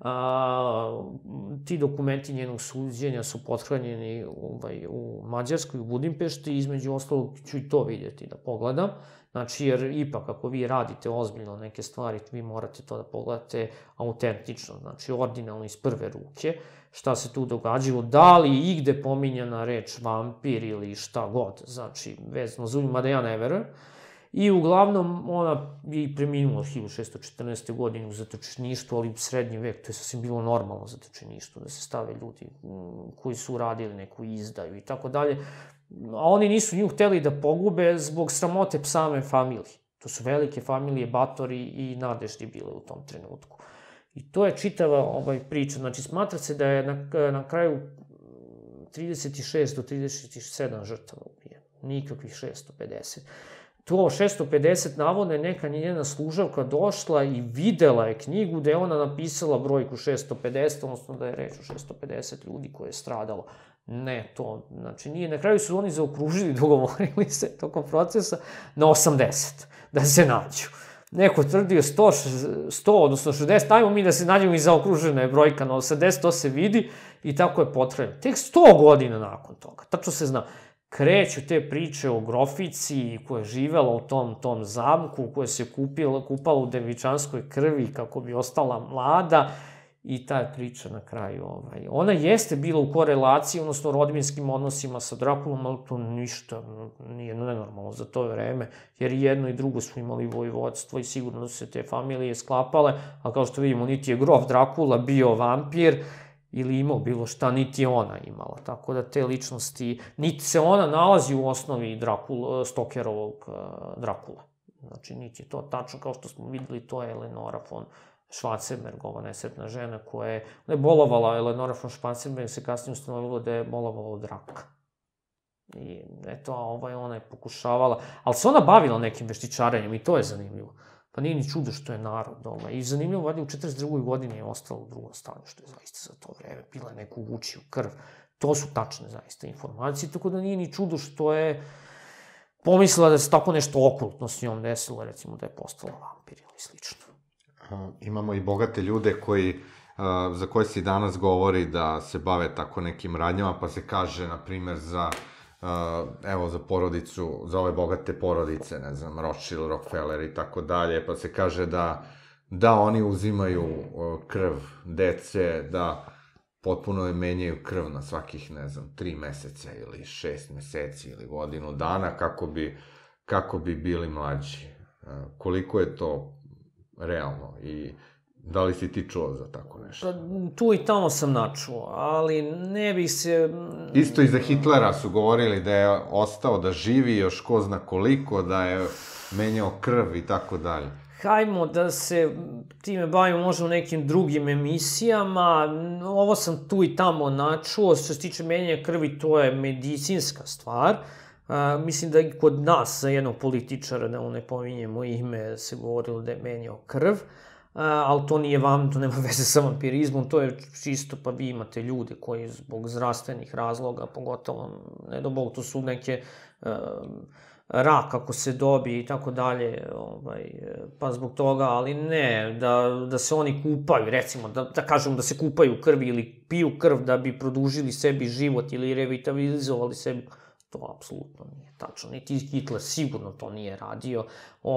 [SPEAKER 4] Ti dokumenti njenog suđenja su pothranjeni u Mađarskoj, u Budimpešti, između ostalog ću i to vidjeti da pogledam. Znači, jer ipak ako vi radite ozbiljno neke stvari, vi morate to da pogledate autentično, znači originalno iz prve ruke, šta se tu događalo, da li je igde pominjana reč vampir ili šta god, znači, vezano za mada ja ne verujem. I uglavnom, ona je preminula 1614. godine u zatočeništvu, ali u srednji vek, to je sasvim bilo normalno u zatočeništvu, da se stave ljudi koji su uradili neku izdaju i tako dalje. A oni nisu nju hteli da pogube zbog sramote same familije. To su velike familije, Batori i Nadeždi bile u tom trenutku. I to je čitava priča. Znači, smatra se da je na kraju 36 do 37 žrtava ubijeno. Nikakvih 650. To 650 navodno je neka njena služavka došla i videla je knjigu gde je ona napisala brojku 650, odnosno da je reč o 650 ljudi koje je stradalo. Ne, to, znači nije, na kraju su oni zaokružili, dogovorili se tokom procesa na 80, da se nađu. Neko tvrdio 100, odnosno 60, ajmo mi da se nađemo i zaokružena je brojka na 80, to se vidi i tako je potrajno. Tek 100 godina nakon toga, tačno se zna, kreću te priče o grofici koja je živela u tom zamku, koja se kupala u devičanskoj krvi kako bi ostala mlada, i ta priča na kraju, ona jeste bila u korelaciji, odnosno rodbinskim odnosima sa Drakulom, ali to ništa nije nenormalno za to vreme, jer i jedno i drugo su imali vojvodstvo i sigurno su se te familije sklapale, a kao što vidimo, niti je grof Drakula bio vampir, ili imao bilo šta, niti je ona imala. Tako da te ličnosti, niti se ona nalazi u osnovi Stokerovog Drakula. Znači, niti je to tačno, kao što smo videli, to je Eleonora von Schwarzenberg, ova nesretna žena koja je bolovala. Eleonora von Schwarzenberg se kasnije ustanovilo da je bolovala od raka. I eto, ona je pokušavala, ali se ona bavila nekim veštičarenjem i to je zanimljivo. Pa nije ni čudo što je narod. I zanimljivo, valjda u 42. godini je ostalo u drugom stanju, što je zaista za to vreme. Pila je neku vučiju krv. To su tačne zaista informacije, tako da nije ni čudo što je pomislila da se tako nešto okultno s njom desilo, recimo da je postala vampir ili slično.
[SPEAKER 2] Imamo i bogate ljude za koje se i danas govori da se bave tako nekim radnjama, pa se kaže, na primer, za porodicu, za ove bogate porodice, ne znam, Rothschild, Rockefeller i tako dalje, pa se kaže da oni uzimaju krv dece, da potpuno je menjaju krv na svakih, ne znam, 3 meseca ili 6 meseci ili godinu dana kako bi bili mlađi. Koliko je to realno i da li si ti čuo za tako nešto?
[SPEAKER 4] Tu i tamo sam načuo, ali ne bi se...
[SPEAKER 2] Isto i za Hitlera su govorili da je ostao da živi još ko zna koliko, da je menjao krv i tako dalje.
[SPEAKER 4] Hajmo da se time bavimo možda u nekim drugim emisijama. Ovo sam tu i tamo načuo. Što se tiče menjanja krvi, to je medicinska stvar. Mislim da i kod nas, za jednog političara, da ne pominjemo ime, se govorilo da je menjao krv. Ali to nema veze sa vampirizmom, to je čisto, pa vi imate ljude koji zbog zdravstvenih razloga, pogotovo, ne do Bog, to su neke rak ako se dobije i tako dalje, pa zbog toga, ali ne, da se oni kupaju, recimo, da kažemo da se kupaju u krvi ili piju krv da bi produžili sebi život ili revitalizovali sebi, to apsolutno nije tačno, niti Hitler sigurno to nije radio,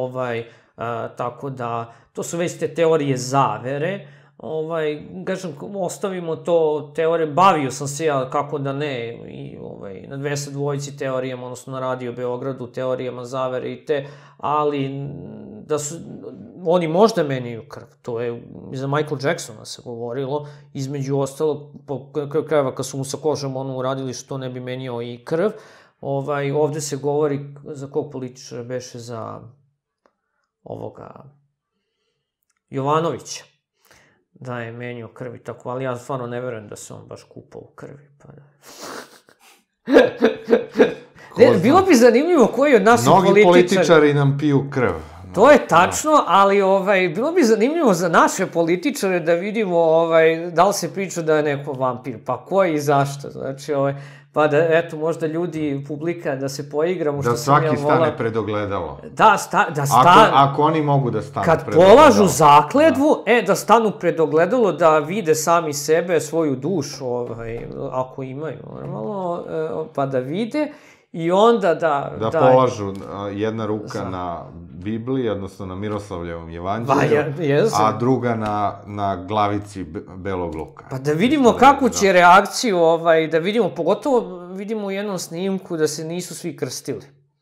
[SPEAKER 4] tako da, to su već te teorije zavere, kažem, ostavimo to teorije, bavio sam se ja, kako da ne, i na 202 teorijama, odnosno na Radio Beogradu, teorijama zavere i ali da su, oni možda menjaju krv, to je za Michael Jacksona se govorilo, između ostalog, po krajeva kad su mu sa kožom uradili što ne bi menjao i krv, ovde se govori za kog političara beše, za ovoga Jovanovića, da je menjao krvi tako, ali ja stvarno ne verujem da se on baš kupao u krvi, pa da... Bilo bi zanimljivo koji od naših političara...
[SPEAKER 2] Mnogi političari nam piju krv.
[SPEAKER 4] To je tačno, ali bilo bi zanimljivo za naše političare da vidimo da li se priča da je neko vampir, pa koji i zašto, znači pa da, eto, možda ljudi, publika, da se poigramo, što sam ja volao...
[SPEAKER 2] Da svaki stane pred ogledalo.
[SPEAKER 4] Da
[SPEAKER 2] Ako oni mogu da stanu
[SPEAKER 4] pred ogledalo. Kad polažu zakletvu, da stanu pred ogledalo, da vide sami sebe, svoju dušu, ako imaju, normalno, pa da vide, i onda da
[SPEAKER 2] polažu jedna ruka na Bibliji, odnosno na Miroslavljevom evanđelju, a druga na glavici belog luka.
[SPEAKER 4] Pa da vidimo kakvu će reakciju, da vidimo, pogotovo vidimo u jednom snimku da se nisu svi krstili.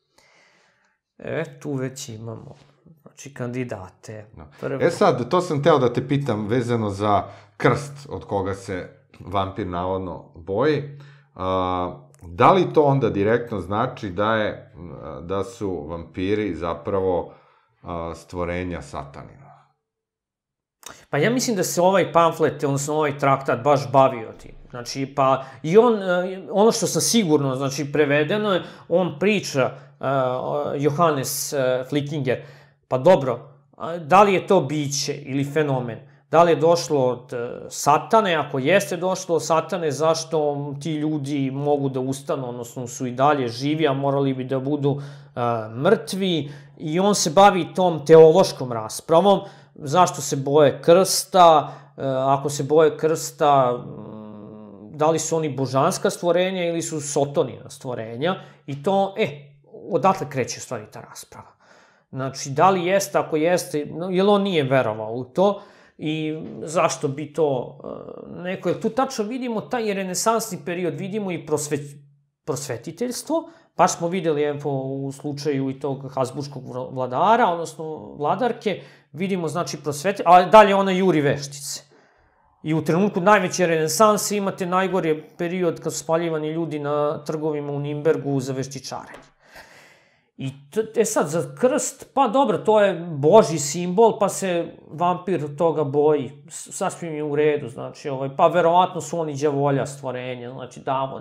[SPEAKER 4] Tu već imamo, znači, kandidate.
[SPEAKER 2] Sad, to sam teo da te pitam vezano za krst od koga se vampir navodno boji. Da li to onda direktno znači da su vampiri zapravo stvorenja satanina?
[SPEAKER 4] Pa ja mislim da se ovaj pamflet, odnosno ovaj traktat baš bavio tim. Znači, pa i ono što sam sigurno, znači, prevedeno je, on priča, Johannes Flickinger, pa dobro, da li je to biće ili fenomen? Da li je došlo od satane? Ako jeste došlo od satane, zašto ti ljudi mogu da ustanu, odnosno su i dalje živi, a morali bi da budu mrtvi? I on se bavi tom teološkom raspravom. Zašto se boje krsta? Ako se boje krsta, da li su oni božanska stvorenja ili su sotonina stvorenja, i to, odatle kreće u stvari ta rasprava. Znači, da li jeste, ako jeste, jer on nije verovao u to, i zašto bi to neko, jer tu tačno vidimo taj renesansni period, vidimo i prosvetiteljstvo, baš smo videli u slučaju i tog Habsburškog vladara, odnosno vladarke, vidimo znači prosvetiteljstvo, a dalje ona juri veštice. I u trenutku najveće renesanse imate najgori period kad su spaljivani ljudi na trgovima u Nimbergu za veštičarenje. I sad, za krst, pa dobro, to je božji simbol, pa se vampir toga boji, sasvim je u redu, znači, pa verovatno su oni đavolja stvorenja, znači,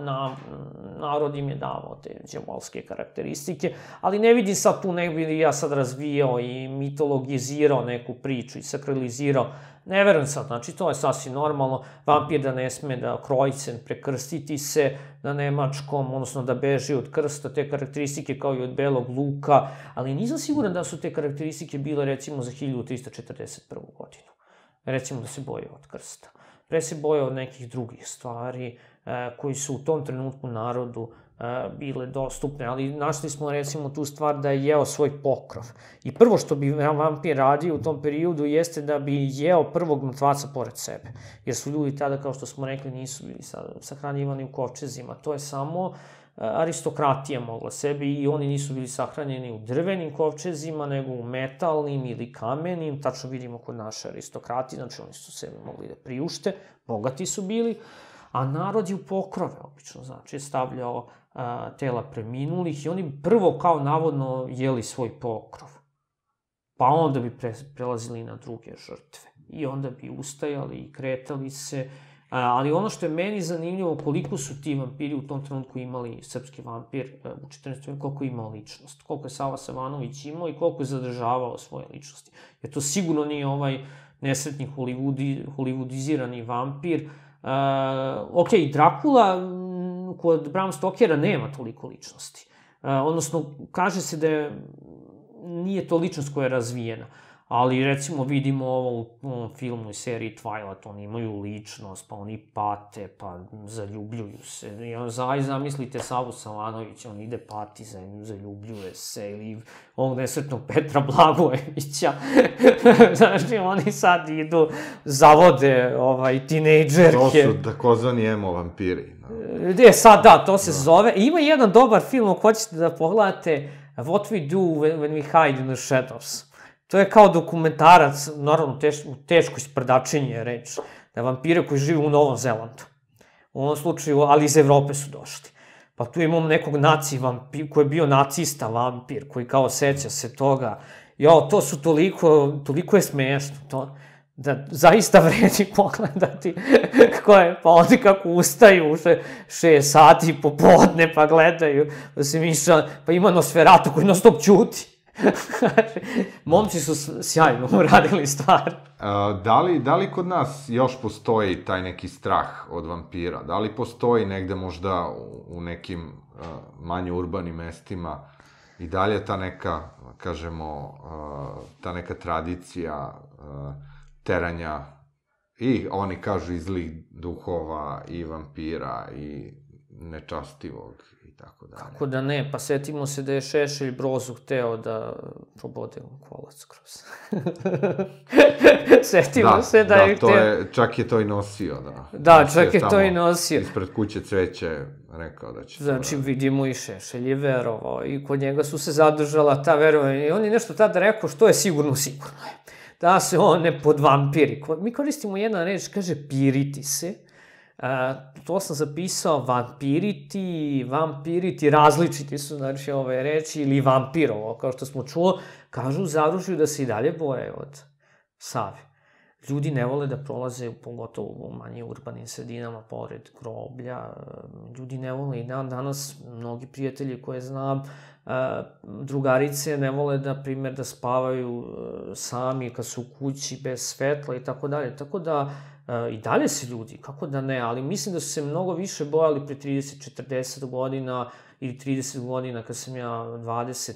[SPEAKER 4] narod im je davao te đavolske karakteristike, ali ne vidim sad tu, ne bih ja sad razvijao i mitologizirao neku priču i sakralizirao, ne verujem sad, znači, to je sasvim normalno, vampir da ne sme da krojcem prekrstiti se na nemačkom, odnosno da beži od krsta, te karakteristike kao i od belog luka, ali nisam siguran da su te karakteristike bile, recimo, za 1341. godinu. Recimo da se boje od krsta. Pre se boje od nekih drugih stvari koji su u tom trenutku narodu bile dostupne, ali našli smo, recimo, tu stvar da je jeo svoj pokrov. I prvo što bi vampir radio u tom periodu jeste da bi jeo prvog mrtvaca pored sebe. Jer su ljudi tada, kao što smo rekli, nisu bili sahranjivani u kovčezima. To je samo aristokratija mogla sebi, i oni nisu bili sahranjeni u drvenim kovčezima, nego u metalnim ili kamenim. Tačno vidimo kod naše aristokrati, znači oni su sebi mogli da priušte, bogati su bili, a narod je u pokrove, obično, znači, stavljao tela preminulih i oni prvo, kao navodno, jeli svoj pokrov. Pa onda bi prelazili na druge žrtve. I onda bi ustajali i kretali se. Ali ono što je meni zanimljivo, koliko su ti vampiri u tom trenutku imali, srpski vampir u 14. veku, koliko je imao ličnost. Koliko je Sava Savanović imao i koliko je zadržavao svoje ličnosti. Jer to sigurno nije ovaj nesretni hollywoodizirani vampir. Ok, Drakula kod Bram Stokera nema toliko ličnosti. Odnosno, kaže se da nije to ličnost koja je razvijena. Ali, recimo, vidimo ovo u ovom filmu i seriji Twilight, oni imaju ličnost, pa oni pate, pa zaljubljuju se. I on zamislite Savu Savanovića, on ide pati za njim, zaljubljuje se, ili ovog nesretnog Petra Blagojevića. Znači, oni sad idu, zavode tinejdžerke.
[SPEAKER 2] To su takozvani emo vampiri.
[SPEAKER 4] Sad, da, to se zove. Ima jedan dobar film, ako hoćete da pogledate, What We Do When We Hide in the Shadows. To je kao dokumentarac, naravno, teško isprdačenje je reč, da vampire koji žive u Novom Zelandu. U ovom slučaju, ali iz Evrope su došli. Pa tu imamo nekog koji je bio nacista vampir, koji kao seća se toga. To su toliko je smešno to, da zaista vredi pogledati pa oni kako ustaju u 6 sati popodne, pa gledaju, da se mišlja, pa ima Nosferatu koji non stop ćuti. Momci su sjajno uradili stvar.
[SPEAKER 2] Da li kod nas još postoji taj neki strah od vampira? Da li postoji negde možda u nekim manje urbanim mestima i dalje ta neka, kažemo, ta neka tradicija teranja i oni kažu i zlih duhova i vampira i nečastivog i tako dalje.
[SPEAKER 4] Kako da ne, pa setimo se da je Šešelj Brozu hteo da probode kolac kroz. Setimo se da je hteo...
[SPEAKER 2] Da, čak je to i nosio, da.
[SPEAKER 4] Da, čak je to i nosio.
[SPEAKER 2] Ispred kuće cveće rekao da će...
[SPEAKER 4] Znači, vidimo i Šešelj je verovao i kod njega su se zadržala ta verovanja i on je nešto tada rekao što je sigurno, sigurno je. Da se on ne podvampiri. Mi koristimo jedna reč, kaže piriti se. To sam zapisao, vampiriti, različiti su, znači, ove reči, ili vampirovo, kao što smo čuo, kažu u Zavružju da se i dalje boje od Save. Ljudi ne vole da prolaze, pogotovo u manje urbanim sredinama, pored groblja. Ljudi ne vole i danas, mnogi prijatelji koje znam, drugarice ne vole, na primjer, da spavaju sami kad su u kući, bez svetla i tako dalje. Tako da, i dalje se ljudi, kako da ne, ali mislim da su se mnogo više bojali pre 30-40 godina ili 30 godina kad sam ja 20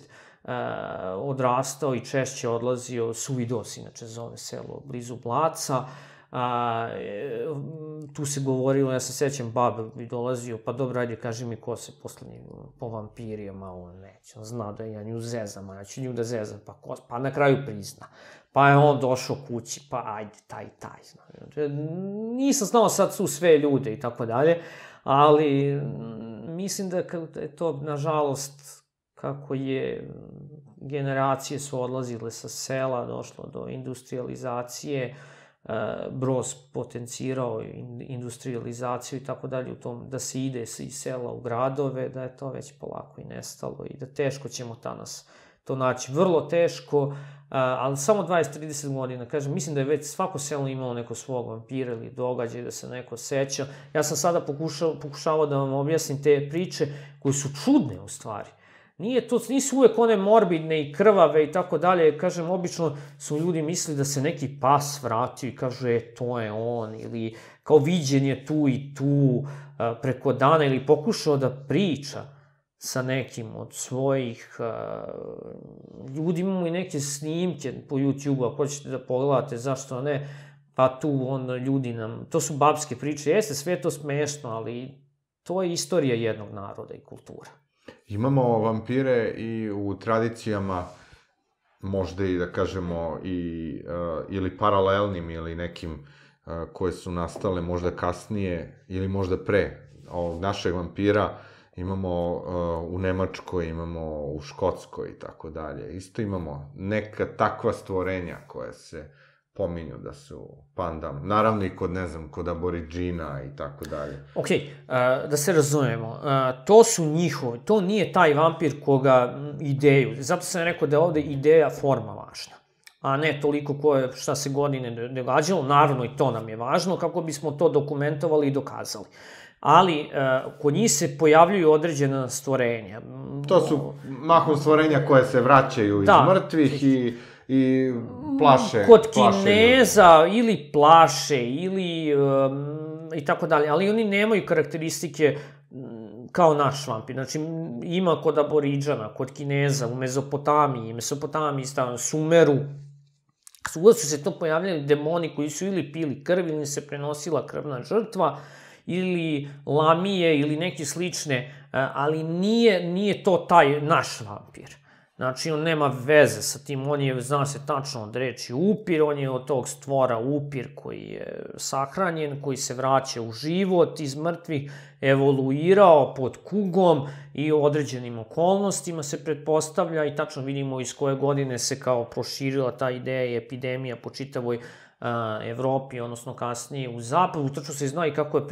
[SPEAKER 4] odrastao i češće odlazio, Suvidos, inače zove selo blizu Blaca, Tu se govorilo, ja se sećam, baba bi dolazio, pa dobro, ajde, kaži mi ko se poslednji po vampirijama, on neće, on zna da ja nju zezam, a ja ću nju da zezam, pa na kraju prizna. Pa je on došao kući, pa ajde, taj. Nisam znao sad su sve ljude i tako dalje, ali mislim da je to, nažalost, kako je generacije su odlazile sa sela, došlo do industrializacije, Broz potencirao industrializaciju i tako dalje, u tom da se ide iz sela u gradove, da je to već polako i nestalo i da teško ćemo danas to naći. Vrlo teško, ali samo 20-30 godina, kažem, mislim da je već svako selo imalo neko svog vampira ili događaj, da se neko seća. Ja sam sada pokušavao da vam objasnim te priče koje su čudne u stvari. Nisu uvek one morbidne i krvave i tako dalje, kažem, obično su ljudi mislili da se neki pas vratio i kažu, to je on, ili kao viđen je tu i tu preko dana, ili pokušao da priča sa nekim od svojih ljudi. Imamo i neke snimke po YouTube-u, ako hoćete da pogledate, zašto ne, pa tu ljudi nam, to su babske priče, jeste sve to smešno, ali to je istorija jednog naroda i kultura.
[SPEAKER 2] Imamo vampire i u tradicijama, možda i da kažemo, ili paralelnim, ili nekim koje su nastale možda kasnije, ili možda pre ovog našeg vampira. Imamo u Nemačkoj, imamo u Škotskoj i tako dalje. Isto imamo neka takva stvorenja koja se pominju da su pandam. Naravno i kod, ne znam, kod aboriđina i tako dalje.
[SPEAKER 4] Okej, da se razumemo, to su njihovi, to nije taj vampir koga ideju. Zato sam rekao da je ovde ideja forma važna, a ne toliko šta se godine događalo. Naravno i to nam je važno kako bismo to dokumentovali i dokazali. Ali kod njih se pojavljuju određena stvorenja.
[SPEAKER 2] To su mahom stvorenja koje se vraćaju iz mrtvih i plaše.
[SPEAKER 4] Kod Kineza ili plaše, ili i tako dalje, ali oni nemaju karakteristike kao naš vampir. Znači, ima kod aboriđana, kod Kineza, u Mesopotamiji, Sumeru, svuda su se to pojavljali demoni koji su ili pili krv, ili se prenosila krvna žrtva, ili lamije, ili neke slične, ali nije to taj naš vampir. Znači, on nema veze sa tim, on je, zna se tačno od reči upir, on je od tog stvora upir koji je sahranjen, koji se vraća u život iz mrtvih, evoluirao pod kugom i u određenim okolnostima se pretpostavlja i tačno vidimo iz koje godine se kao proširila ta ideja i epidemija po čitavoj Evropi, odnosno kasnije u zapadu. Tačno se zna i kako je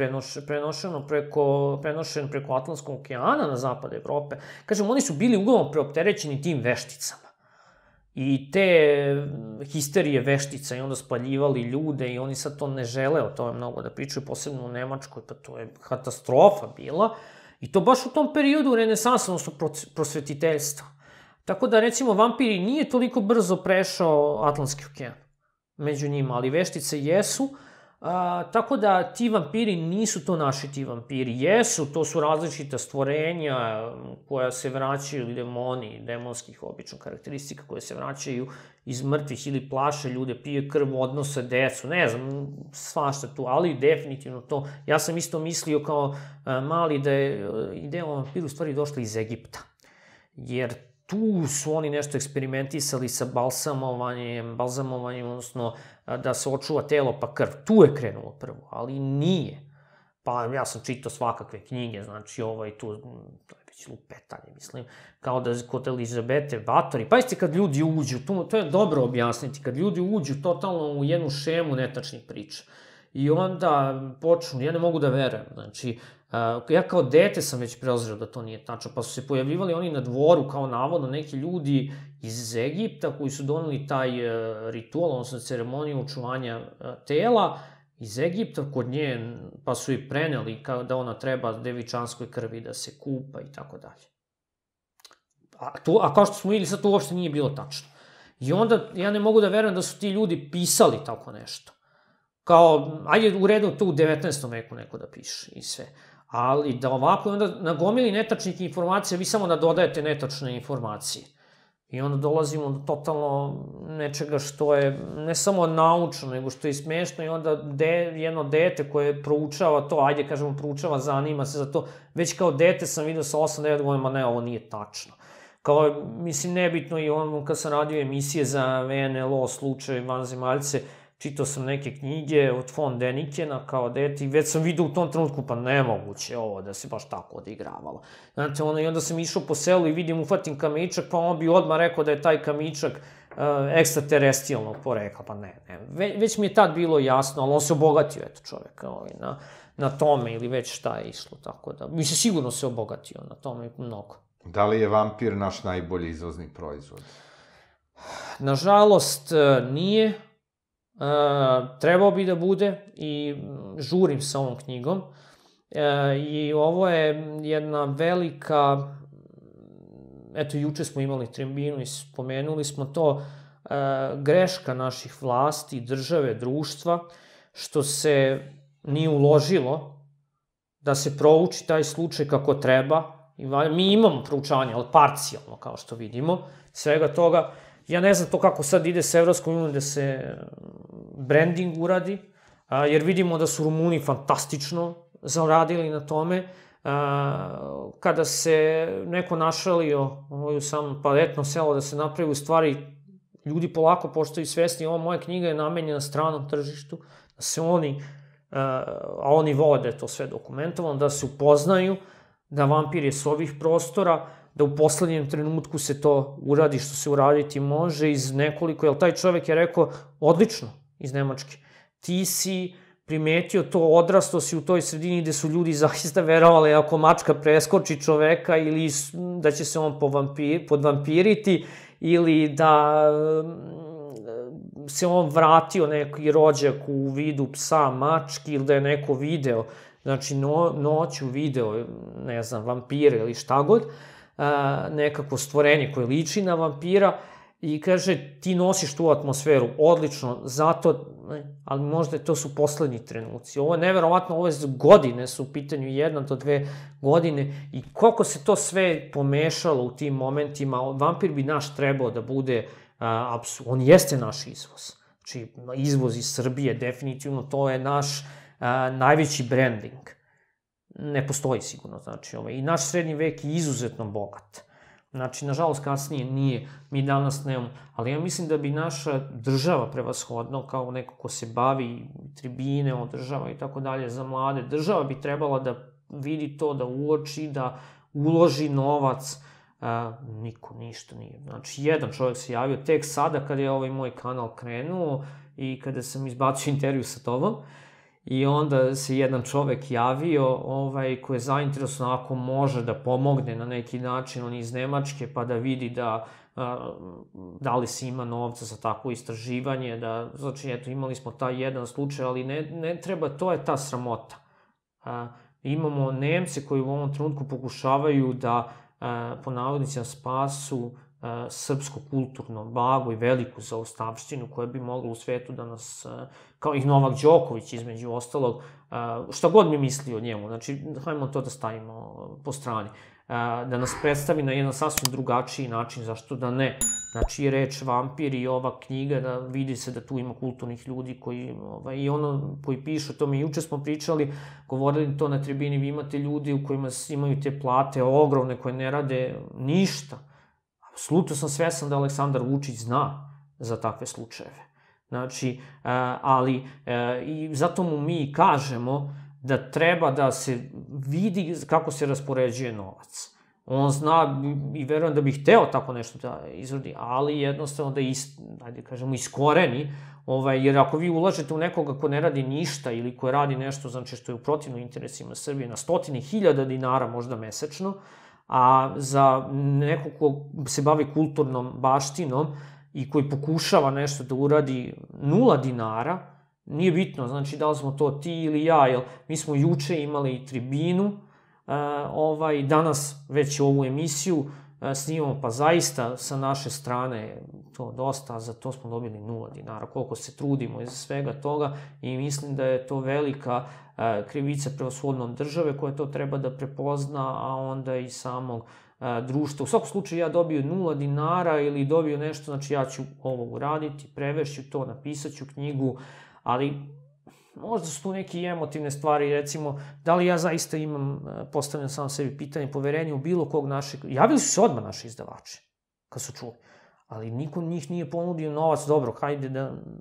[SPEAKER 4] prenošen preko Atlantskog okeana na zapad Evrope. Kažem, oni su bili uglavnom preopterećeni tim vešticama. I te histerije veštica i onda spaljivali ljude i oni sad to ne žele o tome mnogo da pričaju, posebno u Nemačkoj, pa to je katastrofa bila. I to baš u tom periodu renesansa, odnosno prosvetiteljstva. Tako da, recimo, vampiri nije toliko brzo prešao Atlantski okean među njima, ali veštice jesu, tako da ti vampiri nisu to naši ti vampiri. Jesu, to su različita stvorenja koja se vraćaju, ili demoni, demonskih obično karakteristika koje se vraćaju iz mrtvih ili plaše ljude, pije krv, odnose decu, ne znam, svašta tu, ali definitivno to. Ja sam isto mislio kao mali da je ideja o vampiru u stvari došla iz Egipta, jer tu su oni nešto eksperimentisali sa balzamovanjem, odnosno da se očuva telo pa krv. Tu je krenulo prvo, ali nije. Pa ja sam čitao svakakve knjige, znači tu, to je već lupetanje, mislim, kao da kod Elizabete Bathory. Pazite kad ljudi uđu, to je dobro objasniti, kad ljudi uđu totalno u jednu šemu netačnih priča. I onda počnu, ja ne mogu da verujem, znači, ja kao dete sam već preozreo da to nije tačno, pa su se pojavljivali oni na dvoru kao navodno neki ljudi iz Egipta koji su doneli taj ritual, odnosno ceremoniju očuvanja tela iz Egipta kod nje, pa su i preneli da ona treba devičanskoj krvi da se kupa i tako dalje. A kao što smo videli, sad to uopšte nije bilo tačno. I onda ja ne mogu da verujem da su ti ljudi pisali tako nešto. Kao, ajde u redu to u 19. veku neko da piše i sve. Ali da ovako onda nagomili netačnih informacija, vi samo da dodajete netačne informacije. I onda dolazimo do totalno nečega što je ne samo naučno, nego što je i smešno i onda jedno dete koje proučava to, ajde kažemo proučava, zanima se za to, već kao dete sam vidio sa 8-9 godina, ma ne, ovo nije tačno. Kao, mislim, nebitno i ono kad sam radio emisije za VNLO, slučaj, vanzemaljce, čitao sam neke knjige od von Dänikena kao dete i već sam vidio u tom trenutku, pa nemoguće ovo da se baš tako odigravalo. Znate, i onda sam išao po selu i vidim, uhvatim kamičak, pa on bi odmah rekao da je taj kamičak ekstraterestijalnog porekla, pa ne. Već mi je tad bilo jasno, ali on se obogatio, eto, čovek, na tome ili već šta je išlo, tako da, mislim, sigurno se obogatio na tome mnogo.
[SPEAKER 2] Da li je vampir naš najbolji izvozni proizvod?
[SPEAKER 4] Nažalost, nije. Trebao bi da bude i žurim sa ovom knjigom. I ovo je jedna velika, eto, juče smo imali tribinu i spomenuli smo to, greška naših vlasti, države, društva, što se nije uložilo da se prouči taj slučaj kako treba. Mi imamo proučavanje, ali parcijalno, kao što vidimo, svega toga. Ja ne znam to kako sad ide s Evropskom unijom da se branding uradi, jer vidimo da su Rumuni fantastično zaradili na tome. Kada se neko našalio, pa etno selo da se napravi, u stvari ljudi polako postaju svesni, ova moja knjiga je namenjena stranom tržištu, da se oni, a oni vole da je to sve dokumentovano, da se upoznaju, da vampir je s ovih prostora, da u poslednjem trenutku se to uradi što se uraditi može iz nekoliko, jer taj čovek je rekao odlično iz Nemačke. Ti si primetio to, odrastao si u toj sredini gde su ljudi zaista verovali ako mačka preskoči čoveka ili da će se on podvampiriti ili da se on vratio neki rođak u vidu psa, mački ili da je neko video, znači noću video, ne znam, vampire ili šta god, nekako stvorenje koje liči na vampira i kaže ti nosiš tu atmosferu, odlično, zato, ali možda to su poslednji trenuci. Ovo je neverovatno, ove godine su u pitanju 1 do 2 godine i koliko se to sve pomešalo u tim momentima, vampir bi naš trebao da bude, on jeste naš izvoz. Znači, izvoz iz Srbije, definitivno, to je naš najveći branding. Ne postoji sigurno, znači, i naš srednji vek je izuzetno bogat. Znači, nažalost, kasnije nije, mi danas nemamo, ali ja mislim da bi naša država prevashodno, kao neko ko se bavi tribine, održava i tako dalje za mlade, država bi trebala da vidi to, da uoči, da uloži novac, niko ništa nije. Znači, jedan čovjek se javio tek sada kada je ovaj moj kanal krenuo i kada sam izbacio intervju sa tobom, i onda se jedan čovek javio koji je zainteresovan ako može da pomogne na neki način, on iz Nemačke, pa da vidi da li se ima novca za takvo istraživanje, znači, eto, imali smo taj jedan slučaj, ali ne treba, to je ta sramota. Imamo Nemce koji u ovom trenutku pokušavaju da, po navodnicima, spasu srpsko kulturno blago i veliku zaostavštinu koja bi mogla u svetu da nas, kao i Novak Đoković između ostalog, šta god mi misli o njemu, znači, hajmo to da stavimo po strani, da nas predstavi na jedan sasvim drugačiji način, zašto da ne. Znači, reč vampir i ova knjiga, da vidi se da tu ima kulturnih ljudi koji, i ono koji pišu, to mi juče smo pričali, govorili to na tribini, vi imate ljudi u kojima imaju te plate ogromne koje ne rade ništa. Apsolutno sam svesan da Aleksandar Vučić zna za takve slučajeve. Znači, ali i zato mu mi kažemo da treba da se vidi kako se raspoređuje novac. On zna i verujem da bi hteo tako nešto da izradi, ali jednostavno da, ajde kažemo, iskoreni, jer ako vi ulažete u nekoga ko ne radi ništa ili ko radi nešto, znači što je u protivnom interesima Srbije, na 100.000 dinara možda mesečno, a za nekog ko se bavi kulturnom baštinom i koji pokušava nešto da uradi 0 dinara, nije bitno, znači da li smo to ti ili ja, jer mi smo juče imali tribinu, danas već ovu emisiju snimamo, pa zaista sa naše strane to dosta, a za to smo dobili 0 dinara, koliko se trudimo iza svega toga i mislim da je to velika krivica prevashodno države koja to treba da prepozna, a onda i samog društva. U svakom slučaju ja dobio 0 dinara ili dobio nešto, znači ja ću ovo uraditi, prevešću to, napisat ću knjigu, ali možda su tu neke emotivne stvari, recimo, da li ja zaista imam, postavljam sam sebi pitanje, poverenje u bilo kog našeg, javili su se odmah naši izdavači, kad su čuli, ali niko njih nije ponudio novac, dobro, hajde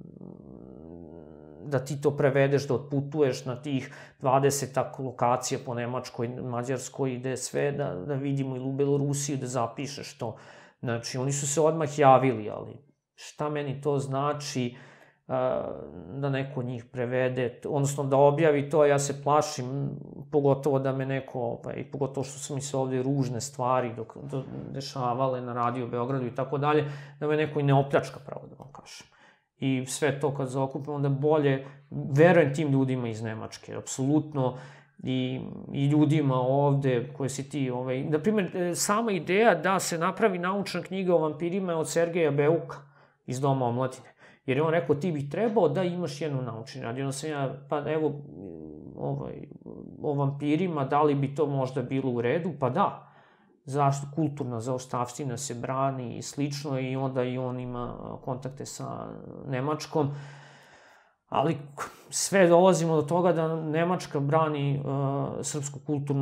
[SPEAKER 4] da ti to prevedeš, da otputuješ na tih 20 lokacija po Nemačkoj, Mađarskoj, gde sve, da vidimo, ili u Belorusiji, da zapišeš to. Znači, oni su se odmah javili, ali šta meni to znači da neko njih prevede, odnosno da objavi to, ja se plašim, pogotovo da me neko, pogotovo što su mi se ovde ružne stvari dešavale na Radio Beogradu i tako dalje, da me neko i ne opljačka, pravo da vam kažem. I sve to kad zaokupim, onda bolje, verujem tim ljudima iz Nemačke, apsolutno, i ljudima ovde koje si ti, na primjer, sama ideja da se napravi naučna knjiga o vampirima je od Sergeja Beuka iz Doma omladine. Jer je on rekao, ti bih trebao da imaš jednu naučnu rad. Onda sam ja, pa evo, o vampirima, da li bi to možda bilo u redu? Pa da. Zašto? Kulturna zaostavština se brani i slično, i onda i on ima kontakte sa Nemačkom. Ali sve dolazimo do toga da Nemačka brani srpsku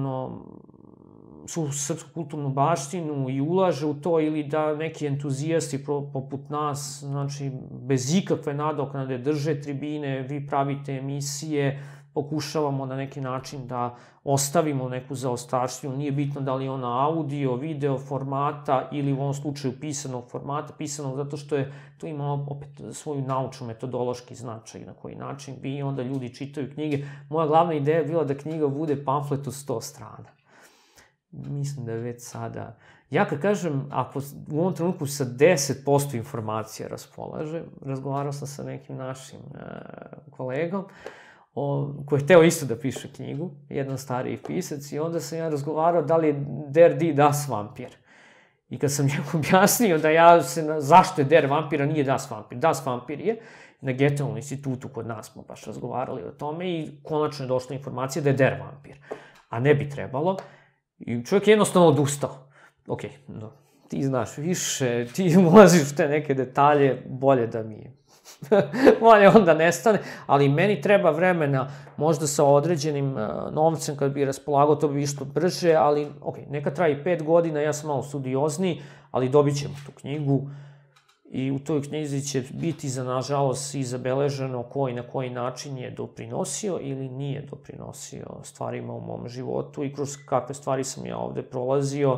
[SPEAKER 4] kulturnu baštinu i ulaže u to, ili da neki entuzijasti poput nas, znači, bez ikakve nadoknade drže tribine, vi pravite emisije, pokušavamo na neki način da ostavimo neku zaostavštinu, nije bitno da li je ona audio, video formata ili u ovom slučaju pisanog formata, pisanog zato što to ima opet svoju naučnu metodološki značaj na koji način bi onda ljudi čitaju knjige. Moja glavna ideja je bila da knjiga bude pamflet od 100 strana. Mislim da je već sada... Ja kad kažem, ako u ovom trenutku sa 10% informacija raspolažem, razgovarao sam sa nekim našim kolegom, koji je hteo isto da piše knjigu, jedan stariji pisac, i onda sam ja razgovarao da li je Der die Das Vampir. I kad sam njemu objasnio da zašto je Der Vampir, a nije Das Vampir. Das Vampir je na Goetheovom institutu, kod nas smo baš razgovarali o tome, i konačno je došla informacija da je Der Vampir. A ne bi trebalo. I čovjek je jednostavno odustao. Ok, ti znaš više, ti ulaziš u te neke detalje, bolje da mi bolje onda nestane, ali meni treba vremena, možda sa određenim novcem kad bi raspolagao, to bi išlo brže, ali ok, neka traji 5 godina, ja sam malo studiozniji, ali dobit ćemo tu knjigu i u toj knjizi će biti, nažalost, i zabeleženo ko i na koji način je doprinosio ili nije doprinosio stvarima u mom životu i kroz kakve stvari sam ja ovde prolazio,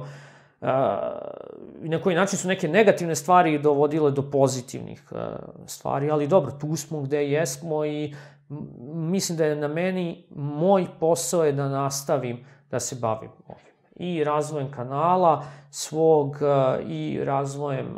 [SPEAKER 4] i na koji način su neke negativne stvari dovodile do pozitivnih stvari, ali dobro, tu smo gde jesmo i mislim da je na meni, moj posao je da nastavim da se bavim ovim. I razvojem kanala svog, i razvojem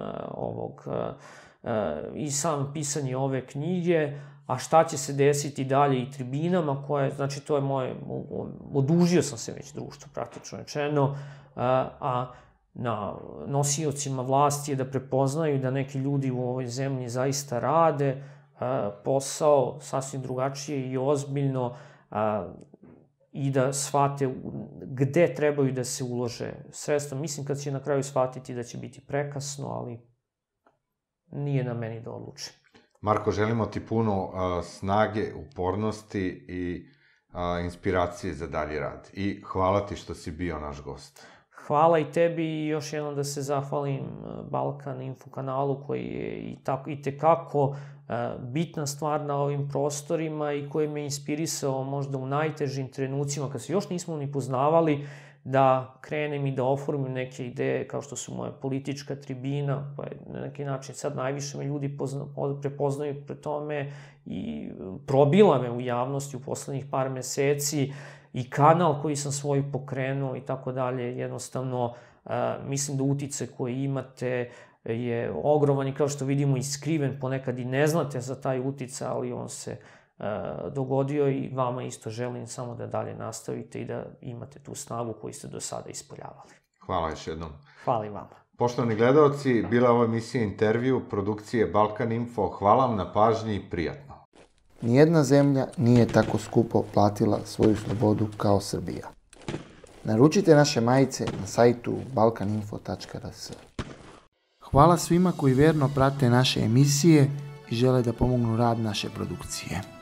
[SPEAKER 4] i sam pisanje ove knjige, a šta će se desiti dalje i tribinama koje, znači to je moje, odužio sam se već društvo, praktično rečeno, a na nosiocima vlasti je da prepoznaju da neki ljudi u ovoj zemlji zaista rade posao sasvim drugačije i ozbiljno, i da shvate gde trebaju da se ulože sredstva. Mislim kad će na kraju shvatiti da će biti prekasno, ali nije na meni da odlučim.
[SPEAKER 2] Marko, želimo ti puno snage, upornosti i inspiracije za dalji rad. I hvala ti što si bio naš gost.
[SPEAKER 4] Hvala i tebi i još jednom da se zahvalim Balkan Info kanalu koji je i tekako bitna stvar na ovim prostorima i koji me inspirisao možda u najtežim trenucima kad se još nismo ni poznavali da krenem i da oformim neke ideje kao što su moja politička tribina, koja na neki način sad najviše me ljudi prepoznaju pre tome i probila me u javnosti u poslednjih par meseci, i kanal koji sam svoj pokrenuo i tako dalje. Jednostavno, mislim da uticaj koji imate je ogroman i kao što vidimo i skriven, ponekad i ne znate za taj uticaj, ali on se dogodio i vama isto želim samo da dalje nastavite i da imate tu snagu koju ste do sada ispoljavali.
[SPEAKER 2] Hvala još jednom.
[SPEAKER 4] Hvala i vama.
[SPEAKER 2] Poštovani gledalci, bila ova emisija intervju produkcije Balkan Info. Hvala vam na pažnji i prijatno. Nijedna zemlja nije tako skupo platila svoju slobodu kao Srbija.
[SPEAKER 1] Naručite naše majice na sajtu balkaninfo.rs. Hvala svima koji vjerno prate naše emisije i žele da pomognu rad naše produkcije.